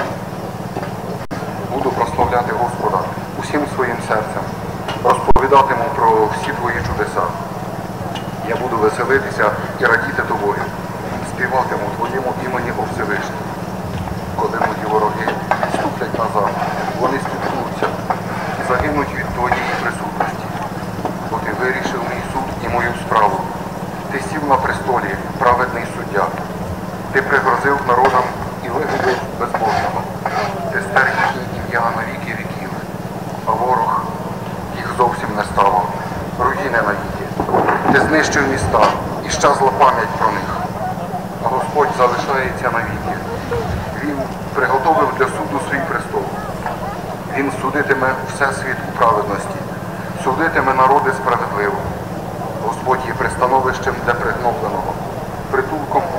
Буду прославляти Господа усім своїм серцем, розповідатиму про всі Твої чудеса. Я буду веселитися і радіти Тобою, співатиму Твоєму імені, о Всевишній. Коли мої вороги ступлять назад, вони спіткнуться і загинуть від Твоєї присутності. Бо Ти вирішив мій суд і мою справу. Ти сів на престолі, праведний суддя. Ти пригрозив народам і вигубив безбожного. Ти стер їхні ім'я на віки віків, а ворог їх зовсім не ставав. Руїни навіки. Ти знищив міста і щезла пам'ять про них. А Господь залишається навіки. Він приготовив для суду свій престол. Він судитиме всесвіт у праведності, судитиме народи справедливо. Господь є пристановищем для пригнобленого, притулком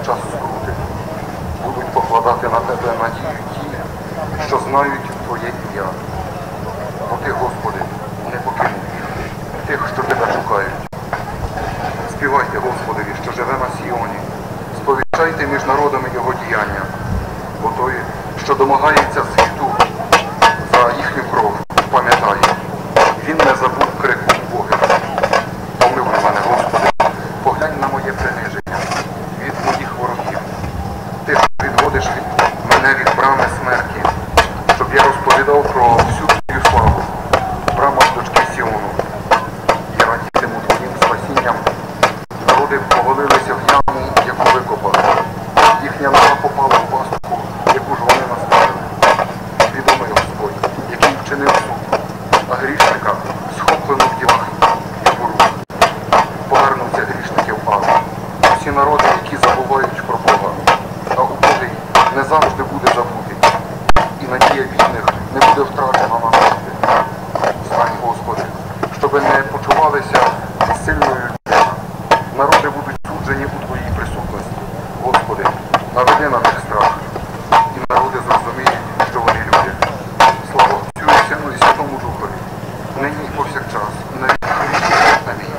знають Твоє ім'я. Бо Ти, Господи, не покинув їх, тих, що Тебе шукають. Співайте Господові, що живе на Сіоні, сповіщайте між народами Його діяння, бо той, що домагається світу за їхню кров, пам'ятає. Він не забув крику Бога. Помилуй мене, Господи, поглянь на моє приниження від моїх ворогів. Ти ж відводиш мене від брами смерті, щоб я розповідав про всю Твою славу. Брама дочки Сіону. Я радітиму Твоїм спасінням. Народи повалилися в яму, яку викопали. Їхня нога попала в пастку, яку ж вони наставили. Відомий Господь, який вчинив суд, а грішника схоплено в ділах, як у рух. Повернуться грішники в ад. Усі народи, які забувають про Бога, а убогий не завжди буде забутий. І надія бідних не буде втрачена назавжди. Стань, Господи, щоби не почувалися сильною людьми. Народи будуть суджені у Твоїй присутності. Господи, наведи на них страх. І народи зрозуміють, що вони люди. Слава Отцю і Сину і Святому Духові. Нині і повсякчас, і на віки вічні. Амінь.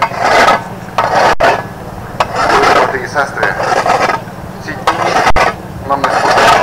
Брати і сестри, ці дні нам неспокійно.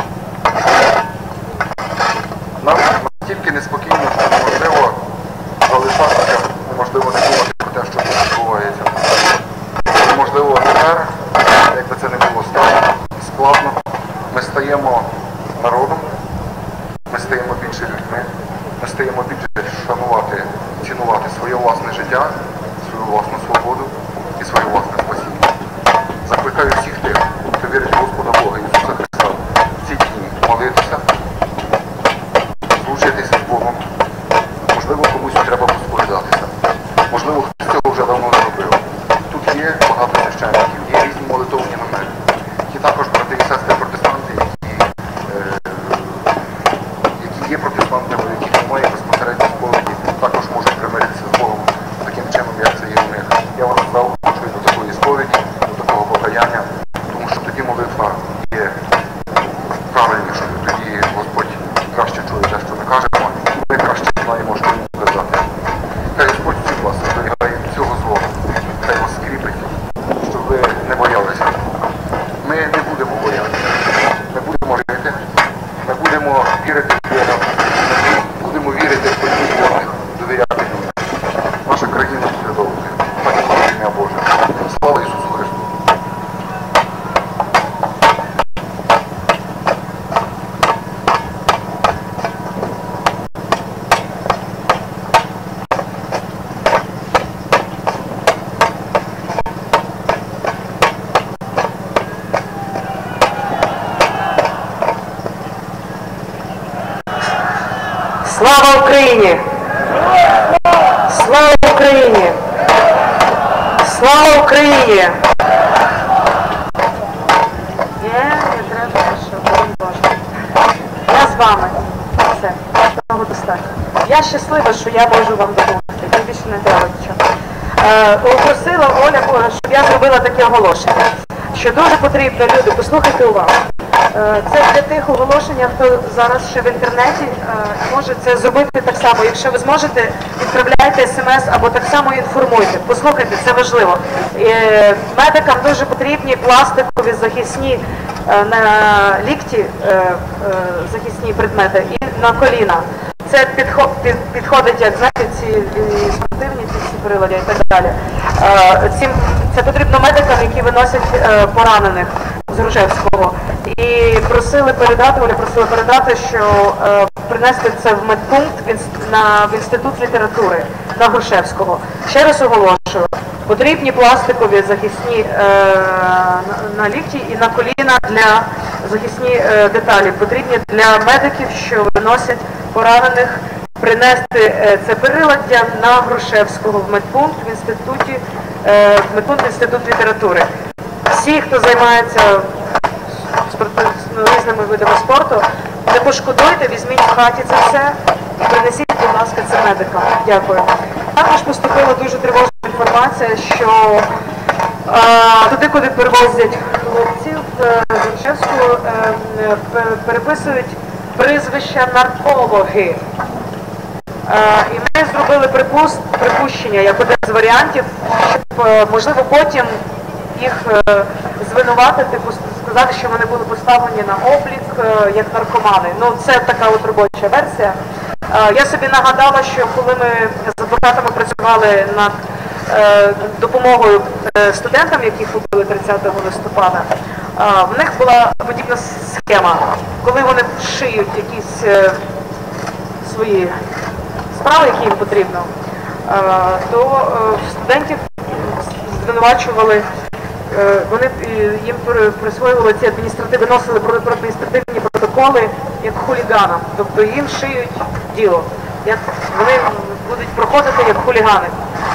Нам настільки неспокійно, що неможливо залишатися, неможливо не думати про те, що тут відбувається. Неможливо тепер, якби це не було складно, ми стаємо народом, ми стаємо більше людьми, ми стаємо більше шанувати, цінувати своє власне життя, свою власну свободу і своє власне спасіння. Закликаю всіх тих, хто вірить в Господа Бога Ісуса Христа, в ці дні молитися, злучитися з Богом. Можливо, комусь треба посповідатися. Можливо, хтось цього вже давно зробив. Тут є багато священників, є різні молитовні наміри. Є також брати і сестри протестанти, які є протестантами, у яких немає безпосередньо сповіді, також можуть примиритися з Богом таким чином, як це є у них. Я вас заохочую до такої сповіді, до такого покаяння, тому що тоді молитва є правильнішою, тоді Господь краще чує те, що ми кажемо, і ми краще знаємо, що йому казати. Хай Господь всіх вас зберігає від цього злого, хай вас скріпить, щоб ви не боялися. Ми не будемо боятися, ми будемо жити, ми будемо вірити в Бога, ми будемо вірити в подій Божих, довіряти людям. Наша країна буде довгою. Так і ім'я Боже. Слава Ісусу Христу! Слава Україні! Слава Україні! Слава Україні! Не треба, що Бог Боже. Я з вами. Все. Того достатньо. Я щаслива, що я можу вам допомогти. Тим більше не треба нічого. Попросила Оля, щоб я зробила таке оголошення, що дуже потрібно, люди, послухайте уважно. Це для тих оголошення, хто зараз ще в інтернеті може це зробити так само. Якщо ви зможете, відправляйте смс або так само інформуйте. Послухайте, це важливо. Медикам дуже потрібні пластикові захисні на лікті, захисні предмети і на коліна. Це підходить, як знаєте, ці спортивні ці прилади і так далі. Це потрібно медикам, які виносять поранених з Грушевського. І просили передати, що принести це в медпункт в Інститут літератури на Грушевського. Ще раз оголошую, потрібні пластикові захисні на лікті і на коліна для захисні деталі. Потрібні для медиків, що виносять поранених, принести це приладдя на Грушевського в медпункт в Інститут літератури. Всі, хто займається різними видами спорту, не пошкодуйте, візьміть в хаті це все і принесіть, будь ласка, це медикам. Дякую. Також поступила дуже тривожна інформація, що туди, куди перевозять хлопців з Грушевського, переписують прізвища наркологи. І ми зробили припущення як один з варіантів, щоб, можливо, потім їх звинуватити, сказати, що вони були поставлені на облік як наркомани. Ну, це така от робоча версія. Я собі нагадала, що коли ми з адвокатами працювали над допомогою студентам, яких убили 30 листопада, в них була подібна схема. Коли вони шиють якісь свої справи, які їм потрібно, то студентів звинувачували, вони їм присвоювали ці виносили адміністративні протоколи як хуліганам. Тобто їм шиють діло, як вони будуть проходити як хулігани.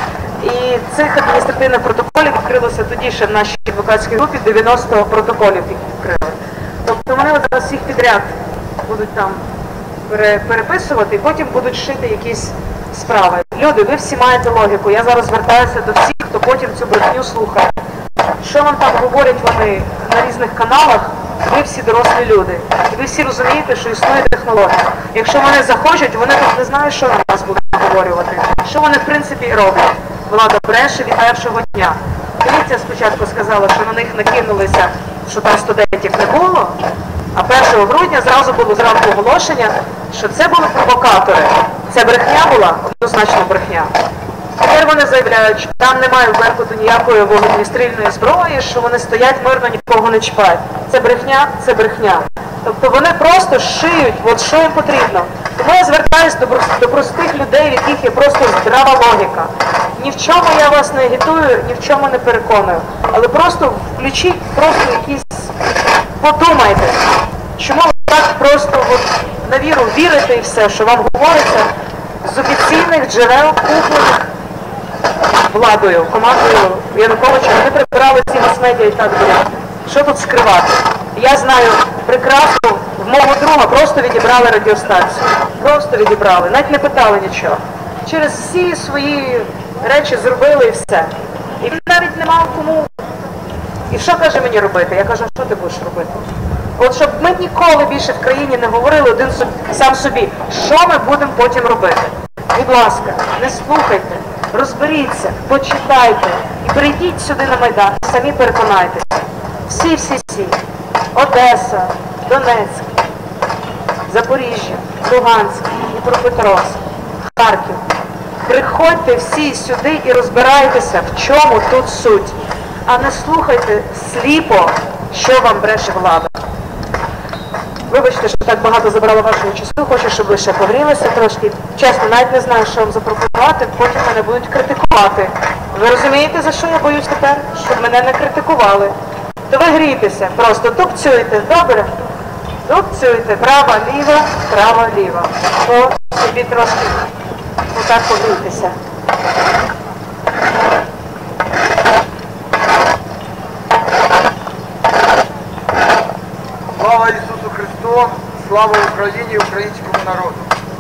І цих адміністративних протоколів відкрилося тоді ще в нашій адвокатській групі 90 протоколів їх відкрили. Тобто вони зараз всіх підряд будуть там переписувати і потім будуть шити якісь справи. Люди, ви всі маєте логіку. Я зараз звертаюся до всіх, хто потім цю брехню слухає. Що вам там говорять вони на різних каналах, ви всі дорослі люди. І ви всі розумієте, що існує технологія. Якщо вони захочуть, вони тут не знають, що на нас будуть говорювати. Що вони в принципі і роблять. Влада бреше від першого дня. Поліція спочатку сказала, що на них накинулися, що там студентів не було, а 1 грудня зразу було зранку оголошення, що це були провокатори. Це брехня була, однозначно брехня. Тепер вони заявляють, що там немає в Беркуту ніякої вогнестрільної зброї, що вони стоять мирно, нікого не чіпають. Це брехня, це брехня. Тобто вони просто шиють, от що їм потрібно. Тому я звертаюся до простих людей, в яких є просто здрава логіка. Ні в чому я вас не агітую, ні в чому не переконую. Але просто включіть, просто якісь, подумайте, чому ви так просто от, на віру вірите і все, що вам говориться з офіційних джерел, куплених владою, командою Януковича. Вони прибирали ці мас-медіа і так далі. Що тут скривати? Я знаю прекрасно, в мого друга просто відібрали радіостанцію. Просто відібрали, навіть не питали нічого. Через всі свої речі зробили і все. І він навіть не мав кому. І що каже мені робити? Я кажу, що ти будеш робити? От щоб ми ніколи більше в країні не говорили один сам собі, що ми будемо потім робити. Будь ласка, не слухайте, розберіться, почитайте і прийдіть сюди на Майдан, самі переконайтеся. Всі. Одеса, Донецьк, Запоріжжя, Луганськ, Дніпропетровськ, Харків. Приходьте всі сюди і розбирайтеся, в чому тут суть. А не слухайте сліпо, що вам бреше влада. Вибачте, що так багато забрала вашого часу, хочу, щоб ви ще погрілися трошки. Чесно, навіть не знаю, що вам запропонувати, потім мене будуть критикувати. Ви розумієте, за що я боюсь тепер? Щоб мене не критикували. То ви грійтеся, просто тупцюйте, добре? Тупцюйте, право, ліво. То собі трошки отак погрійтеся. Слава Ісусу Христу, слава Україні і українському народу.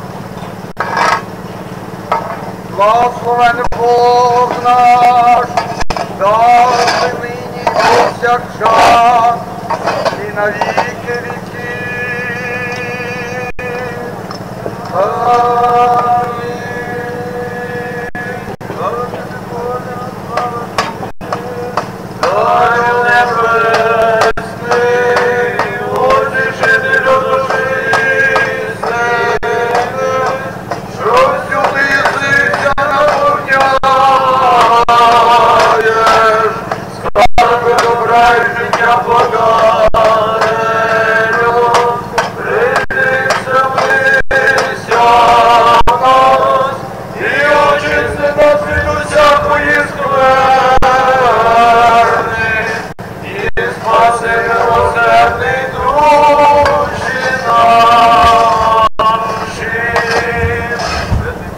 Благословений Бог наш, завжди нині повсякчас і на віки віки. Амінь. Царю небесний, утішителю душі землі, що всюди єсися наповняєш, скарби добра і життя подарено, прийдися вися в нас, і очисти нас від усякої скверни, і спаси милосердний душі наші. Святий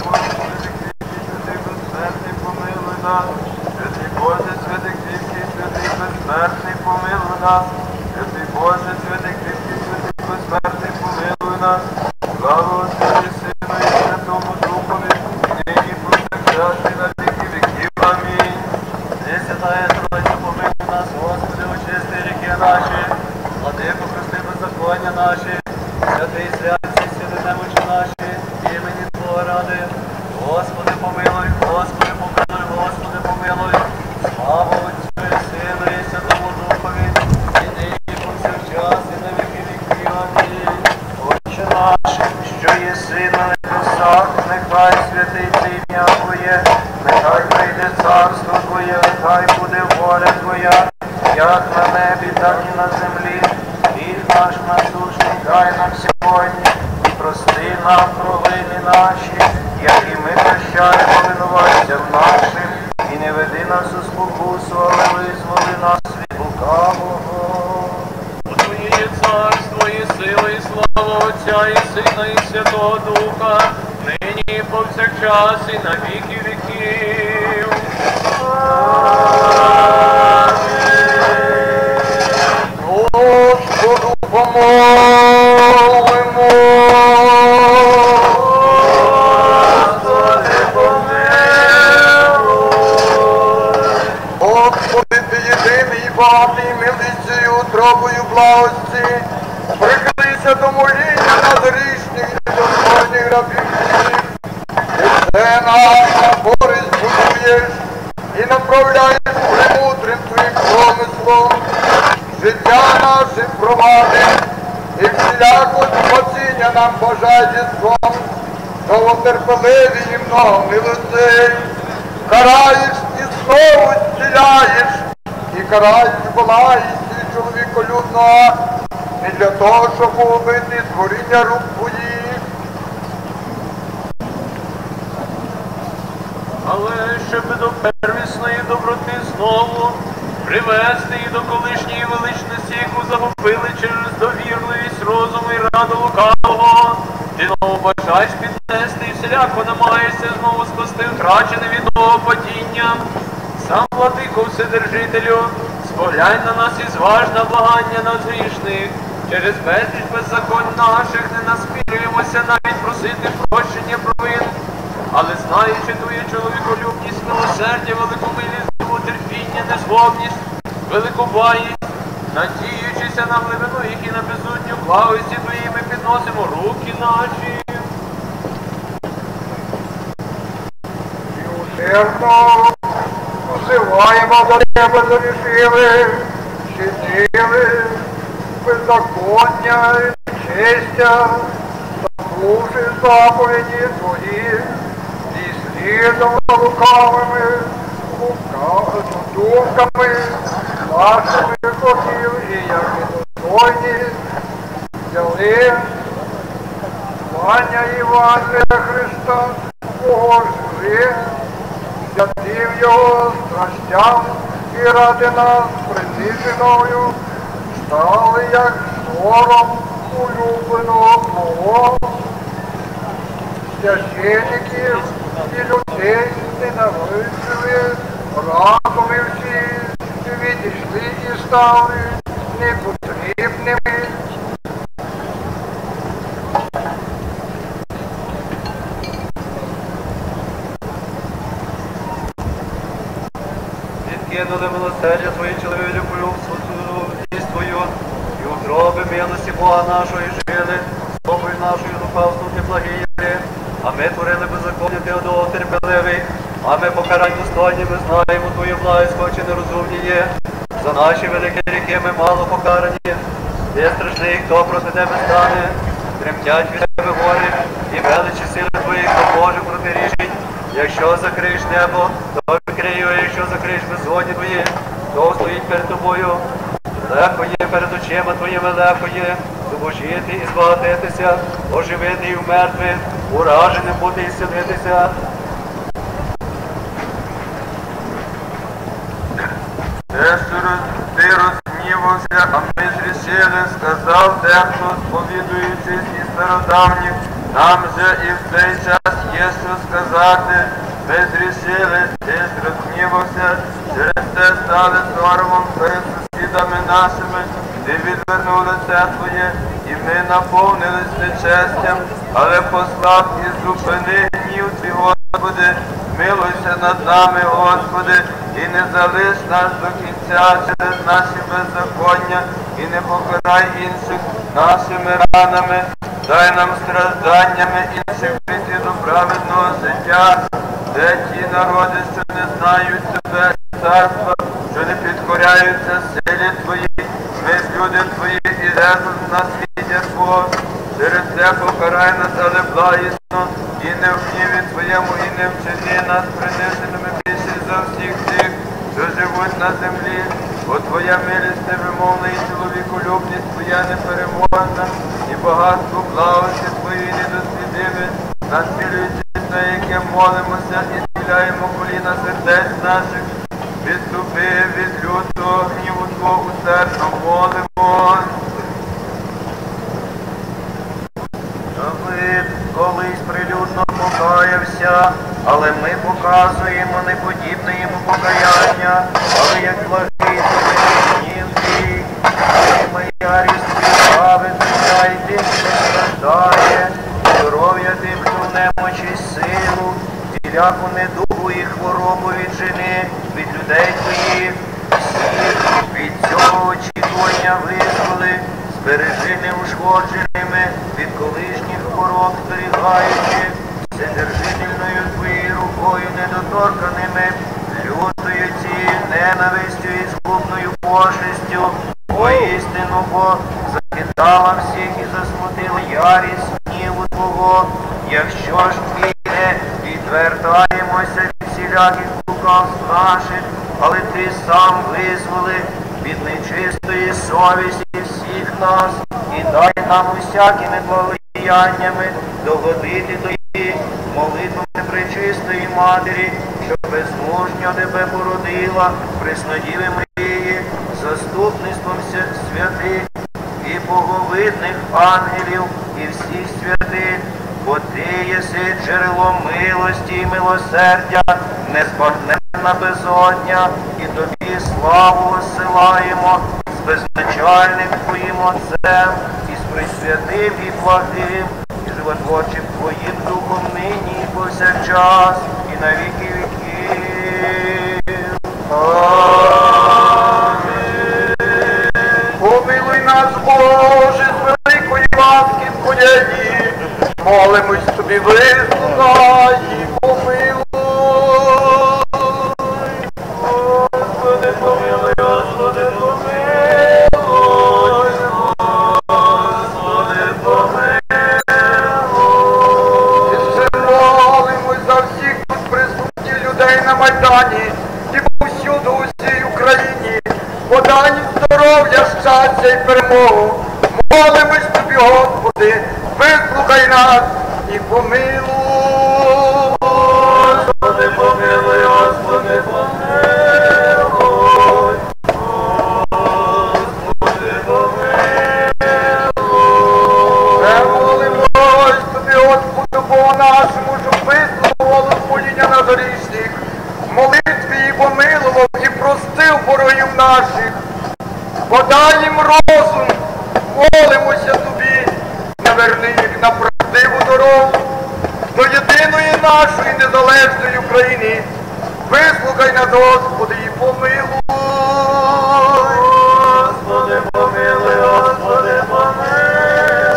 помилуй нас, святий Боже, святий кріпкий, святий безсмертний, помилуй нас, святий Боже, святий кріпкий, святий безсмертний, помилуй нас, слава Отцю і Сину і Святому Духові, нині повсякчас і на віки віків. Амінь. Святая Тройця, помилуй нас, Господи, очисти ріки наші, владико, прости беззаконня наші, Святий святці, сили немочі наші, імені Твого ради. Господи помилуй, Господи помилуй, Господи помилуй. Слава Отцю і Сину і Святому Духові, і нині повсякчас, і на віки віків. Амінь. Отче наш, що єси на небесах, нехай святиться ім'я Твоє, нехай прийде царство Твоє, нехай буде воля Твоя, як на небі, так і на землі. Хліб наш насущний дай нам сьогодні, і прости нам провини наші, як і ми прощаємо винуватцям нашим, і не веди нас у спокусу, але визволи нас від лукавого. Твоє є царство, і сила, і слава Отця, і Сина, і Святого Духа, нині і повсякчас, і на віки віків. Господу помолимо. Господи помилуй. Господи, ти єдиний, багатий милицею, утробою благості, прихилися до моління над грішних і недостойних рабів твоїх. Ти все нас на користь будуєш і направляєш премудрим твоїм промислом. Життя наше провадиш, і всіляко спасіння нам бажай зіском, довготерпеливий і многомилостивий, караєш і знову зціляєш, і караєш благість чоловіколюбного, не для того, щоб убити творіння рук твоїх, але щоб до первісної доброти знову привести її до колишньої величності, яку загубили через довірливість розуму і раду лукавого. Ти знову бажаєш піднести і всіляко намагаєшся знову спасти втрачене від того падіння. Сам, владико Вседержителю, споглянь на нас і зваж на благання нас грішних. Через безліч беззаконь наших не насмілюємося навіть просити прощення провин, але знаючи твою чоловіколюбність, милосердя, великомилість, терпіння, незлобність, велику благість, надіючися на глибину їх і на безодню благості Твої, ми підносимо руки наші. і усердно взиваємо до Тебе зарішили, щитили, беззаконня і нечестя, забувши заповіді Твої, і слідом за лукавими думками нашими хотів, і як недостойні взяли звання Євангелія Христа, Бога жили, святив Його страстям, і ради нас приниженою стали як сором улюбленого Твого. Священників і людей ненавиділи, разом і всі відійшли і стали непотрібними. Відкинули милосердя Твої, чоловіколюбну святість Твою, і утроби милості Бога нашого і жили, собою нашою духовством неблагіє. А ми творили беззаконня, Ти одного терпеливий, а ми покарань достойні, ми знаємо Твою благість, хоч і нерозумні є. За наші великі гріхи ми мало покарані, Ти страшний, хто проти Тебе стане, тремтять від Тебе гори, і величі сили Твої, хто може протирічить. Якщо закриєш небо, то викрий його, якщо закриєш безодні Твої, то стоїть перед Тобою. Легко є перед очима Твоїми, легко є зубожити і збагатитися, оживити і вмертвих, ураженим бути і зцілитися. Ти розгнівався, а ми зрішили, сказав дехто, сповідуючись із стародавніх, нам же і в цей час є що сказати. Ми зрішили, ти розгнівався, через те стали соромом перед сусідами нашими, ти відвернув лице Твоє, і ми наповнились нечестям, але послав і зупини гнів Твій, Господи, милуйся над нами, Господи, і не залиш нас до кінця через наші беззаконня, і не покарай інших нашими ранами, дай нам стражданнями інших прийти до праведного життя, де ті народи, що не знають тебе, царства, що не підкоряються силі Твоїй, ми ж люди Твої і резус на світі Твого. Через це покарай нас, але благісно, і не в гніві Твоєму, і не вчини нас приниженими більше за всіх тих, що живуть на землі. Бо Твоя милість невимовна, і чоловіколюбність Твоя непереможна, і багатство благості Твої недослідиме, насмілюючись, на яке молимося і схиляємо коліна сердець наших. Відступи від лютого гніву Твого, усердно молимось. Давид колись прилюдно покаявся, але ми показуємо неподібне йому покаяння, але як благий гнів твій, моя різкаве життя й тим, що страждає, здоров'я тим, хто в немочі силу, всіляку недугу і хворобу від жени, від людей твоїх, всіх від цього очікування визволи, збережи неушкодженими від колишніх хвороб, зберігаючи, вседержительною Твоєю рукою недоторканими, лютою цією ненавистю і згубною пошестю, воістину, бо захитала всіх і засмутила ярість гніву Твого. Якщо ж ми не відвертаємося від всіляких лукавств наших, але Ти сам визволи від нечистої совісті всіх нас, і дай нам усякими благодіяннями догодити до її молитвами пречистої Матері, що безмужньо Тебе породила, Преснодіви Марії, заступництвом святих і боговидних ангелів і всіх святих, бо Ти єси джерело милості і милосердя, незбагненна безодня, і Тобі славу осилаємо з безначальним Твоїм Отцем, і з пресвятим і благим, і животворчим Твоїм Духом нині і повсякчас, і на віки віків. Амінь. Помилуй нас, Боже, з великої ласки Твоєї, молимось Тобі, вислухай і помилуй. Господи, помилуй, Господи, помилуй. Господи, помилуй. І ще молимось за всіх тут присутніх людей на Майдані і повсюду у всій Україні. Подай їм здоров'я, щастя і перемогу. Молимось Тобі, Господи, вислухай нас і помилуй. Господи, помилуй, Господи, помилуй. Господи, помилуй. Ми молимось Тобі, Господи, Богу нашому, щоб вислухав голос моління на грішних, молитві і помилував і простив ворогів наших. Подай їм розум, молимося Тобі, наверни їх на правдиву дорогу до єдиної нашої незалежної України. Вислухай нас, Господи, і помилуй. Господи, помилуй, Господи, помилуй.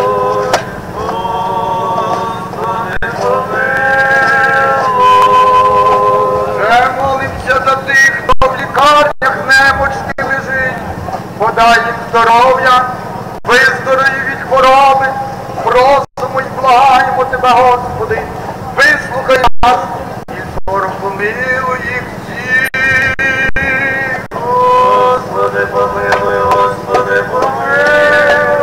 Господи, помилуй. Вже молимося за тих, хто в лікарнях немочний лежить. Подай їм здоров'я, виздорові від хвороби, просимо й благаємо Тебе, Господи, вислухай нас і скоро помилуй їх всіх. Господи, помилуй, Господи, помилуй.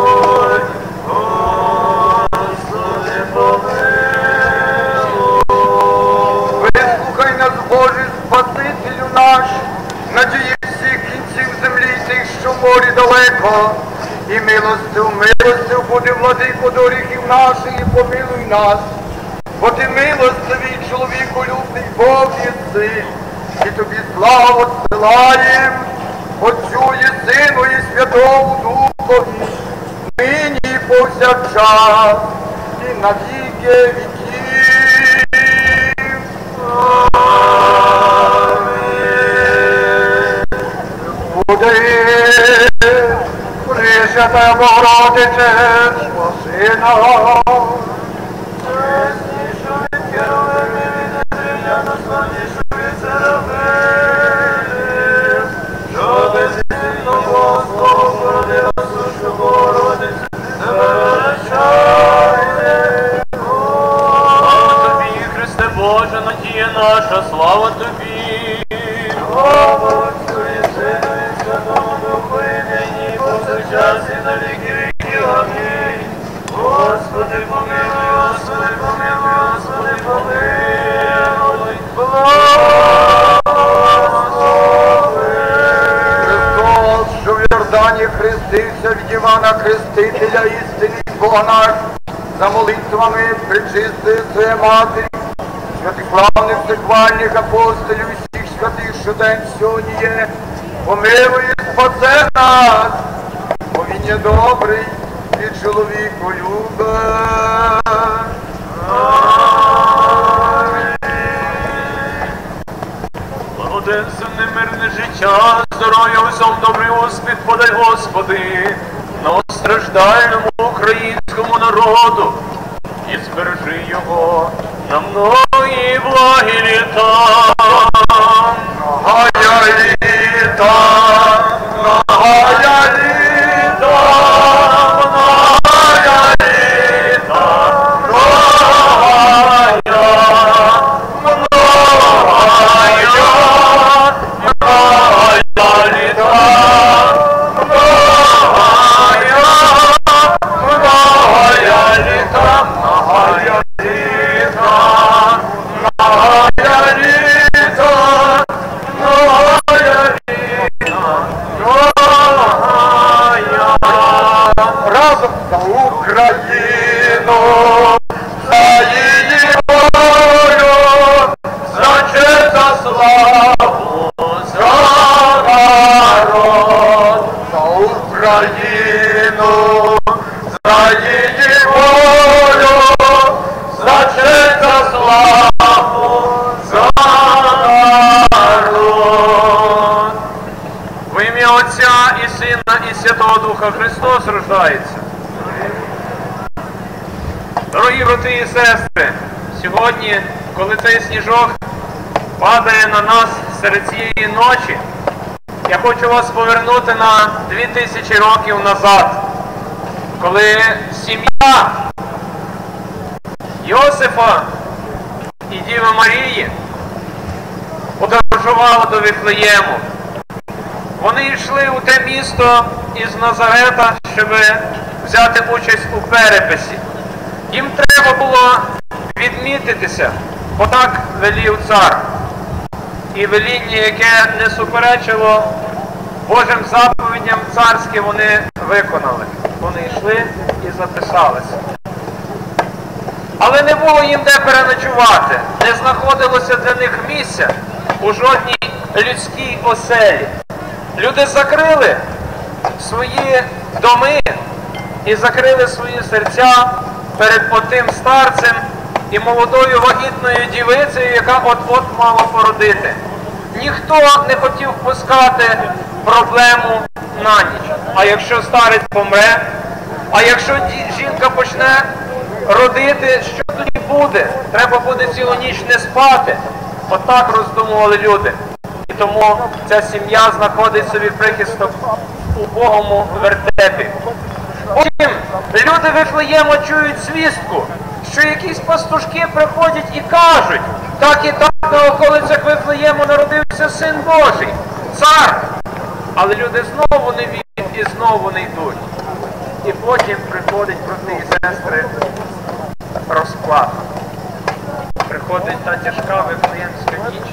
Господи, помилуй. Вислухай нас, Боже, Спасителю наш, надії всіх кінців землі, тих, що в морі далеко. І милостив буде, владико, до гріхів наших, і помилуй нас. Бо Ти милостивий, чоловіколюбний Бог єси, і Тобі славу зсилаєм, Отцю і Сину і Святому Духові, нині і повсякчас, і на віки віків. Амінь. Буде Пресвятая Богородице, спаси нас. Боже, надія наша, слава Тобі! Слава Отцю і Сину і Святому Духу, і нині, і повсякчас, і на віки віків. Амінь. Господи, помилуй, Господи, помилуй, Господи, помилуй. Благослови. Христос, що в Йордані хрестився від Івана Хрестителя, істинний Бога наш, за молитвами пречистої своєї Матері, святих славних всехвальних апостолів і всіх святих, що день сьогодні є, помилуй і спасе нас, бо він є добрий і чоловіку любить. Благоденственне мирне життя, здоров'я усьому добрий успіх подай, Господи, на страждальному українському народу і збережи його на многі благі літа. Многая літа, многая літа, многая літа, многая, многая літа, Разом за Україну, за її волю, за честь, за славу, за народ, за Україну, за її волю, за честь, за славу, за народ. Во ім'я Отця і Сина і Святого Духа Христос рождається. Дорогі брати і сестри, сьогодні, коли цей сніжок падає на нас серед цієї ночі, я хочу вас повернути на 2000 років назад, коли сім'я Йосифа і Діви Марії подорожувала до Віфлеєму. Вони йшли у те місто із Назарета, щоб взяти участь у переписі. Їм треба було відмітитися, бо так велів цар. І веління, яке не суперечило Божим заповідям царським, вони виконали. Вони йшли і записалися. Але не було їм де переночувати, не знаходилося для них місця у жодній людській оселі. Люди закрили свої доми і закрили свої серця перед отим старцем і молодою вагітною дівицею, яка от-от мала породити. Ніхто не хотів впускати проблему на ніч. А якщо старець помре, а якщо жінка почне родити, що тоді буде? Треба буде цілу ніч не спати. Отак роздумували люди. І тому ця сім'я знаходить собі прихисток у убогому вертепі. Потім люди Вифлеєму чують звістку, що якісь пастушки приходять і кажуть, так і так на околицях Вифлеєму народився Син Божий, цар. Але люди знову не вірять і знову не йдуть. І потім приходить, брати і сестри, розплата. Приходить та тяжка Вифлеємська ніч,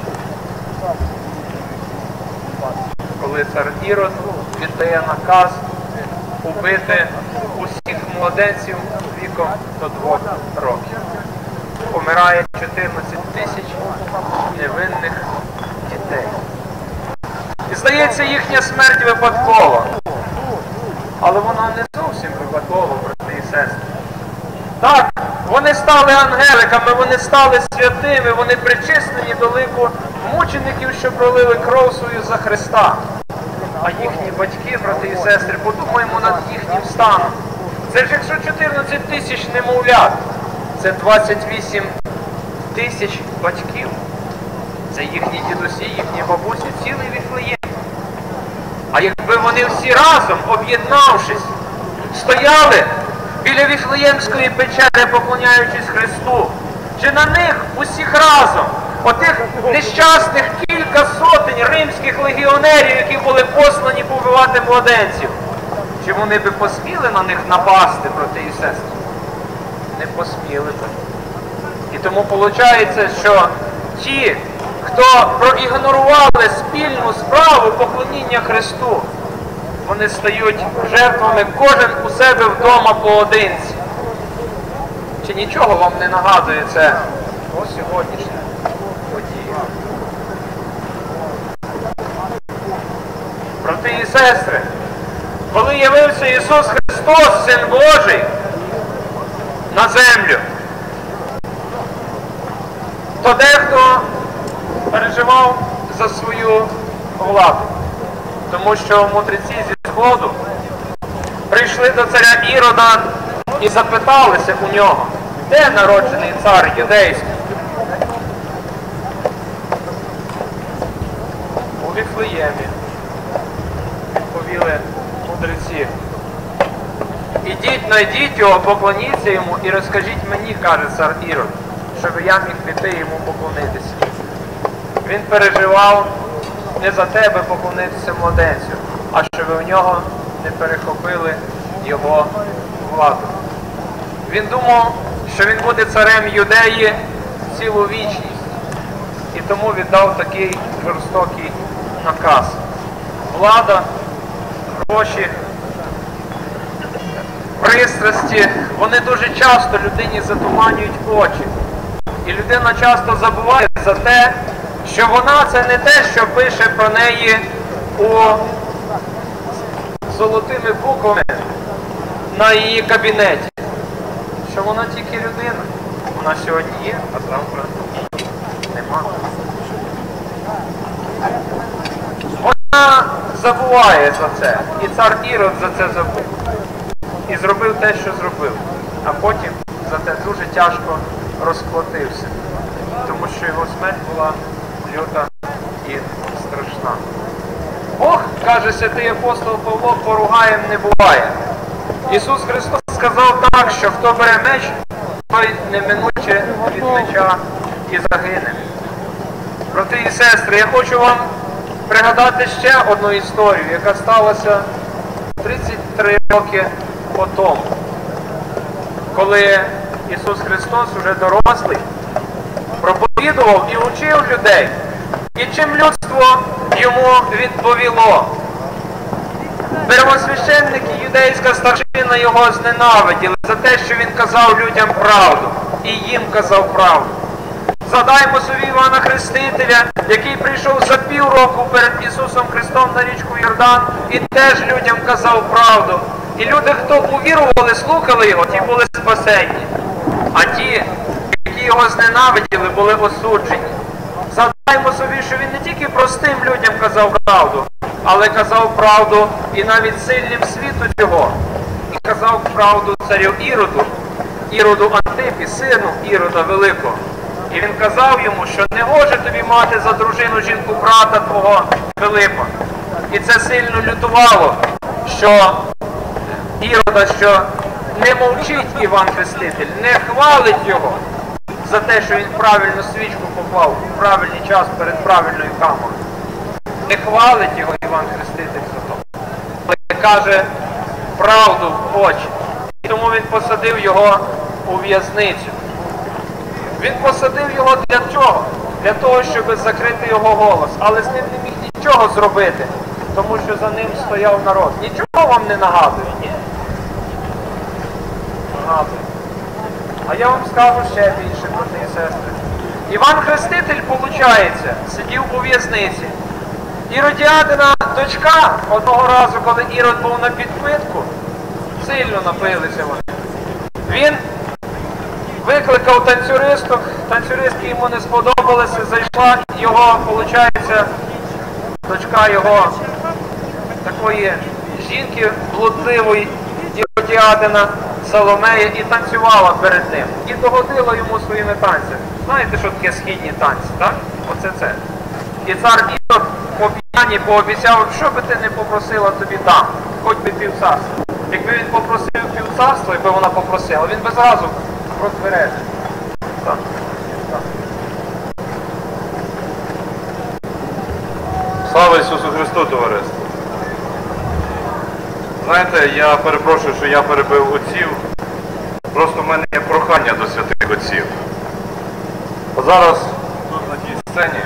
коли цар Ірод віддає наказ убити усіх младенців віком до 2 років. Помирає 14 тисяч невинних дітей. І здається, їхня смерть випадкова. Але вона не зовсім випадкова, брати і сестри. Так, вони стали ангеликами, вони стали святими, вони причислені до лику мучеників, що пролили кров свою за Христа. А їхні батьки, брати і сестри, подумаємо над їхнім станом. Це ж якщо 14 тисяч немовлят, це 28 тисяч батьків. Це їхні дідусі, їхні бабусі, цілий Віфлеєм. А якби вони всі разом, об'єднавшись, стояли біля Віфлеємської печери, поклоняючись Христу, чи на них усіх разом, отих нещасних кілька сотень римських легіонерів, які були послані побивати младенців, чи вони би посміли на них напасти, брати і сестри? Не посміли би. І тому виходить, що ті, хто проігнорували спільну справу поклоніння Христу, вони стають жертвами кожен у себе вдома поодинці. Чи нічого вам не нагадує це о сьогоднішнє події? Брати і сестри, коли явився Ісус Христос, Син Божий, на землю, то дехто переживав за свою владу, тому що мудреці зі Сходу прийшли до царя Ірода і запиталися у нього, де народжений цар юдейський? У Віфлеємі, відповіли мудреці. Ідіть, найдіть його, поклоніться йому і розкажіть мені, каже цар Ірод, щоб я міг піти йому поклонитися. Він переживав не за тебе поклонитися младенцю, а щоб у нього не перехопили його владу. Він думав, що він буде царем Юдеї цілу вічність, і тому віддав такий жорстокий наказ. Влада, гроші, пристрасті, вони дуже часто людині затуманюють очі. І людина часто забуває за те, що вона це не те, що пише про неї у золотими буквами на її кабінеті. Що вона тільки людина. Вона сьогодні є, а завтра нема. Вона забуває за це. І цар Ірод за це забув. І зробив те, що зробив. А потім за те дуже тяжко розплатився. Тому що його смерть була люта і страшна. Бог, каже святий апостол Павло, поругаєм не буває. Ісус Христос сказав так, що хто бере меч, той неминуче від меча і загине. Брати і сестри, я хочу вам пригадати ще одну історію, яка сталася 33 роки по тому, коли Ісус Христос, уже дорослий, проповідував і учив людей. І чим людство йому відповіло? Первосвященники, юдейська старшина його зненавиділи за те, що він казав людям правду. І їм казав правду. Згадаймо собі Івана Хрестителя, який прийшов за півроку перед Ісусом Христом на річку Йордан і теж людям казав правду. І люди, хто увірували, слухали його, ті були спасенні. А ті, які його зненавиділи, були осуджені. Згадаймо собі, що він не тільки простим людям казав правду, але казав правду і навіть сильним світу цього. І казав правду царю Іроду Антипі, сину Ірода Великого. І він казав йому, що не може тобі мати за дружину жінку брата твого Филипа. І це сильно лютувало, що Ірода, що не мовчить Іван Хреститель, не хвалить його за те, що він правильно свічку поклав у правильний час перед правильною камерою. Не хвалить його Іван Хреститель за то, але каже правду в очі. І тому він посадив його у в'язницю. Він посадив його для чого? Для того, щоб закрити його голос. Але з ним не міг нічого зробити, тому що за ним стояв народ. Нічого вам не нагадує? Ні. Нагадує. А я вам скажу ще більше, брати і сестри. Іван Хреститель, виходить, сидів у в'язниці. Іродіадина дочка, одного разу, коли Ірод був на підпитку, сильно напилися вони. Він викликав танцюристок, танцюристки йому не сподобалися, зайшла його, виходить, дочка його своєї жінки блудливої Діодіадина Соломея і танцювала перед ним. І догодила йому своїми танцями. Знаєте, що таке східні танці, так? Оце це. І цар Ірод по п'яні пообіцяв, що би ти не попросила, тобі дам, хоч би півцарства. Якби він попросив півцарства, якби вона попросила, він би зразу розбереться. Так. Слава Ісусу Христу, товариство! Знаєте, я перепрошую, що я перебив отців. Просто в мене є прохання до святих отців. А зараз тут на тій сцені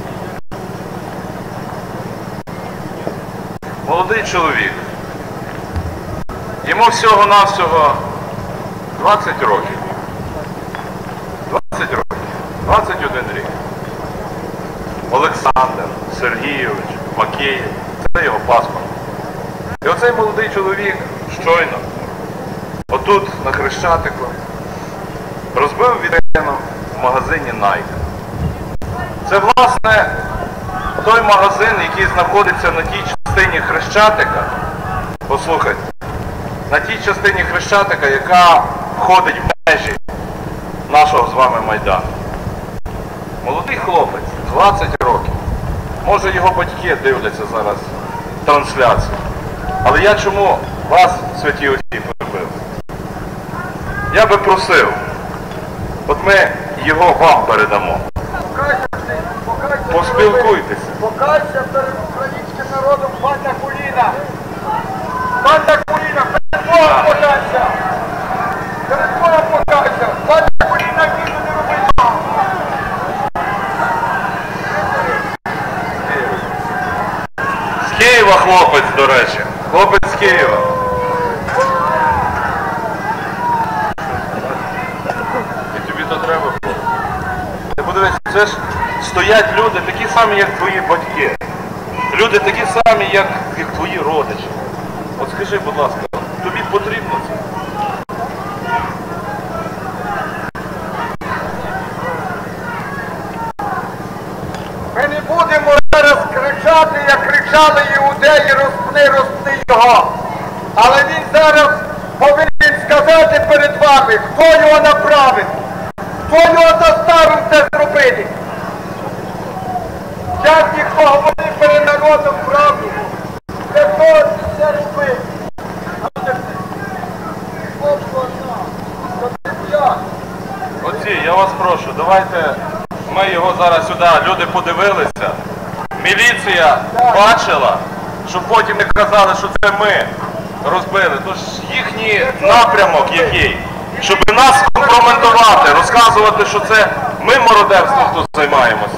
молодий чоловік. Йому всього-навсього 20 років. 20 років. 21 рік. Олександр Сергійович Макеєв. Це його паспорт. І оцей молодий чоловік щойно, отут, на Хрещатику, розбив вітрину в магазині Nike. Це, власне, той магазин, який знаходиться на тій частині Хрещатика, послухайте, на тій частині Хрещатика, яка входить в межі нашого з вами Майдану. Молодий хлопець, 20 років. Може, його батьки дивляться зараз трансляцію. Але я чому вас, святі отці, полюбив? Я би просив, от ми його вам передамо. Поспілкуйтеся. Покайся перед українським народом, банда Куліна! Банда Куліна, перед Богом покайся! Перед Богом покайся! Банда Куліна, війну не робить! З Києва хлопець, до речі. Хлопець з Києва. І тобі то треба було. Ти подивись, це ж стоять люди такі самі, як твої батьки. Люди такі самі, як твої родичі. От скажи, будь ласка, тобі потрібно це? Ми не будемо зараз кричати, як кричали іудеї, розпни його. Але він зараз повинен сказати перед вами, хто його направив, хто його заставив це зробити. Як ніхто говорив перед народом правду, для того це робити. Отці, я вас прошу, давайте ми його зараз сюди, люди подивилися, міліція бачила, щоб потім не казали, що це ми розбили. Тож їхній напрямок який? Щоб нас компрометувати, розказувати, що це ми мародерством тут займаємося.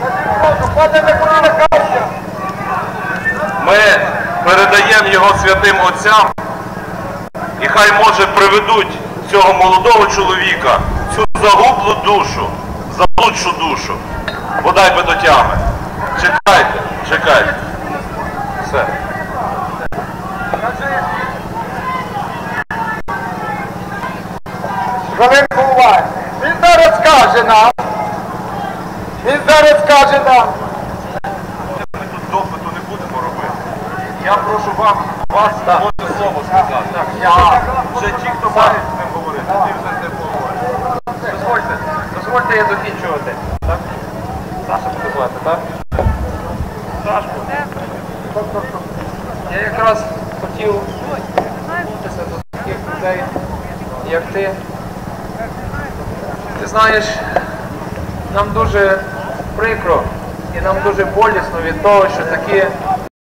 Ми передаємо його святим отцям і хай, може, приведуть цього молодого чоловіка, цю загублу душу, заблудшу душу, бодай би до тями. Чекайте, чекайте. Все. Хвилинку уваги. Він зараз скаже нам. Ми тут допиту не будемо робити. Я прошу вас одне слово сказати. Вже ті, хто мають з ним говорити, ті вже з ним поговорять. Дозвольте я закінчувати. Так? Саша буде звати, так? Сашко. Я якраз хотів звернутися до таких людей, як ти. Ти знаєш, нам дуже прикро і нам дуже болісно від того, що такі